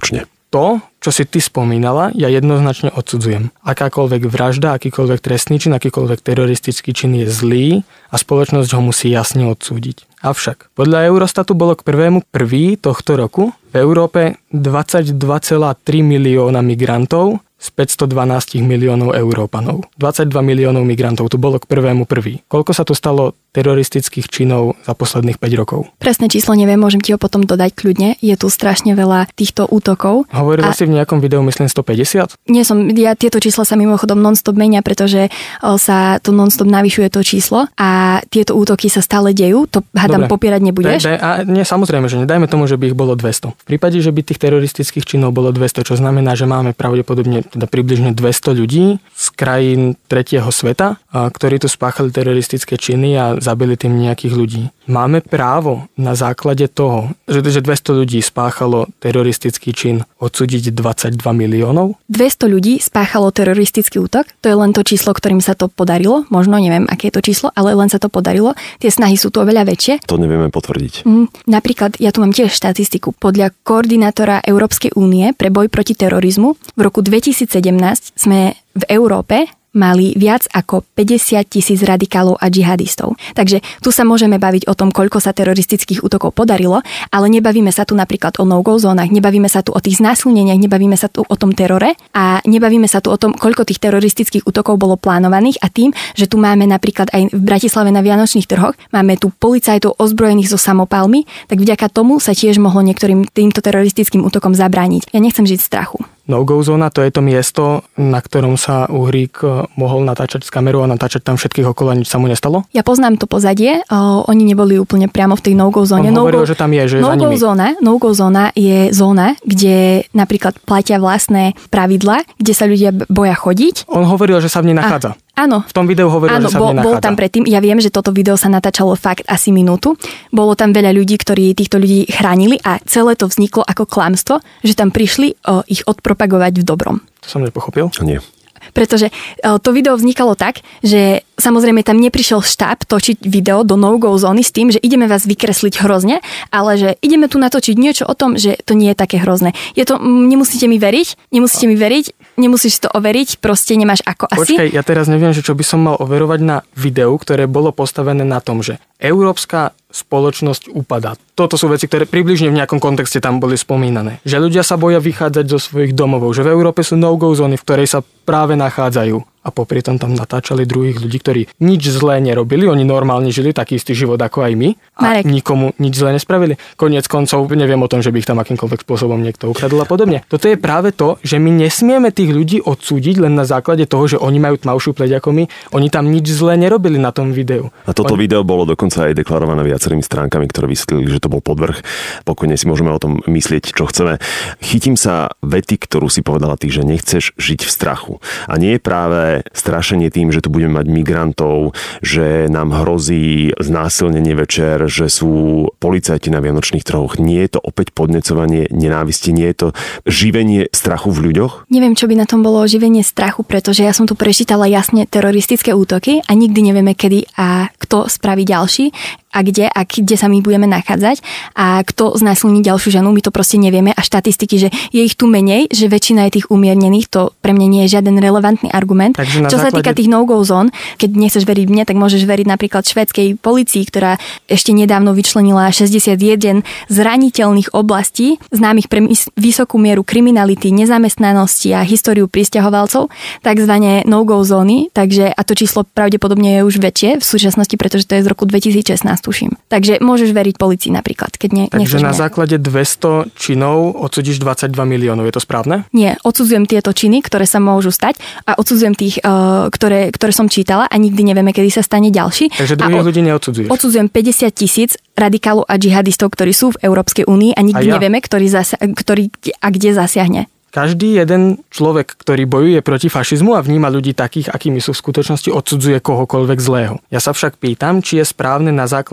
to, čo si ty spomínala, ja jednoznačne odsudzujem. Akákoľvek vražda, akýkoľvek trestný čin, akýkoľvek teroristický čin je zlý a spoločnosť ho musí jasne odsúdiť. Avšak, podľa Eurostatu bolo k prvému prvý tohto roku v Európe dvadsaťdva celá tri milióna migrantov z päťstodvanásť miliónov Európanov. dvadsaťdva miliónov migrantov tu bolo k prvému prvý. Koľko sa tu stalo teroristických činov za posledných päť rokov? Presné číslo neviem, môžem ti ho potom dodať kľudne. Je tu strašne veľa týchto útokov. Hovorila a... si v nejakom videu, myslím, stopäťdesiat? Nie som, ja tieto čísla sa mimochodom non-stop menia, pretože sa to non-stop navyšuje to číslo a tieto útoky sa stále dejú. To hádam popierať nebudeš? Daj, daj, a nie, samozrejme, že nedajme tomu, že by ich bolo dvesto. V prípade, že by tých teroristických činov bolo dvesto, čo znamená, že máme pravdepodobne teda približne dvesto ľudí z krajín tretieho sveta, ktorí tu spáchali teroristické činy a zabili tým nejakých ľudí. Máme právo na základe toho, že dvesto ľudí spáchalo teroristický čin, odsúdiť dvadsaťdva miliónov? dvesto ľudí spáchalo teroristický útok, to je len to číslo, ktorým sa to podarilo, možno neviem, aké je to číslo, ale len sa to podarilo. Tie snahy sú tu oveľa väčšie. To nevieme potvrdiť. Mm, napríklad, ja tu mám tiež štatistiku. Podľa koordinátora Európskej únie pre boj proti terorizmu v roku dvetisícsedemnásť sme v Európe mali viac ako päťdesiat tisíc radikálov a džihadistov. Takže tu sa môžeme baviť o tom, koľko sa teroristických útokov podarilo, ale nebavíme sa tu napríklad o no-go zónach, nebavíme sa tu o tých znásilneniach, nebavíme sa tu o tom terore a nebavíme sa tu o tom, koľko tých teroristických útokov bolo plánovaných a tým, že tu máme napríklad aj v Bratislave na Vianočných trhoch, máme tu policajtov ozbrojených so samopalmi, tak vďaka tomu sa tiež mohlo niektorým týmto teroristickým útokom zabrániť. Ja nechcem žiť v strachu. No-go zóna, to je to miesto, na ktorom sa Uhrík mohol natáčať s kamerou a natáčať tam všetkých okolo a nič sa mu nestalo? Ja poznám to pozadie, o, oni neboli úplne priamo v tej no-go zóne. On hovoril, no-go, že tam je, že no-go za nimi. Zóna, no-go zóna je zóna, kde napríklad platia vlastné pravidlá, kde sa ľudia boja chodiť. On hovoril, že sa v nej nachádza. A Áno. V tom videu hovoril, áno, že sa bol, v nej bol tam predtým. Ja viem, že toto video sa natáčalo fakt asi minútu. Bolo tam veľa ľudí, ktorí týchto ľudí chránili a celé to vzniklo ako klamstvo, že tam prišli o, ich odpropagovať v dobrom. To som nepochopil. Nie. Pretože to video vznikalo tak, že samozrejme tam neprišiel štáb točiť video do no-go zóny s tým, že ideme vás vykresliť hrozne, ale že ideme tu natočiť niečo o tom, že to nie je také hrozné. Je to, nemusíte mi veriť, nemusíte mi veriť, nemusíš to overiť, proste nemáš ako asi. Počkaj, ja teraz neviem, že čo by som mal overovať na videu, ktoré bolo postavené na tom, že európska spoločnosť upadá. Toto sú veci, ktoré približne v nejakom kontexte tam boli spomínané. Že ľudia sa boja vychádzať zo svojich domovov, že v Európe sú no-go zóny, v ktorej sa práve nachádzajú. A popri tom tam natáčali druhých ľudí, ktorí nič zlé nerobili, oni normálne žili taký istý život ako aj my a Marek. Nikomu nič zlé nespravili. Koniec koncov neviem o tom, že by ich tam akýmkoľvek spôsobom niekto ukradol a podobne. Toto je práve to, že my nesmieme tých ľudí odsúdiť len na základe toho, že oni majú tmavšiu pleť ako my. Oni tam nič zlé nerobili na tom videu. A toto oni... video bolo dokonca aj deklarované viacerými stránkami, ktoré vysvetlili, že to bol podvrh. Pokojne si môžeme o tom myslieť, čo chceme. Chytím sa vety, ktorú si povedala ty, že nechceš žiť v strachu. A nie je práve strašenie tým, že tu budeme mať migrantov, že nám hrozí znásilnenie večer, že sú policajti na Vianočných trhoch. Nie je to opäť podnecovanie nenávisti, nie je to živenie strachu v ľuďoch? Neviem, čo by na tom bolo živenie strachu, pretože ja som tu prečítala jasne teroristické útoky a nikdy nevieme, kedy a kto spraví ďalší a kde a kde sa my budeme nachádzať a kto znásilní ďalšiu ženu, my to proste nevieme a štatistiky, že je ich tu menej, že väčšina je tých umiernených, to pre mňa nie je žiaden relevantný argument. Čo základe... sa týka tých no-go zón, keď nechceš veriť mne, tak môžeš veriť napríklad švédskej polícii, ktorá ešte nedávno vyčlenila šesťdesiatjeden zraniteľných oblastí, známych pre vysokú mieru kriminality, nezamestnanosti a históriu prisťahovalcov, takzvané no-go zóny, takže a to číslo pravdepodobne je už väčšie v súčasnosti, pretože to je z roku dvetisícšestnásť. Tuším. Takže môžeš veriť polícii napríklad, keď ne, Takže na mňa. základe dvesto činov odsudíš dvadsaťdva miliónov, je to správne? Nie, odsudzujem tieto činy, ktoré sa môžu stať a odsudzujem tých, uh, ktoré, ktoré som čítala a nikdy nevieme, kedy sa stane ďalší. Takže druhých ľudí neodsudzuješ? Odsudzujem päťdesiat tisíc radikálov a džihadistov, ktorí sú v Európskej únii a nikdy a ja? nevieme, ktorý, zasi- ktorý a kde zasiahne. Každý jeden človek, ktorý bojuje proti fašizmu a vníma ľudí takých, akými sú v skutočnosti, odsudzuje kohokoľvek zlého. Ja sa však pýtam, či je správne na základe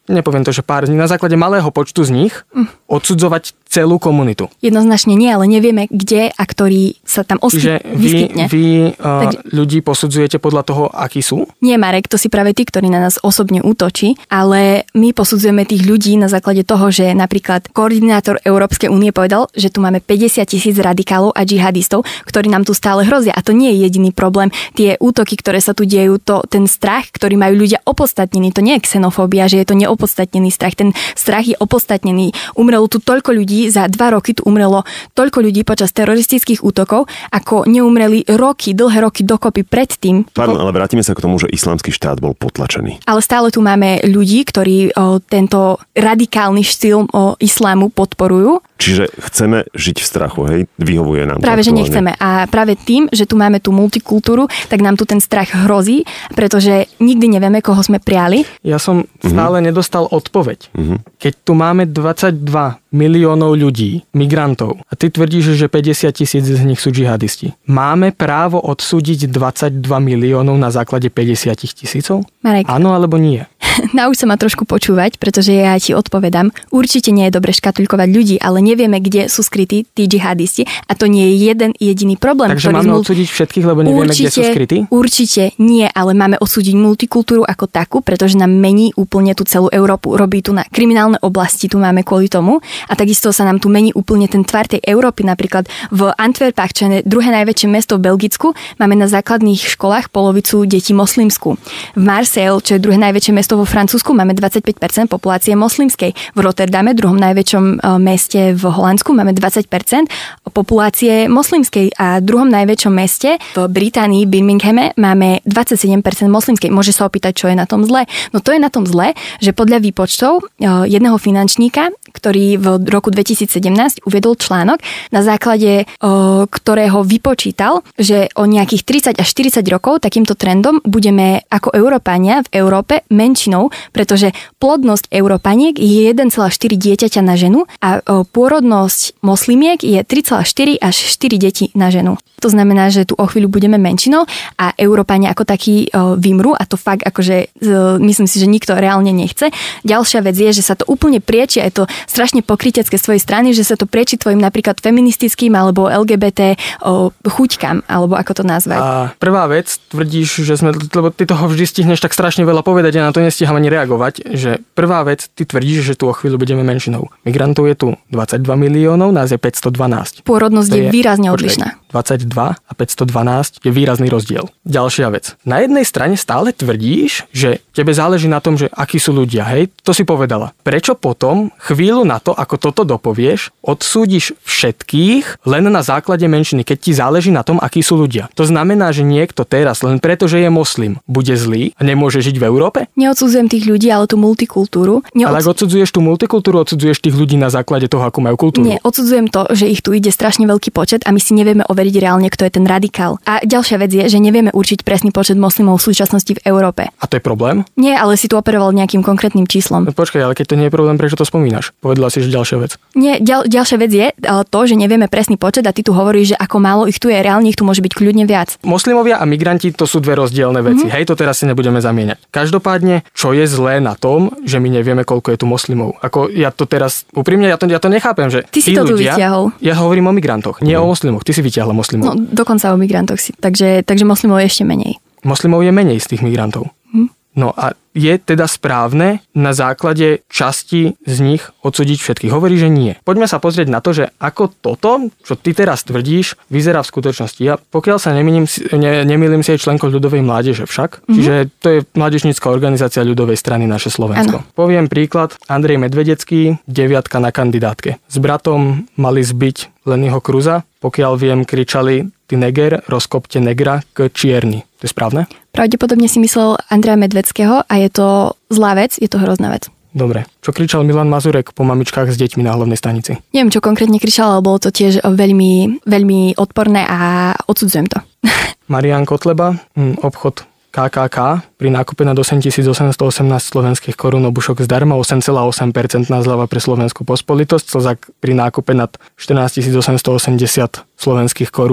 nepoviem to, že pár z nich, na základe malého počtu z nich mm. odsudzovať celú komunitu. Jednoznačne nie, ale nevieme, kde a ktorý sa tam osky- Čiže vy, vyskytne. vy uh, Tak... ľudí posudzujete podľa toho, akí sú? Nie, Marek, to si práve ty, ktorý na nás osobne útočí, ale my posudzujeme tých ľudí na základe toho, že napríklad koordinátor Európskej únie povedal, že tu máme päťdesiat tisíc radikálov a džihadistov, ktorí nám tu stále hrozia. A to nie je jediný problém. Tie útoky, ktoré sa tu dejú, to ten strach, ktorý majú ľudia opodstatnený, to nie je xenofóbia, že je to neopodstatnený strach. Ten strach je opodstatnený. Umrelo tu toľko ľudí, za dva roky tu umrelo toľko ľudí počas teroristických útokov, ako neumreli roky, dlhé roky dokopy predtým. Pardon, ale vrátime sa k tomu, že islamský štát bol potlačený. Ale stále tu máme ľudí, ktorí o, tento radikálny štýl o, islámu podporujú. Čiže chceme žiť v strachu, hej? Vyhovuje nám Práve, to že nechceme. A práve tým, že tu máme tú multikultúru, tak nám tu ten strach hrozí, pretože nikdy nevieme, koho sme priali. Ja som stále mm-hmm. nedostal odpoveď. Mm-hmm. Keď tu máme dvadsaťdva miliónov ľudí, migrantov, a ty tvrdíš, že päťdesiat tisíc z nich sú džihadisti. Máme právo odsúdiť dvadsaťdva miliónov na základe päťdesiat tisícov? Marek. Áno alebo nie? Nauč sa ma trošku počúvať, pretože ja ti odpovedám. Určite nie je dobre škatulkovať ľudí, ale nevieme, kde sú skrytí tí džihadisti a to nie je jeden jediný problém. Takže máme mul... odsúdiť všetkých, lebo nevieme, určite, kde sú skrytí? Určite nie, ale máme odsúdiť multikultúru ako takú, pretože nám mení úplne tú celú Európu. Robí tu na kriminálne oblasti, tu máme kvôli tomu a takisto sa nám tu mení úplne ten tvar tej Európy. Napríklad v Antwerpách, čo je druhé najväčšie mesto v Belgicku, máme na základných školách polovicu detí moslimskú. V Marseille, čo je druhé najväčšie mesto vo Francúzsku, máme dvadsaťpäť percent populácie moslimskej. V Rotterdame, druhom najväčšom meste v Holandsku, máme dvadsať percent populácie moslimskej a druhom najväčšom meste v Británii, Birminghame, máme dvadsaťsedem percent moslimskej. Môže sa opýtať, čo je na tom zle? No to je na tom zle, že podľa výpočtov jedného finančníka, ktorý v roku dvetisícsedemnásť uviedol článok, na základe ktorého vypočítal, že o nejakých tridsať až štyridsať rokov takýmto trendom budeme ako Európania v Európe menšinou, pretože plodnosť Európaniek je jeden celá štyri dieťaťa na ženu a pôrodnosť moslimiek je tri celá štyri až štyri deti na ženu. To znamená, že tu o chvíľu budeme menšinou a Európania ako takí vymrú a to fakt akože myslím si, že nikto reálne nechce. Ďalšia vec je, že sa to úplne prieči, aj to strašne pokrytecké svojej strany, že sa to prieči tvojim napríklad feministickým alebo el gé bé té chuťkam, alebo ako to nazvať. A prvá vec, tvrdíš, že sme, lebo ty toho vždy stihneš tak strašne veľa povedať a na to nestíham ani reagovať, že prvá vec, ty tvrdíš, že tu o chvíľu budeme menšinou. Migrantov je tu dvadsaťdva miliónov, nás je päťstodvanásť. Pôrodnosť je, je výrazne odlišná. dvadsaťdva a päťstodvanásť je výrazný rozdiel. Ďalšia vec. Na jednej strane stále tvrdíš, že tebe záleží na tom, že akí sú ľudia, hej? To si povedala. Prečo potom chvíľu na to, ako toto dopovieš, odsúdiš všetkých len na základe menšiny, keď ti záleží na tom, akí sú ľudia? To znamená, že niekto teraz len preto, že je moslim, bude zlý a nemôže žiť v Európe? Neodsudzujem tých ľudí, ale tú multikultúru. Neodz... Ale ak odsudzuješ tú multikultúru, odsudzuješ tých ľudí na základe toho, ako majú kultúru. Nie, odsudzujem to, že ich tu ide strašne veľký počet a my si nevieme overiť reálne, kto je ten radikál. A ďalšia vec je, že nevieme určiť presný počet moslimov v súčasnosti v Európe. A to je problém? Nie, ale si tu operoval nejakým konkrétnym číslom. No, počkaj, ale keď to nie je problém, prečo to spomínaš? Povedala si, že ďalšia vec. Nie, ďal, ďalšia vec je to, že nevieme presný počet a ty tu hovoríš, že ako málo ich tu je, reálne ich tu môže byť kľudne viac. Moslimovia a migranti to sú dve rozdielne veci. Mm-hmm. Hej, to teraz si nebudeme zamieňať. Každopádne, čo je zlé na tom, že my nevieme, koľko je tu moslimov? Ako ja to teraz úprimne ja to, ja to nechápem, že ty si to tu vyťahol. Ja hovorím o migrantoch, nie mm. o moslimoch. Ty si vyťahla moslimov. No, dokonca o migrantoch si. Takže, takže moslimov je ešte menej. Moslimov je menej z tých migrantov. Mm. No a je teda správne na základe časti z nich odsúdiť všetkých? Hovorí, že nie. Poďme sa pozrieť na to, že ako toto, čo ty teraz tvrdíš, vyzerá v skutočnosti. Ja pokiaľ sa nemýlim, ne, nemýlim si aj členkou ľudovej mládeže však, mm-hmm. čiže to je mládežnícka organizácia ľudovej strany Naše Slovensko. Ano. Poviem príklad, Andrej Medvedecký, deviatka na kandidátke. S bratom mali zbiť Lennyho Kruza, pokiaľ viem, kričali ty neger, rozkopte negra k čierni. To je správne? Pravdepodobne si myslel Andreja Medvedského a je to zlá vec, je to hrozná vec. Dobre. Čo kričal Milan Mazurek po mamičkách s deťmi na hlavnej stanici? Neviem, čo konkrétne kričal, ale bolo to tiež veľmi, veľmi odporné a odsudzujem to. Marián Kotleba, obchod ká ká ká, pri nákupe na osemtisícosemstoosemnásť slovenských korún obušok zdarma, osem celá osem percent zľava pre slovenskú pospolitosť, Slzak pri nákupe nad štrnásťtisícosemstoosemdesiat slovenských korún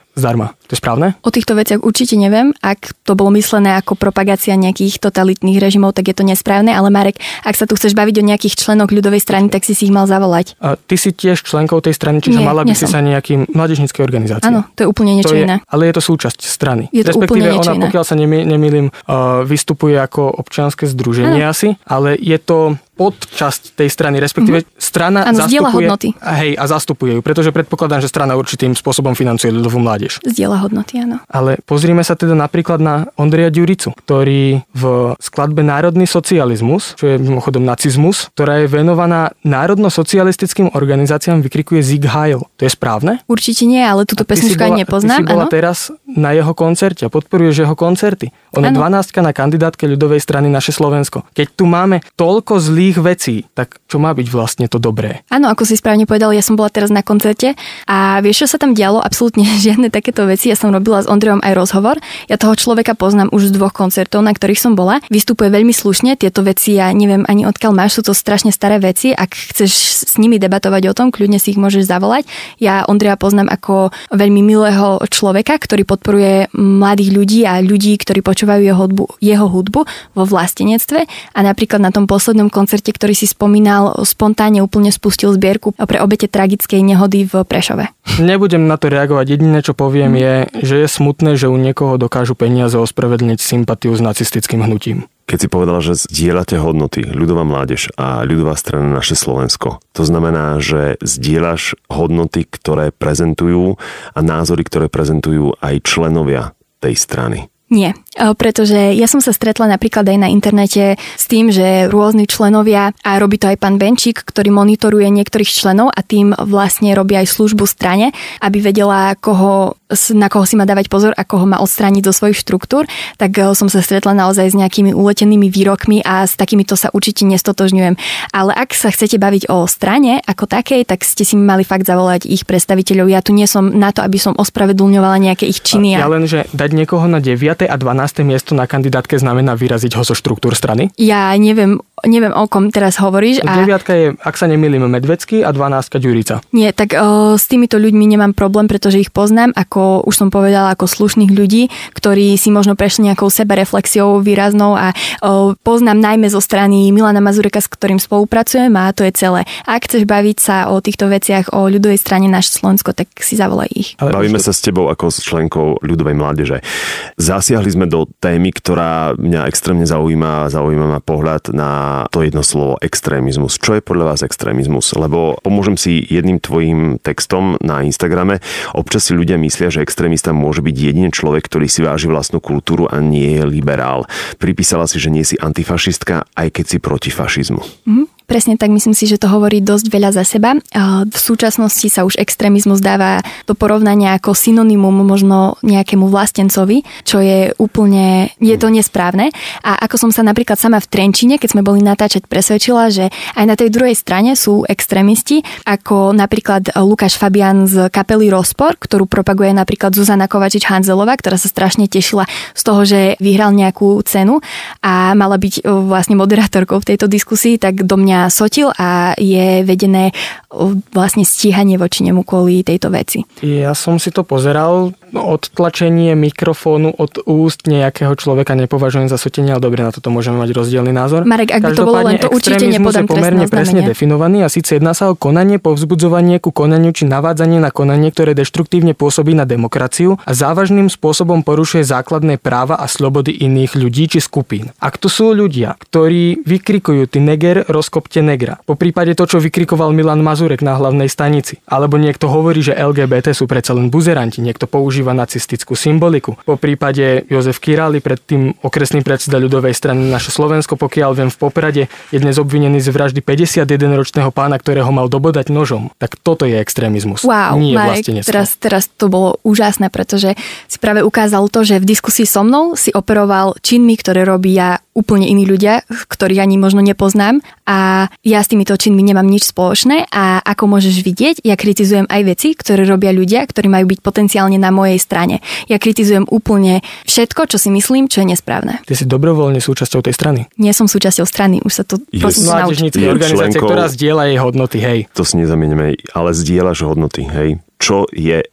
zdarma. To je správne? O týchto veciach určite neviem. Ak to bolo myslené ako propagácia nejakých totalitných režimov, tak je to nesprávne, ale Marek, ak sa tu chceš baviť o nejakých členoch ľudovej strany, tak si si ich mal zavolať. A ty si tiež členkou tej strany, čiže Nie, mala by nie si som. sa nejakým mládežníckej organizácie. Áno, to je úplne niečo to je, iné. Ale je to súčasť strany. Je to Respektíve úplne niečo ona, iné. pokiaľ sa nemý, nemýlim, uh, vystupuje ako občianske združenie Áno. asi, ale je to podčasť tej strany, respektíve mm-hmm. strana Áno, zdieľa zastupuje, hodnoty. hej, a zastupuje ju, pretože predpokladám, že strana určitým spôsobom financuje ľudovú mládež. Zdieľa hodnoty, áno. Ale pozrime sa teda napríklad na Ondreja Ďuricu, ktorý v skladbe Národný socializmus, čo je mimochodom nacizmus, ktorá je venovaná národno-socialistickým organizáciám, vykrikuje Sieg Heil. To je správne? Určite nie, ale túto pesničku aj nepoznám. Ty si bola áno. teraz na jeho koncerte a podporuješ jeho koncerty. On je Áno. dvanástka na kandidátke ľudovej strany Naše Slovensko. Keď tu máme toľko zlých vecí, tak čo má byť vlastne to dobré? Áno, ako si správne povedal, ja som bola teraz na koncerte a vieš, čo sa tam dialo? Absolútne žiadne takéto veci. Ja som robila s Ondrejom aj rozhovor. Ja toho človeka poznám už z dvoch koncertov, na ktorých som bola. Vystupuje veľmi slušne. Tieto veci ja neviem ani odkiaľ máš, sú to strašne staré veci. Ak chceš s nimi debatovať o tom, kľudne si ich môžeš zavolať. Ja Ondreja poznám ako veľmi milého človeka, ktorý podporuje mladých ľudí a ľudí, ktorí počúvajú jeho hudbu, jeho hudbu vo vlastenectve. A napríklad na tom poslednom koncerte, ktorý si spomínal, spontánne úplne spustil zbierku pre obete tragickej nehody v Prešove. Nebudem na to reagovať. Jediné, čo poviem, je, že je smutné, že u niekoho dokážu peniaze ospravedlniť sympatiu s nacistickým hnutím. Keď si povedala, že zdieľate hodnoty, ľudová mládež a ľudová strana Naše Slovensko, to znamená, že zdieľaš hodnoty, ktoré prezentujú a názory, ktoré prezentujú aj členovia tej strany. Nie, pretože ja som sa stretla napríklad aj na internete s tým, že rôzni členovia, a robí to aj pán Benčík, ktorý monitoruje niektorých členov a tým vlastne robí aj službu strane, aby vedela, koho, na koho si má dávať pozor a koho má odstrániť zo svojich štruktúr, tak som sa stretla naozaj s nejakými uletenými výrokmi a s takýmito sa určite nestotožňujem. Ale ak sa chcete baviť o strane ako takej, tak ste si mali fakt zavolať ich predstaviteľov. Ja tu nie som na to, aby som ospravedlňovala nejaké ich činy. Ja len, že dať niekoho na deviate a dvanáste miesto na kandidátke znamená vyraziť ho zo štruktúr strany? Ja neviem, neviem o kom teraz hovoríš. A... Deviatka je, ak sa nemýlim, Medvecký a dvanástka Ďurica. Nie, tak o, s týmito ľuďmi nemám problém, pretože ich poznám, ako už som povedala, ako slušných ľudí, ktorí si možno prešli nejakou sebereflexiou výraznou a o, poznám najmä zo strany Milana Mazureka, s ktorým spolupracujem a to je celé. A ak chceš baviť sa o týchto veciach o ľudovej strane Naše Slovensko, tak si zavolaj ich. Ale bavíme sa s tebou ako s členkou ľudovej mládeže. Zasiahli sme do témy, ktorá mňa extrémne zaujíma, zaujíma ma pohľad na to jedno slovo extrémizmus. Čo je podľa vás extrémizmus? Lebo pomôžem si jedným tvojim textom na Instagrame. Občas si ľudia myslia, že extrémista môže byť jedine človek, ktorý si váži vlastnú kultúru a nie je liberál. Pripísala si, že nie si antifašistka, aj keď si proti fašizmu. Mhm. Presne tak, myslím si, že to hovorí dosť veľa za seba. V súčasnosti sa už extrémizmus dáva do porovnania ako synonymum možno nejakému vlastencovi, čo je úplne, je to nesprávne. A ako som sa napríklad sama v Trenčíne, keď sme boli natáčať, presvedčila, že aj na tej druhej strane sú extrémisti, ako napríklad Lukáš Fabián z kapely Rozpor, ktorú propaguje napríklad Zuzana Kovačič-Hanzelová, ktorá sa strašne tešila z toho, že vyhral nejakú cenu a mala byť vlastne moderátorkou v tejto diskusii, tak do mňa sotil a je vedené vlastne stíhanie voči nemu kvôli tejto veci. Ja som si to pozeral, odtlačenie mikrofónu od úst nejakého človeka nepovažujem za sotenie, ale dobre, na toto môžeme mať rozdielny názor. Marek, ak by to bolo len to, určite nepodám trestné oznámenie. Je pomerne presne definovaný a síce jedná sa o konanie, povzbudzovanie ku konaniu či navádzanie na konanie, ktoré deštruktívne pôsobí na demokraciu a závažným spôsobom porušuje základné práva a slobody iných ľudí či skupín. Ak to sú ľudia, ktorí vykrikujú ty neger, rozkopte negra. Po prípade to, čo vykrikoval Milan Mazurek na hlavnej stanici. Alebo niekto hovorí, že el gé bé té sú predsa len buzeranti, niekto používa nacistickú symboliku. Po prípade Jozef Király, predtým okresný predseda ľudovej strany Naše Slovensko, pokiaľ viem v Poprade, je dnes obvinený z vraždy päťdesiatjedenročného pána, ktorého mal dobodať nožom. Tak toto je extrémizmus. Wow, nie Marek, teraz, teraz to bolo úžasné, pretože si práve ukázal to, že v diskusii so mnou si operoval činmi, ktoré robia úplne iní ľudia, ktorých ani možno nepoznám a ja s týmito činmi nemám nič spoločné a ako môžeš vidieť, ja kritizujem aj veci, ktoré robia ľudia, ktorí majú byť potenciálne na mojej strane. Ja kritizujem úplne všetko, čo si myslím, čo je nesprávne. Ty si dobrovoľne súčasťou tej strany. Nie som súčasťou strany, už sa to prosím naučiť. Mládežníckej organizácie, ktorá zdieľa jej hodnoty, hej. To si nezamienime, ale zdieľaš hodnoty, hej. Čo je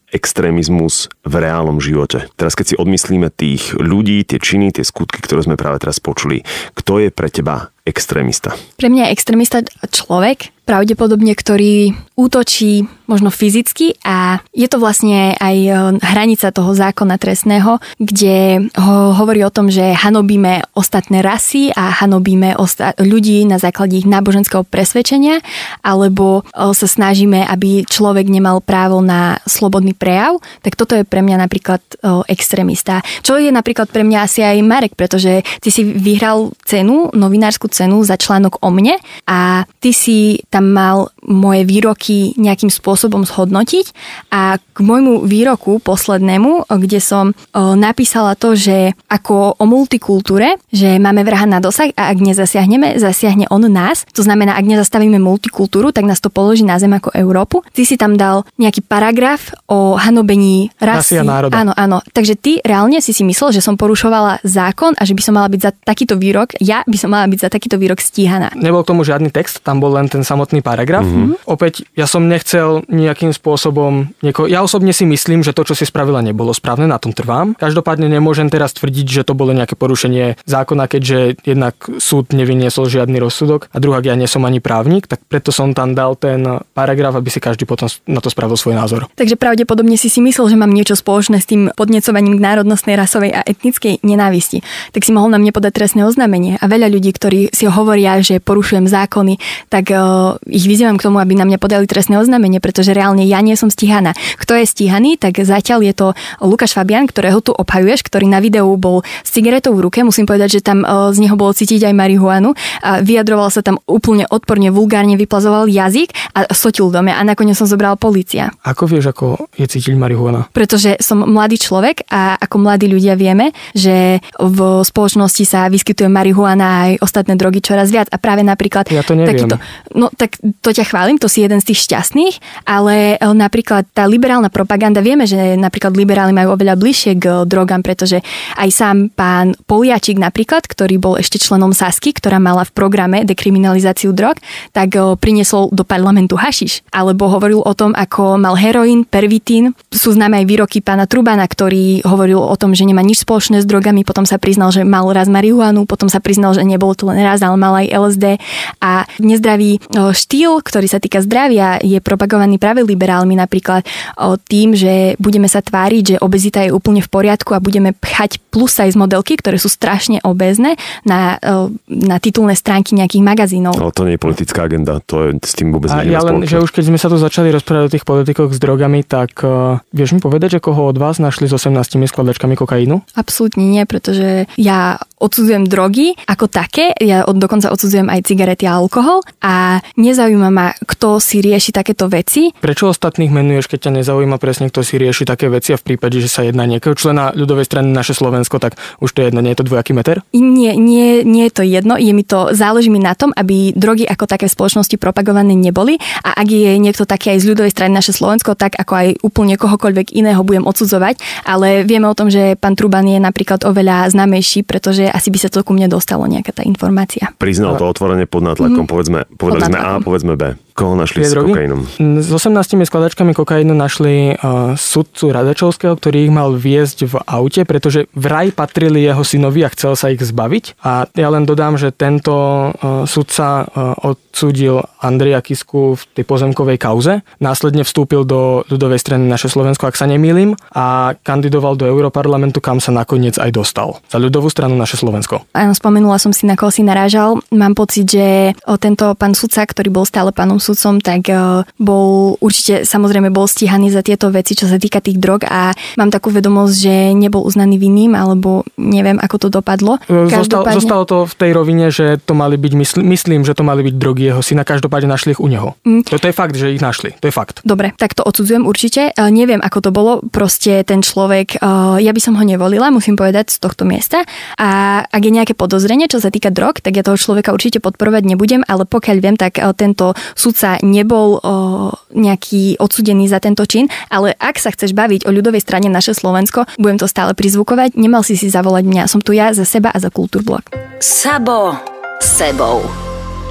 extrémizmus v reálnom živote? Teraz keď si odmyslíme tých ľudí, tie činy, tie skutky, ktoré sme práve teraz počuli, kto je pre teba extrémista? Pre mňa je extrémista človek, pravdepodobne, ktorý útočí možno fyzicky a je to vlastne aj hranica toho zákona trestného, kde ho hovorí o tom, že hanobíme ostatné rasy a hanobíme osta- ľudí na základe ich náboženského presvedčenia, alebo sa snažíme, aby človek nemal právo na slobodný prejav, tak toto je pre mňa napríklad extrémista. Čo je napríklad pre mňa asi aj Marek, pretože ty si vyhral cenu, novinárskú cenu za článok o mne a ty si tam mal moje výroky nejakým spôsobom zhodnotiť a k môjmu výroku poslednému, kde som napísala to, že ako o multikultúre, že máme vraha na dosah a ak nezasiahneme, zasiahne on nás. To znamená, ak nezastavíme multikultúru, tak nás to položí na zem ako Európu. Ty si tam dal nejaký paragraf o hanobení rasy. Rasy a národa. Áno, áno. Takže ty reálne si si myslel, že som porušovala zákon a že by som mala byť za takýto výrok, ja by som mala byť za takýto výrok stíhaná. Nebol k tomu žiadny text, tam bol len ten samotný paragraf. Mm-hmm. Opäť, ja som nechcel nejakým spôsobom nieko... Ja osobne si myslím, že to, čo si spravila, nebolo správne, na tom trvám. Každopádne nemôžem teraz tvrdiť, že to bolo nejaké porušenie zákona, keďže jednak súd nevyniesol žiadny rozsudok a druhá, ja nie som ani právnik, tak preto som tam dal ten paragraf, aby si každý potom na to spravil svoj názor. Takže pravdepodobne si si myslel, že mám niečo spoločné s tým podnecovaním k národnostnej, rasovej a etnickej nenávisti. Tak si mohol na mne podať trestné oznámenie a veľa ľudí, ktorí si hovoria, že porušujem zákony, tak uh, ich vyzývam k tomu, aby na mňa podali trestné oznámenie, pretože reálne ja nie som stíhaná. Kto je stíhaný, tak zatiaľ je to Lukáš Fabián, ktorého tu obhajuješ, ktorý na videu bol s cigaretou v ruke. Musím povedať, že tam uh, z neho bolo cítiť aj marihuanu a vyjadroval sa tam úplne odporne, vulgárne, vyplazoval jazyk a sotil do mňa a nakoniec som zobrala polícia. Ako vieš, ako je cítiť marihuana? Pretože som mladý človek a ako mladí ľudia vieme, že v spoločnosti sa vyskytuje marihuana a aj ostatné drogy čoraz viac a práve napríklad ja to neviem. Takýto, no tak to ťa chválim, to si jeden z tých šťastných, ale napríklad tá liberálna propaganda, vieme, že napríklad liberáli majú oveľa bližšie k drogám, pretože aj sám pán Poliačik napríklad, ktorý bol ešte členom Sasky, ktorá mala v programe dekriminalizáciu drog, tak priniesol do parlamentu hašiš. Alebo hovoril o tom, ako mal heroín, pervitín. Sú známe aj výroky pána Trubana, ktorý hovoril o tom, že nemá nič spoločné s drogami, potom sa priznal, že mal raz marihuanu, potom sa priznal, že nebol to len raz, ale mal aj el es dé. A nezdravý štýl, ktorý sa týka zdravia, je propagovaný práve liberálmi, napríklad tým, že budeme sa tváriť, že obezita je úplne v poriadku a budeme pchať plus size modelky, ktoré sú strašne obézne, na, na titulné stránky nejakých magazínov. Ale to nie je politická agenda, to je s tým vôbec nie je. Ja len, že už keď sme sa tu začali rozprávať o tých politikoch s drogami, tak uh, vieš mi povedať, že koho od vás našli s osemnástimi skladačkami kokainu? Absolútne nie, pretože ja odsudzujem drogy ako také, ja od, dokonca odsudzujem aj cigarety a alkohol a nezaujíma ma, kto si rieši takéto veci. Prečo ostatných menuješ, keď ťa nezaujíma presne, kto si rieši také veci a v prípade, že sa jedná nejakého člena ľudovej strany Naše Slovensko, tak už to je jedno, nie je to dvojaký meter? Nie, nie, nie je to jedno, je mi to, záleží mi na tom, aby drogy ako také v spoločnosti propagované neboli a ak je niekto taký aj z ľudovej strany Naše Slovensko, tak ako aj úplne kohokoľvek iného budem odsudzovať, ale vieme o tom, že pán Truban je napríklad oveľa známejší, pretože asi by sa to ku mne dostalo nejaká tá informácia. Priznal to otvorene pod nátlakom, mm. povedzme, povedali sme A, povedzme B. Koho našli s kokainom? S osemnástimi skladačkami kokainu našli uh, sudcu Radačovského, ktorý ich mal viesť v aute, pretože vraj patrili jeho synovi a chcel sa ich zbaviť. A ja len dodám, že tento uh, sudca uh, odsúdil Andreja Kisku v tej pozemkovej kauze. Následne vstúpil do ľudovej strany Naše Slovensko, ak sa nemýlim, a kandidoval do Europarlamentu, kam sa nakoniec aj dostal. Za ľudovú stranu Naše Slovensko. Áno, spomenula som si, na koho si narážal. Mám pocit, že tento pán sudca, ktorý bol stále pánom sudcom, tak bol určite, samozrejme bol stíhaný za tieto veci, čo sa týka tých drog a mám takú vedomosť, že nebol uznaný vinným, alebo neviem, ako to dopadlo. Každopádne... Zostalo to v tej rovine, že to mali byť, mysl, myslím, že to mali byť drogy jeho syna, každopádne našli ich u neho. Mm. To, to je fakt, že ich našli. To je fakt. Dobre, tak to odsudzujem určite. Neviem, ako to bolo. Proste ten človek, ja by som ho nevolila, musím povedať, z tohto miesta. A ak je nejaké podozrenie, čo sa týka drog, tak ja toho človeka určite podporovať nebudem, ale pokiaľ viem, tak tento sudca nebol o, nejaký odsudený za tento čin, ale ak sa chceš baviť o ľudovej strane Naše Slovensko, budem to stále prizvukovať, nemal si si zavolať mňa, som tu ja za seba a za Kultúrblok. Sabo sebou.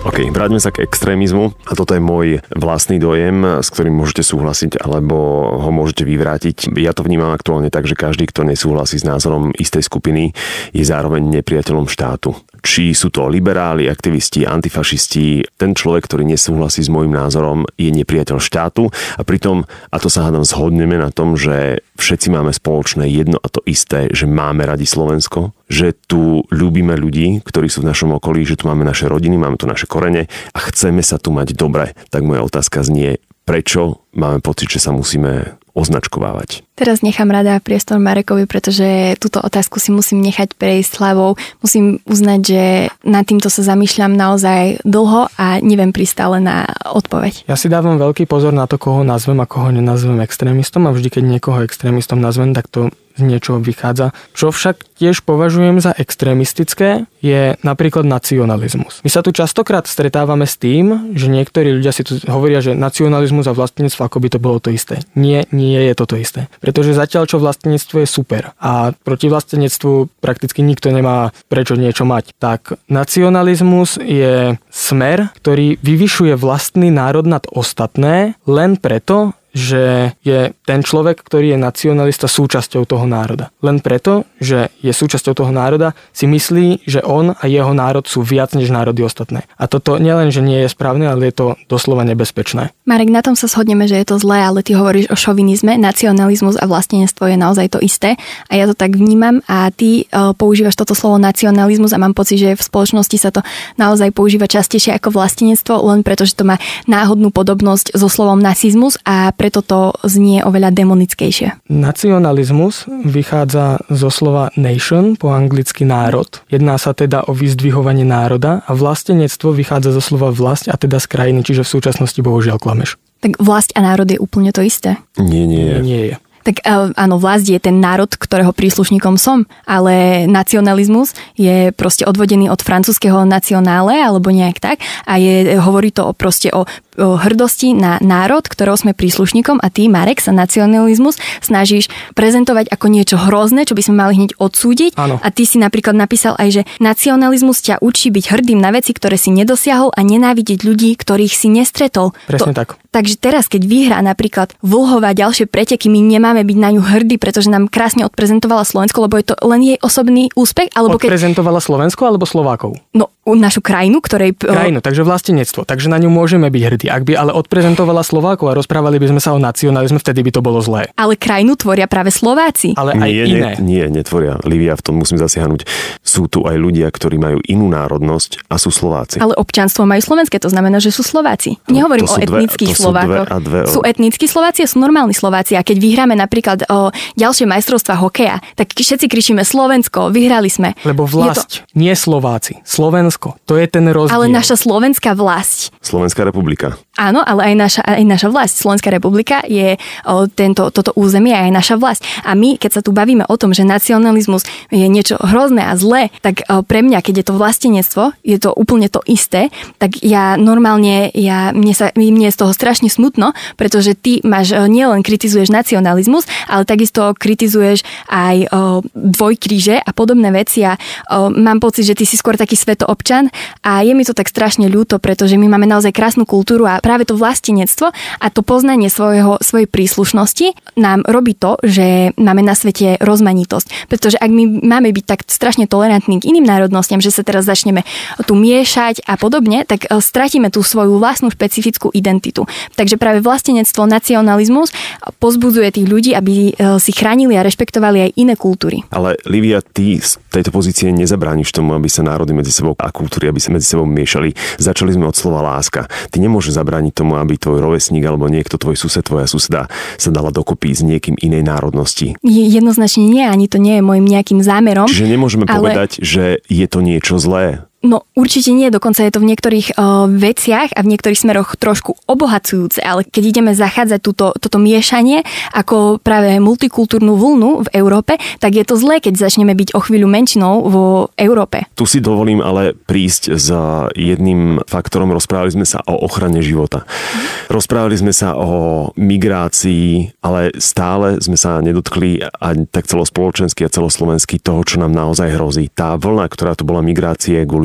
OK, vráťme sa k extrémizmu a toto je môj vlastný dojem, s ktorým môžete súhlasiť alebo ho môžete vyvrátiť. Ja to vnímam aktuálne tak, že každý, kto nesúhlasí s názorom istej skupiny, je zároveň nepriateľom štátu. Či sú to liberáli, aktivisti, antifašisti, ten človek, ktorý nesúhlasí s môjim názorom, je nepriateľ štátu a pritom, a to sa hádam zhodneme na tom, že všetci máme spoločné jedno a to isté, že máme radi Slovensko, že tu ľúbime ľudí, ktorí sú v našom okolí, že tu máme naše rodiny, máme tu naše korene a chceme sa tu mať dobre. Tak moja otázka znie, prečo máme pocit, že sa musíme označkovávať? Teraz nechám rada priestor Marekovi, pretože túto otázku si musím nechať prejsť hlavou. Musím uznať, že nad týmto sa zamýšľam naozaj dlho a neviem prísť stále na odpoveď. Ja si dávam veľký pozor na to, koho nazvem a koho nenazvem extrémistom a vždy, keď niekoho extrémistom nazvem, tak to z niečoho vychádza. Čo však tiež považujem za extrémistické, je napríklad nacionalizmus. My sa tu častokrát stretávame s tým, že niektorí ľudia si tu hovoria, že nacionalizmus a vlastenectvo ako by to bolo to isté. Nie, nie je toto isté. Pretože zatiaľ, čo vlastenectvo je super a proti vlastenectvu prakticky nikto nemá prečo niečo mať, tak nacionalizmus je smer, ktorý vyvyšuje vlastný národ nad ostatné len preto, že je ten človek, ktorý je nacionalista, súčasťou toho národa. Len preto, že je súčasťou toho národa, si myslí, že on a jeho národ sú viac než národy ostatné. A toto nielen, že nie je správne, ale je to doslova nebezpečné. Marek, na tom sa shodneme, že je to zlé, ale ty hovoríš o šovinizme, nacionalizmus a vlastenectvo je naozaj to isté. A ja to tak vnímam a ty uh, používaš toto slovo nacionalizmus a mám pocit, že v spoločnosti sa to naozaj používa častejšie ako vlastenectvo, len preto, že to má náhodnú podobnosť so slovom nacizmus a preto to znie oveľa demonickejšie. Nacionalizmus vychádza zo slova nation, po anglicky národ. Jedná sa teda o vyzdvihovanie národa a vlastenectvo vychádza zo slova vlast a teda z krajiny, čiže v súčasnosti bohužiaľ klameš. Tak vlast a národ je úplne to isté? Nie, nie je. Nie je. Tak áno, vlast je ten národ, ktorého príslušníkom som, ale nacionalizmus je proste odvodený od francúzskeho nacionále alebo nejak tak a je, hovorí to o, proste o, o hrdosti na národ, ktorého sme príslušníkom a ty, Marek, sa nacionalizmus snažíš prezentovať ako niečo hrozné, čo by sme mali hneď odsúdiť. Áno. A ty si napríklad napísal aj, že nacionalizmus ťa učí byť hrdým na veci, ktoré si nedosiahol a nenávidieť ľudí, ktorých si nestretol. Presne to, tak. Takže teraz, keď vyhrá napríklad Vlhová ďalšie preteky, my nemáme byť na ňu hrdí, pretože nám krásne odprezentovala Slovensko, lebo je to len jej osobný úspech, alebo keď odprezentovala Slovensko alebo Slovákov? No, našu krajinu, ktorej krajinu, takže vlastenectvo, takže na ňu môžeme byť hrdí. Ak by ale odprezentovala Slovákov a rozprávali by sme sa o nacionalizme, vtedy by to bolo zlé. Ale krajinu tvoria práve Slováci. Ale aj nie, iné. Nie, nie, netvoria. Livia, v tom musím zasiahnuť. Sú tu aj ľudia, ktorí majú inú národnosť a sú Slováci. Ale občianstvo majú slovenské, to znamená, že sú Slováci. Nehovorím o etnických dve, Slovákoch. Dve o... Sú etnickí Slováci a sú normálni Slováci. A keď vyhráme napríklad o ďalšie majstrovstvá hokeja, tak všetci kričíme Slovensko, vyhrali sme. Lebo vlast, to... nie Slováci. Slovensko. To je ten rozdiel. Ale naša slovenská vlast. Slovenská republika. Áno, ale aj naša, aj naša vlast. Slovenská republika je o, tento, toto územie aj naša vlast. A my, keď sa tu bavíme o tom, že nacionalizmus je niečo hrozné a zlé, tak o, pre mňa, keď je to vlastenectvo, je to úplne to isté, tak ja normálne, ja, mne, sa, mne je z toho strašne smutno, pretože ty máš, o, nielen kritizuješ nacionalizmus, ale takisto kritizuješ aj o, dvojkríže a podobné veci a o, mám pocit, že ty si skôr taký svetoobčan a je mi to tak strašne ľúto, pretože my máme naozaj krásnu kultúru a práve to vlastenectvo a to poznanie svojho, svojej príslušnosti nám robí to, že máme na svete rozmanitosť. Pretože ak my máme byť tak strašne tolerantní k iným národnostiam, že sa teraz začneme tu miešať a podobne, tak stratíme tú svoju vlastnú špecifickú identitu. Takže práve vlastenectvo, nacionalizmus pozbudzuje tých ľudí, aby si chránili a rešpektovali aj iné kultúry. Ale Livia, ty z tejto pozície nezabrániš tomu, aby sa národy medzi sebou a kultúry, aby sa medzi sebou miešali. Začali sme od slova láska. Ty nemôžeš zabrániť tomu, aby tvoj rovesník alebo niekto, tvoj sused, tvoja suseda sa dala dokopy s niekým inej národnosti. Jednoznačne nie, ani to nie je môjim nejakým zámerom. Čiže nemôžeme ale... povedať, že je to niečo zlé. No určite nie, dokonca je to v niektorých uh, veciach a v niektorých smeroch trošku obohacujúce, ale keď ideme zachádzať túto, toto miešanie ako práve multikultúrnu vlnu v Európe, tak je to zlé, keď začneme byť o chvíľu menšinou vo Európe. Tu si dovolím ale prísť s jedným faktorom, rozprávali sme sa o ochrane života. Mm. Rozprávali sme sa o migrácii, ale stále sme sa nedotkli a tak celospoločensky a celoslovensky toho, čo nám naozaj hrozí. Tá vlna, ktorá tu bola migrácie kvôli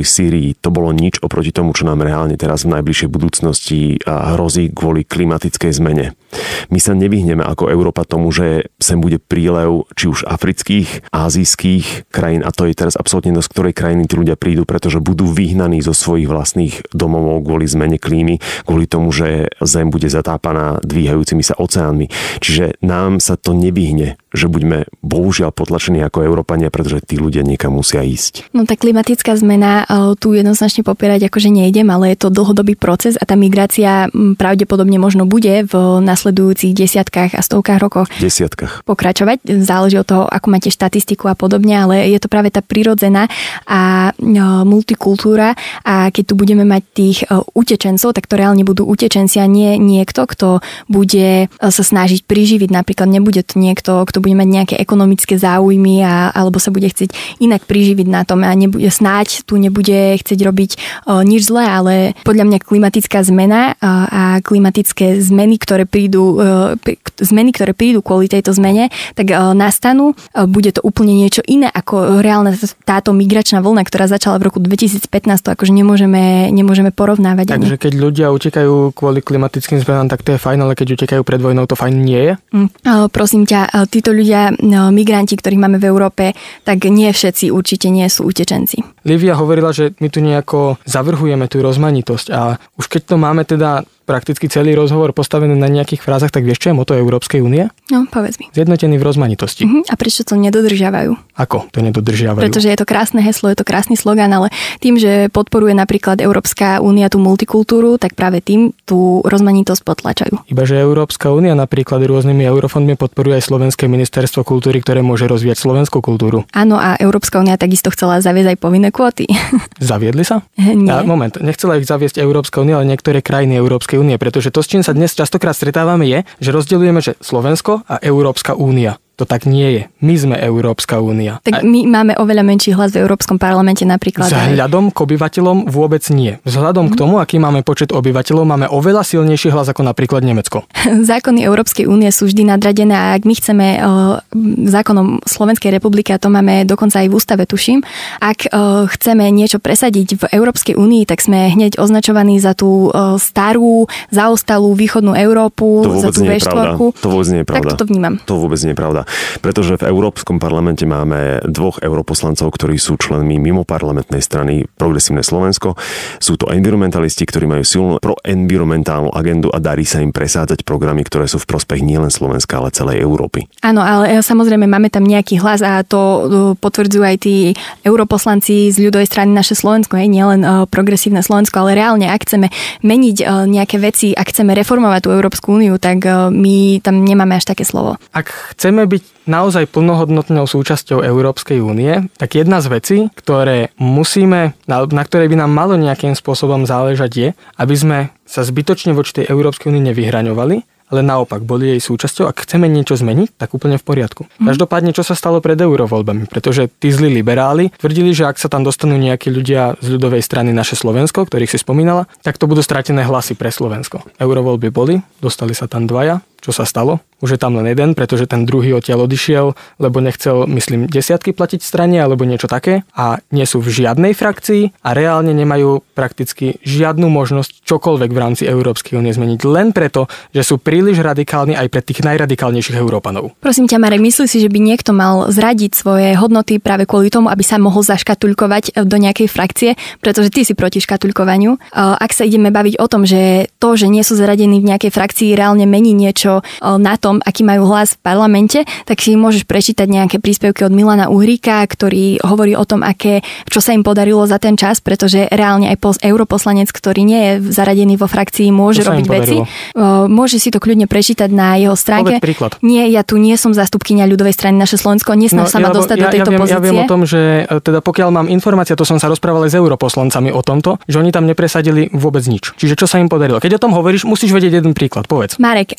kvôli Sýrii, to bolo nič oproti tomu, čo nám reálne teraz v najbližšej budúcnosti hrozí kvôli klimatickej zmene. My sa nevyhneme ako Európa tomu, že sem bude prílev či už afrických, ázijských krajín, a to je teraz absolútne do ktorej krajiny tí ľudia prídu, pretože budú vyhnaní zo svojich vlastných domovov kvôli zmene klímy, kvôli tomu, že zem bude zatápaná dvíhajúcimi sa oceánmi. Čiže nám sa to nevyhne, že buďme bohužiaľ potlačení ako Európania, pretože tí ľudia niekam musia ísť. No tá klimatická zmena tu jednoznačne popierať akože nejdem, ale je to dlhodobý proces a tá migrácia pravdepodobne možno bude v nasledujúcich desiatkách a stovkách rokoch Desiatkách. pokračovať. Záleží od toho, ako máte štatistiku a podobne, ale je to práve tá prirodzená a multikultúra a keď tu budeme mať tých utečencov, tak to reálne budú utečenci a nie niekto, kto bude sa snažiť priživiť. Napríklad nebude to niekto, kto bude mať nejaké ekonomické záujmy a, alebo sa bude chcieť inak priživiť na tom a nebude, snáď tu nebude chcieť robiť o, nič zlé, ale podľa mňa klimatická zmena a, a klimatické zmeny, ktoré prídu, o, zmeny, ktoré prídu kvôli tejto zmene, tak o, nastanú. O, bude to úplne niečo iné ako reálna táto migračná vlna, ktorá začala v roku dvetisícpätnásť, to akože nemôžeme, nemôžeme porovnávať. Takže keď ľudia utekajú kvôli klimatickým zmenám, tak to je fajn, ale keď utekajú pred vojnou, to fajn nie je? Mm, o, prosím ťa, títo ľudia, no, migranti, ktorých máme v Európe, tak nie všetci určite nie sú utečenci. Lívia hovorila, že my tu nejako zavrhujeme tú rozmanitosť a už keď to máme teda prakticky celý rozhovor postavený na nejakých frázach, tak vieš, čo je motto Európskej únie? No, povedz mi. Zjednotení v rozmanitosti. Uh-huh. A prečo to nedodržiavajú? Ako to nedodržiavajú? Pretože je to krásne heslo, je to krásny slogán, ale tým, že podporuje napríklad Európska únia tú multikultúru, tak práve tým tú rozmanitosť potlačajú. Iba že Európska únia napríklad rôznymi eurofondmi podporuje aj Slovenské ministerstvo kultúry, ktoré môže rozvíjať slovenskú kultúru. Áno, a Európska únia takisto chcela zaviesť aj povinné kvóty. Zaviedli sa? Nie. A moment, nechcela ich zaviesť Európska únia, ale niektoré krajiny Európskej únie, pretože to, s čím sa dnes častokrát stretávame, je, že rozdeľujeme, že Slovensko a Európska únia. To tak nie je. My sme Európska únia. Tak my máme oveľa menší hlas v Európskom parlamente napríklad. Vzhľadom k obyvateľom vôbec nie. Vzhľadom mm. k tomu, aký máme počet obyvateľov, máme oveľa silnejší hlas ako napríklad Nemecko. Zákony Európskej únie sú vždy nadradené a ak my chceme uh, zákonom Slovenskej republiky, a to máme dokonca aj v ústave, tuším, ak uh, chceme niečo presadiť v Európskej únii, tak sme hneď označovaní za tú uh, starú, zaostalú východnú Európu, to za tú vé štyri. To vôbec nie je pravda. Tak to vnímam. To vôbec nie je pravda. Pretože v Európskom parlamente máme dvoch europoslancov, ktorí sú členmi mimo parlamentnej strany Progresívne Slovensko. Sú to environmentalisti, ktorí majú silnú proenvironmentálnu agendu a darí sa im presádzať programy, ktoré sú v prospech nielen Slovenska, ale celej Európy. Áno, ale samozrejme máme tam nejaký hlas a to potvrdzujú aj tí europoslanci z ľudovej strany Naše Slovensko, hej, nielen Progresívne Slovensko, ale reálne, ak chceme meniť nejaké veci, ak chceme reformovať tú Európsku úniu, tak my tam nemáme až také slovo. Ak chceme byť naozaj plnohodnotnou súčasťou Európskej únie, tak jedna z vecí, ktoré musíme, na, na ktorej by nám malo nejakým spôsobom záležať, je, aby sme sa zbytočne voči tej Európskej únii nevyhraňovali, ale naopak boli jej súčasťou. Ak chceme niečo zmeniť, tak úplne v poriadku. Mm. Každopádne, čo sa stalo pred eurovoľbami? Pretože tí zlí liberáli tvrdili, že ak sa tam dostanú nejakí ľudia z ľudovej strany Naše Slovensko, ktorých si spomínala, tak to budú stratené hlasy pre Slovensko. Eurovoľby boli, dostali sa tam dvaja. Čo sa stalo? Už je tam len jeden, pretože ten druhý odtiaľ odišiel, lebo nechcel, myslím, desiatky platiť strane alebo niečo také a nie sú v žiadnej frakcii a reálne nemajú prakticky žiadnu možnosť čokoľvek v rámci Európskej únie zmeniť len preto, že sú príliš radikálni aj pre tých najradikálnejších Európanov. Prosím ťa, Marek, myslíš si, že by niekto mal zradiť svoje hodnoty práve kvôli tomu, aby sa mohol zaškatuľkovať do nejakej frakcie, pretože ty si proti škatuľkovaniu. Ak sa ideme baviť o tom, že to, že nie sú zaradení v nejakej frakcii, reálne mení niečo na tom, aký majú hlas v parlamente, tak si môžeš prečítať nejaké príspevky od Milana Uhríka, ktorý hovorí o tom, aké, čo sa im podarilo za ten čas, pretože reálne aj pos, europoslanec, ktorý nie je zaradený vo frakcii, môže robiť veci. Môže si to kľudne prečítať na jeho stránke. Nie, ja tu nie som zástupkyňa ľudovej strany Naše Slovensko, nesnaž no, sa ma dostať ja, do tejto ja viem, pozície. Ja viem o tom, že teda pokiaľ mám informácia, to som sa rozprával aj s europoslancami o tomto, že oni tam nepresadili vôbec nič. Čiže čo sa im podarilo? Keď o tom hovoríš, musíš vedieť jeden príklad, povedz. Marek, ak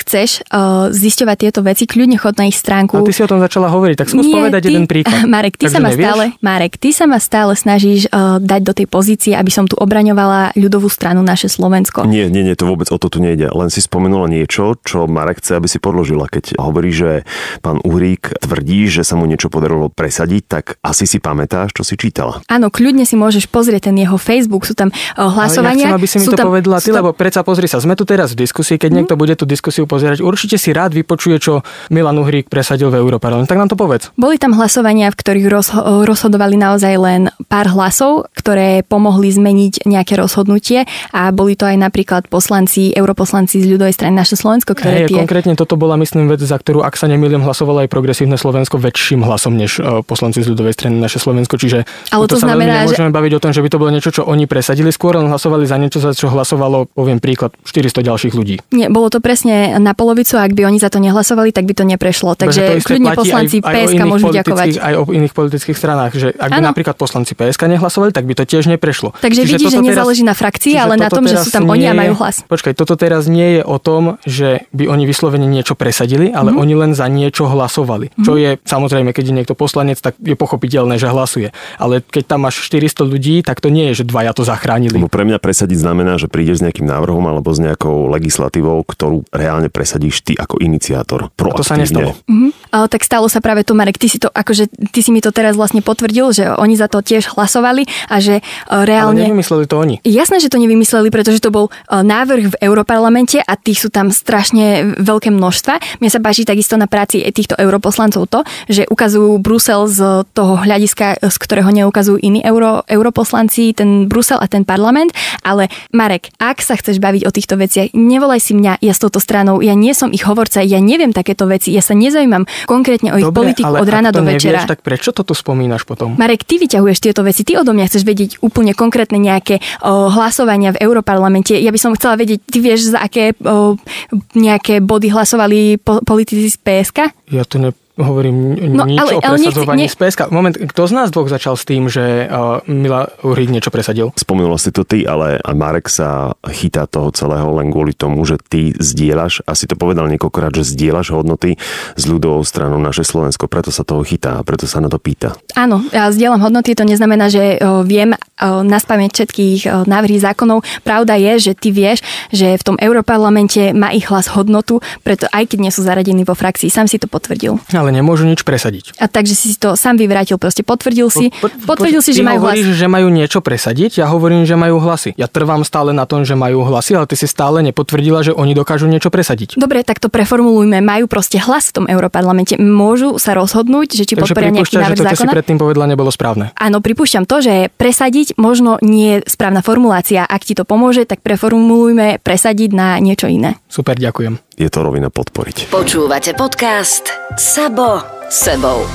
chceš uh, zisťovať tieto veci, kľudne chod na ich stránku. A ty si o tom začala hovoriť, tak skús povedať ty, jeden príklad. Marek, ty sa ma stále, Marek, ty sa ma stále snažíš uh, dať do tej pozície, aby som tu obraňovala ľudovú stranu naše Slovensko. Nie, nie, nie, to vôbec o to tu nejde. Len si spomenula niečo, čo Marek chce, aby si podložila. Keď hovorí, že pán Uhrík tvrdí, že sa mu niečo podarilo presadiť, tak asi si pamätáš, čo si čítala. Áno, kľudne si môžeš pozrieť ten jeho Facebook, sú tam uh, hlasovania. Ale ja chcem, aby si mi to tam, povedala ty, tam... lebo predsa pozri sa, sme tu teraz v diskusii, keď mm. niekto bude tú diskusiu pozerať, určite si rád vypočuje, čo Milan Uhrík presadil v Europarlamente. Tak nám to povedz. Boli tam hlasovania, v ktorých rozho- rozhodovali naozaj len pár hlasov, ktoré pomohli zmeniť nejaké rozhodnutie a boli to aj napríklad poslanci, europoslanci z ľudovej strany Naše Slovensko, ktoré hey, tie... Konkrétne toto bola, myslím, vec, za ktorú, ak sa nemýlim, hlasovalo aj Progresívne Slovensko väčším hlasom než uh, poslanci z ľudovej strany Naše Slovensko, čiže ale to, to znamená, sa nemôžeme že... baviť o tom, že by to bolo niečo, čo oni presadili, skôr len hlasovali za niečo, za čo hlasovalo, poviem príklad, štyristo ďalších ľudí. Nie, bolo to presne na polovicu, ak by oni za to nehlasovali, tak by to neprešlo. Takže kľudne poslanci pé es ká môžu ďakovať. Aj o iných politických stranách, že ak by ano. napríklad poslanci pé es ká nehlasovali, tak by to tiež neprešlo. Takže čiže vidíš, že nezáleží teraz, na frakcii, ale na tom, že sú tam oni a majú hlas. Počkaj, toto teraz nie je o tom, že by oni vyslovene niečo presadili, ale mm. oni len za niečo hlasovali. Mm. Čo je, samozrejme, keď je niekto poslanec, tak je pochopiteľné, že hlasuje. Ale keď tam máš štyristo ľudí, tak to nie je, že dvaja to zachránili. Lebo pre mňa presadiť znamená, že prídeš s nejakým návrhom alebo s nejakou legislatívou, ktorú reálne presadíš ty ako iniciátor. A to sa nestalo. Mm-hmm. Ale tak stalo sa práve to, Marek, ty si to, akože ty si mi to teraz vlastne potvrdil, že oni za to tiež hlasovali a že reálne... Ale nevymysleli to oni. Jasné, že to nevymysleli, pretože to bol návrh v Europarlamente a tých sú tam strašne veľké množstva. Mne sa páči takisto na práci týchto europoslancov to, že ukazujú Brusel z toho hľadiska, z ktorého neukazujú iní euro, europoslanci, ten Brusel a ten parlament. Ale Marek, ak sa chceš baviť o týchto veciach, nevolaj si mňa, ja s touto stranou, ja nie som ich hovorca, ja neviem takéto veci, ja sa nezaujímam konkrétne o ich Dobre, politiku od rána do večera. Nevieš, tak prečo to tu spomínaš potom? Marek, ty vyťahuješ tieto veci, ty odo mňa chceš vedieť úplne konkrétne nejaké o, hlasovania v Europarlamente. Ja by som chcela vedieť, ty vieš, za aké o, nejaké body hlasovali po, politici z pé es ká? Ja to ne... Hovorím no, nič ale, o presadzovaní z pé es ká. Moment, kto z nás dvoch začal s tým, že uh, Milan Uhrík niečo presadil? Spomenula si to ty, ale Marek sa chytá toho celého len kvôli tomu, že ty zdieľaš, asi to povedal niekoľkokrát, že zdieľaš hodnoty s ľudovou stranou Naše Slovensko, preto sa toho chytá a preto sa na to pýta. Áno, ja zdieľam hodnoty, to neznamená, že uh, viem uh, naspamäť všetkých uh, návrhy zákonov. Pravda je, že ty vieš, že v tom Europarlamente má ich hlas hodnotu, preto aj keď nie sú zaradení vo frakcii, sám si to potvrdil. Ale nemôžu nič presadiť. A takže si to sám vyvrátil, proste potvrdil si, po, po, potvrdil po, si, že majú hlas. Ty hovoríš, že majú niečo presadiť, ja hovorím, že majú hlasy. Ja trvám stále na tom, že majú hlasy, ale ty si stále nepotvrdila, že oni dokážu niečo presadiť. Dobre, tak to preformulujme. Majú proste hlas v tom Europarlamente. Môžu sa rozhodnúť, že či podporia nejaký návrh zákona. Takže pripúšťaš, že to, čo si predtým povedala, nebolo správne. Áno, pripúšťam to, že presadiť možno nie je správna formulácia. Ak ti to pomôže, tak preformulujme presadiť na niečo iné. Super, ďakujem. Je to rovina podporiť. Počúvate podcast Sabo sebou.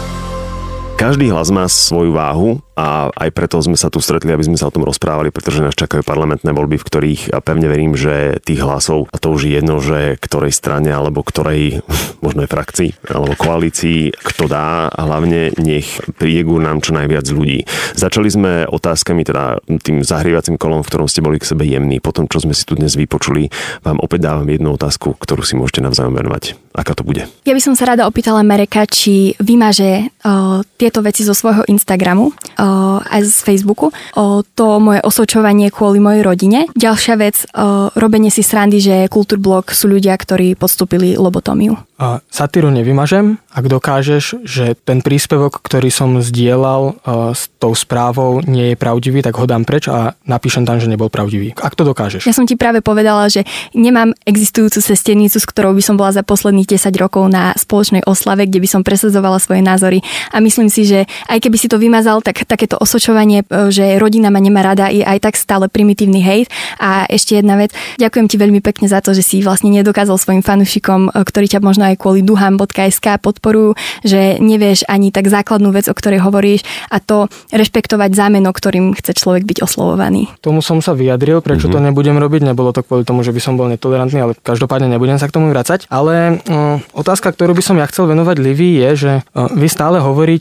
Každý hlas má svoju váhu a aj preto sme sa tu stretli, aby sme sa o tom rozprávali, pretože nás čakajú parlamentné voľby, v ktorých a pevne verím, že tých hlasov, a to už je jedno, že ktorej strane alebo ktorej možno aj frakcii alebo koalícii, kto dá, a hlavne nech príde k nám čo najviac ľudí. Začali sme otázkami, teda tým zahrievacím kolom, v ktorom ste boli k sebe jemní. Potom, čo sme si tu dnes vypočuli, vám opäť dávam jednu otázku, ktorú si môžete navzájom venovať. Aká to bude? Ja by som sa rada opýtala Mareka, či vymaže o, tieto veci zo svojho Instagramu o, aj z Facebooku, o, to moje osočovanie kvôli mojej rodine. Ďalšia vec, o, robenie si srandy, že Kultúrblok sú ľudia, ktorí podstúpili lobotómiu. A satíru nevymažem, ak dokážeš, že ten príspevok, ktorý som zdieľal uh, s tou správou, nie je pravdivý, tak ho dám preč a napíšem tam, že nebol pravdivý. Ak to dokážeš. Ja som ti práve povedala, že nemám existujúcu sesternicu, s ktorou by som bola za posledných desať rokov na spoločnej oslave, kde by som presadzovala svoje názory. A myslím si, že aj keby si to vymazal, tak takéto osočovanie, že rodina ma nemá rada, je aj tak stále primitívny hejt. A ešte jedna vec, ďakujem ti veľmi pekne za to, že si vlastne nedokázal svojim fanúšikom, ktorí ťa možno aj kvôli duham bodka es ká podporujú, že nevieš ani tak základnú vec, o ktorej hovoríš, a to rešpektovať zámenok, ktorým chce človek byť oslovovaný. Tomu som sa vyjadril, prečo mm-hmm. to nebudem robiť, nebolo to kvôli tomu, že by som bol netolerantný, ale každopádne nebudem sa k tomu vracať. Ale uh, otázka, ktorú by som ja chcel venovať Livii, je, že uh, vy stále hovoríte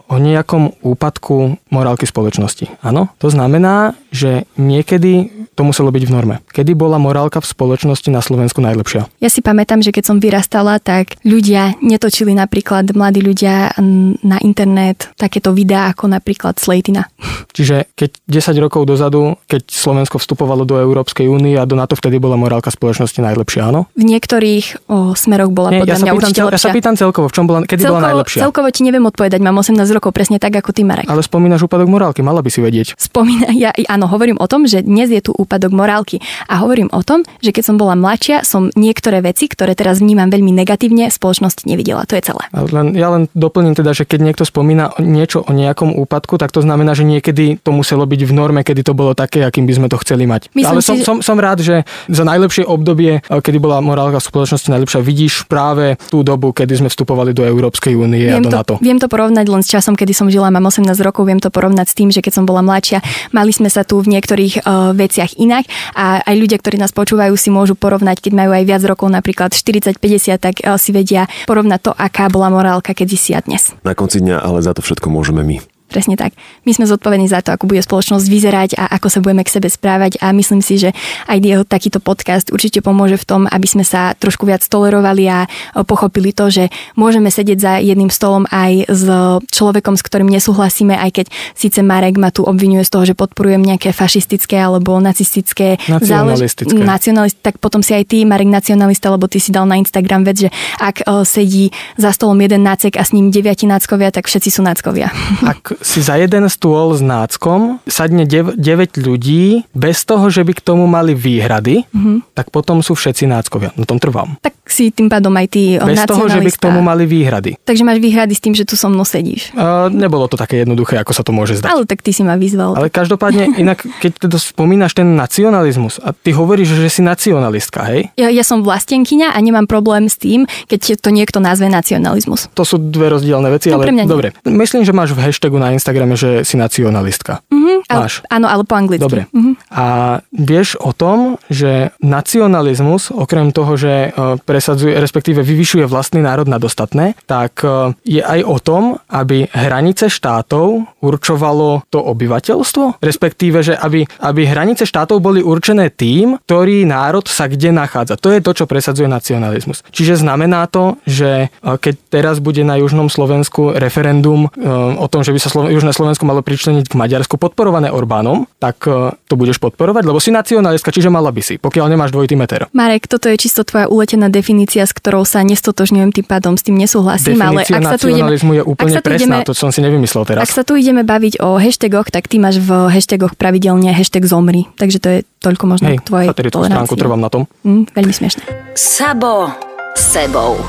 o nejakom úpadku morálky spoločnosti. Áno? To znamená, že niekedy to muselo byť v norme. Kedy bola morálka v spoločnosti na Slovensku najlepšia? Ja si pamätám, že keď som vyrastala, tak ľudia netočili napríklad, mladí ľudia na internet takéto videá ako napríklad Slatina. Čiže keď desať rokov dozadu, keď Slovensko vstupovalo do Európskej únie a do NATO, vtedy bola morálka spoločnosti najlepšia, áno? V niektorých o, smeroch bola Nie, podľa ja mňa pýtam, určite cel, lepšia. Ja sa pýtam celkovo, v čom bola, kedy celkovo, bola najlepšia? Celkovo ti neviem odpovedať, mám osemnásť rokov, presne tak ako ty, Marek. Ale spomínaš úpadok morálky, mala by si vedieť. Spomína, ja áno, hovorím o tom, že dnes je tu úpadok morálky a hovorím o tom, že keď som bola mladšia, som niektoré veci, ktoré teraz vnímam veľmi negatívne, v spoločnosti nevidela. To je celé. Len, ja len doplním teda, že keď niekto spomína niečo o nejakom úpadku, tak to znamená, že niekedy to muselo byť v norme, kedy to bolo také, akým by sme to chceli mať. Myslím Ale si, som, že... som, som rád, že za najlepšie obdobie, kedy bola morálka v spoločnosti najlepšia, vidíš práve tú dobu, kedy sme vstupovali do Európskej únie a do to, NATO. Viem to porovnať len s časom, kedy som žila, mám osemnásť rokov, viem to porovnať s tým, že keď som bola mladšia, mali sme sa tu v niektorých uh, veciach inak a aj ľudia, ktorí nás počúvajú, si môžu porovnať, keď majú aj viac rokov, napríklad štyridsať päťdesiat, tak uh, si vedia porovnať to, aká bola morálka kedysi a dnes. Na konci dňa ale za to všetko môžeme my. Presne tak. My sme zodpovední za to, ako bude spoločnosť vyzerať a ako sa budeme k sebe správať a myslím si, že aj jeho takýto podcast určite pomôže v tom, aby sme sa trošku viac tolerovali a pochopili to, že môžeme sedieť za jedným stolom aj s človekom, s ktorým nesúhlasíme, aj keď síce Marek ma tu obviňuje z toho, že podporujem nejaké fašistické alebo nacistické nacionalistické. Nacionalist, tak potom si aj ty, Marek, nacionalista, lebo ty si dal na Instagram vec, že ak sedí za stolom jeden nácek a s ním deviati náckovia, tak všetci sú náckovia. Ak si za jeden stôl s náckom sadne deväť ľudí bez toho, že by k tomu mali výhrady, mm-hmm. tak potom sú všetci náckovia. Na tom trvám. Tak si tým pádom aj ty bez nacionalista. Bez toho, že by k tomu mali výhrady. Takže máš výhrady s tým, že tu so mnou sedíš. Uh, nebolo to také jednoduché, ako sa to môže zdať. Ale tak ty si ma vyzval. Ale každopádne, inak, keď teda spomínaš ten nacionalizmus a ty hovoríš, že si nacionalistka, hej? Ja, ja som vlastenkyňa a nemám problém s tým, keď to niekto nazve nacionalizmus. To sú dve rozdielne veci, no, ale dobre. Myslím, že máš v hashtagu na Instagrame, že si nacionalistka. Mm-hmm, máš. Ale, áno, ale po anglicky. Dobre. Mm-hmm. A vieš o tom, že nacionalizmus, okrem toho, že presadzuje, respektíve vyvyšuje vlastný národ nad ostatné, tak je aj o tom, aby hranice štátov určovalo to obyvateľstvo, respektíve, že aby, aby hranice štátov boli určené tým, ktorý národ sa kde nachádza. To je to, čo presadzuje nacionalizmus. Čiže znamená to, že keď teraz bude na južnom Slovensku referendum o tom, že by sa Slo- južné Slovensko malo pričleniť k Maďarsku, podporované Orbánom, tak to budeš podporovať, lebo si nacionalistka, čiže mala by si, pokiaľ nemáš dvojitý meter. Marek, toto je čisto tvoja uletená definícia, s ktorou sa nestotožňujem, tým pádom s tým nesúhlasím, ale ak sa tu ideme, je úplne presná, ideme, to som si nevymyslel teraz. Ak sa tu ideme baviť o hashtagoch, tak ty máš v hashtagoch pravidelne hashtag zomri, takže to je toľko možno Hej, k tvojej tolerancii. Stránku trvám na tom. Mm, veľmi smiešne. Sabo sebou.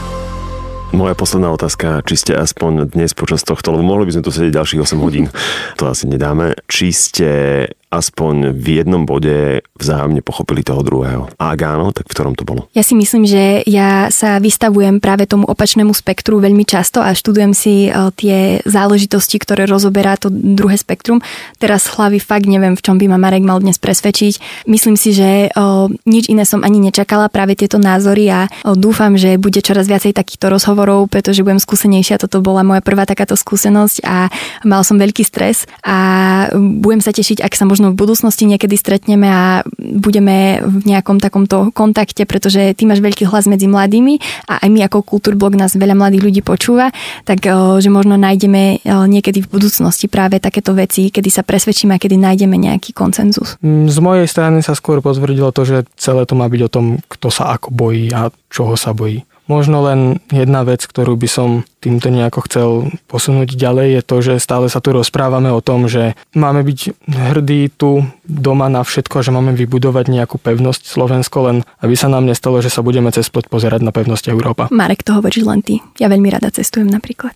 Moja posledná otázka, či ste aspoň dnes počas tohto, lebo mohli by sme tu sedieť ďalších osem hodín, to asi nedáme, či ste aspoň v jednom bode vzájomne pochopili toho druhého. A ak áno, tak v ktorom to bolo? Ja si myslím, že ja sa vystavujem práve tomu opačnému spektru veľmi často a študujem si tie záležitosti, ktoré rozoberá to druhé spektrum. Teraz z hlavy fakt neviem, v čom by ma Marek mal dnes presvedčiť. Myslím si, že o, nič iné som ani nečakala, práve tieto názory a o, dúfam, že bude čoraz viacej takýchto rozhovorov, pretože budem skúsenejšia. Toto bola moja prvá takáto skúsenosť a mal som veľký stres a budem sa tešiť, ak sa možno v budúcnosti niekedy stretneme a budeme v nejakom takomto kontakte, pretože ty máš veľký hlas medzi mladými a aj my ako Kultúrblok nás veľa mladých ľudí počúva, tak že možno nájdeme niekedy v budúcnosti práve takéto veci, kedy sa presvedčíme a kedy nájdeme nejaký konsenzus. Z mojej strany sa skôr potvrdilo to, že celé to má byť o tom, kto sa ako bojí a čoho sa bojí. Možno len jedna vec, ktorú by som týmto nejako chcel posunúť ďalej, je to, že stále sa tu rozprávame o tom, že máme byť hrdí tu doma na všetko, že máme vybudovať nejakú pevnosť Slovensko, len aby sa nám nestalo, že sa budeme cez plot pozerať na pevnosť Európa. Marek, to hovoríš len ty. Ja veľmi rada cestujem napríklad.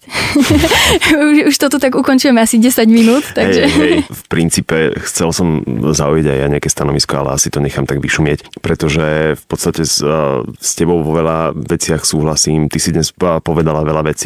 už, už toto tak ukončujeme asi desať minút. Takže... Hej, hej, v princípe chcel som zaujať aj ja nejaké stanovisko, ale asi to nechám tak vyšumieť, pretože v podstate s, s tebou vo veľa veciach súhlasím. Ty si dnes povedala veľa vecí,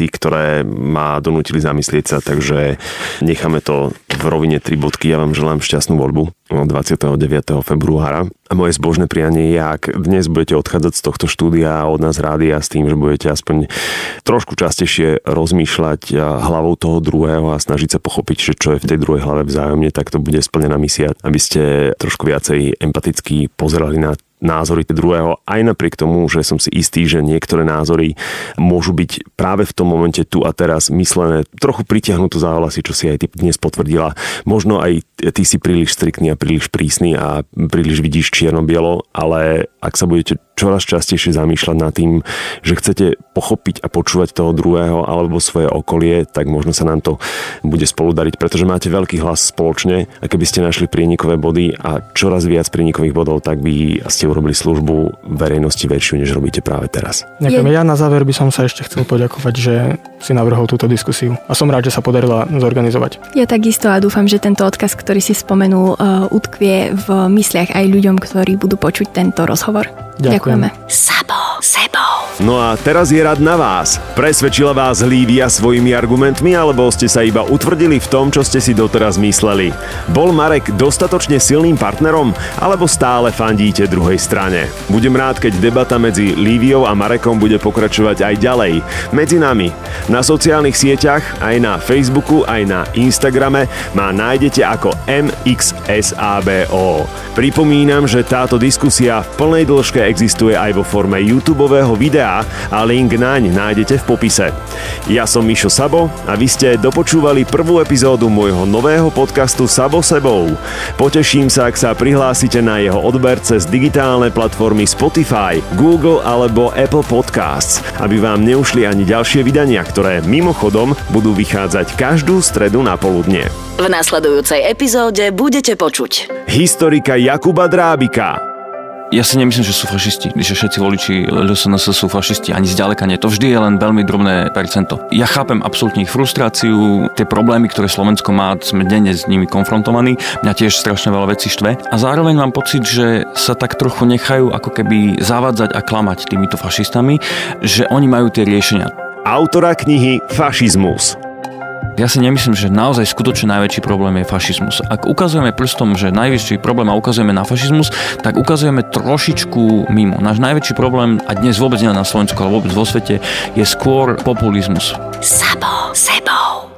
bodky, ktoré ma donútili zamyslieť sa, takže necháme to v rovine tri bodky. Ja vám želám šťastnú voľbu dvadsiateho deviateho februára. A moje zbožné prianie je, ak dnes budete odchádzať z tohto štúdia od nás rádia s tým, že budete aspoň trošku častejšie rozmýšľať hlavou toho druhého a snažiť sa pochopiť, že čo je v tej druhej hlave vzájomne, tak to bude splnená misia, aby ste trošku viacej empaticky pozerali na názory druhého, aj napriek tomu, že som si istý, že niektoré názory môžu byť práve v tom momente tu a teraz myslené, trochu pritiahnuté za vlasy, čo si aj ty dnes potvrdila. Možno aj ty si príliš striktný a príliš prísny a príliš vidíš čierno-bielo, ale ak sa budete čoraz častejšie zamýšľať nad tým, že chcete pochopiť a počúvať toho druhého alebo svoje okolie, tak možno sa nám to bude spolu dariť, pretože máte veľký hlas spoločne a keby ste našli prienikové body a čoraz viac prienikových bodov, tak by ste urobili službu verejnosti väčšiu, než robíte práve teraz. Ďakujem. Ja na záver by som sa ešte chcel poďakovať, že si navrhol túto diskusiu a som rád, že sa podarila zorganizovať. Ja takisto a dúfam, že tento odkaz, ktorý si spomenul, uh, utkvie v mysliach aj ľuďom, ktorí budú počuť tento rozhovor. Ďakujem. Ďakujeme. Sabo, sebou. No a teraz je rad na vás. Presvedčila vás Lívia svojimi argumentmi, alebo ste sa iba utvrdili v tom, čo ste si doteraz mysleli? Bol Marek dostatočne silným partnerom, alebo stále fandíte druhej strane? Budem rád, keď debata medzi Líviou a Marekom bude pokračovať aj ďalej. Medzi nami. Na sociálnych sieťach, aj na Facebooku, aj na Instagrame ma nájdete ako em iks es á bé ó. Pripomínam, že táto diskusia v plnej dĺžke existuje aj vo forme YouTubeového videa a link naň nájdete v popise. Ja som Mišo Sabo a vy ste dopočúvali prvú epizódu môjho nového podcastu Sabo sebou. Poteším sa, ak sa prihlásite na jeho odber cez digitálne platformy Spotify, Google alebo Apple Podcasts, aby vám neušli ani ďalšie vydania, ktoré mimochodom budú vychádzať každú stredu na poludne. V nasledujúcej epizóde budete počuť historika Jakuba Drábika. Ja si nemyslím, že sú fašisti, že všetci voliči el es en es sú fašisti, ani zďaleka nie. To vždy je len veľmi drobné percento. Ja chápem absolútne ich frustráciu, tie problémy, ktoré Slovensko má, sme denne s nimi konfrontovaní. Mňa tiež strašne veľa vecí štve. A zároveň mám pocit, že sa tak trochu nechajú ako keby zavádzať a klamať týmito fašistami, že oni majú tie riešenia. Autora knihy Fašizmus. Ja si nemyslím, že naozaj skutočne najväčší problém je fašizmus. Ak ukazujeme prstom, že najväčší problém a ukazujeme na fašizmus, tak ukazujeme trošičku mimo. Náš najväčší problém, a dnes vôbec nie na Slovensku, ale vôbec vo svete, je skôr populizmus. Sabo sebou.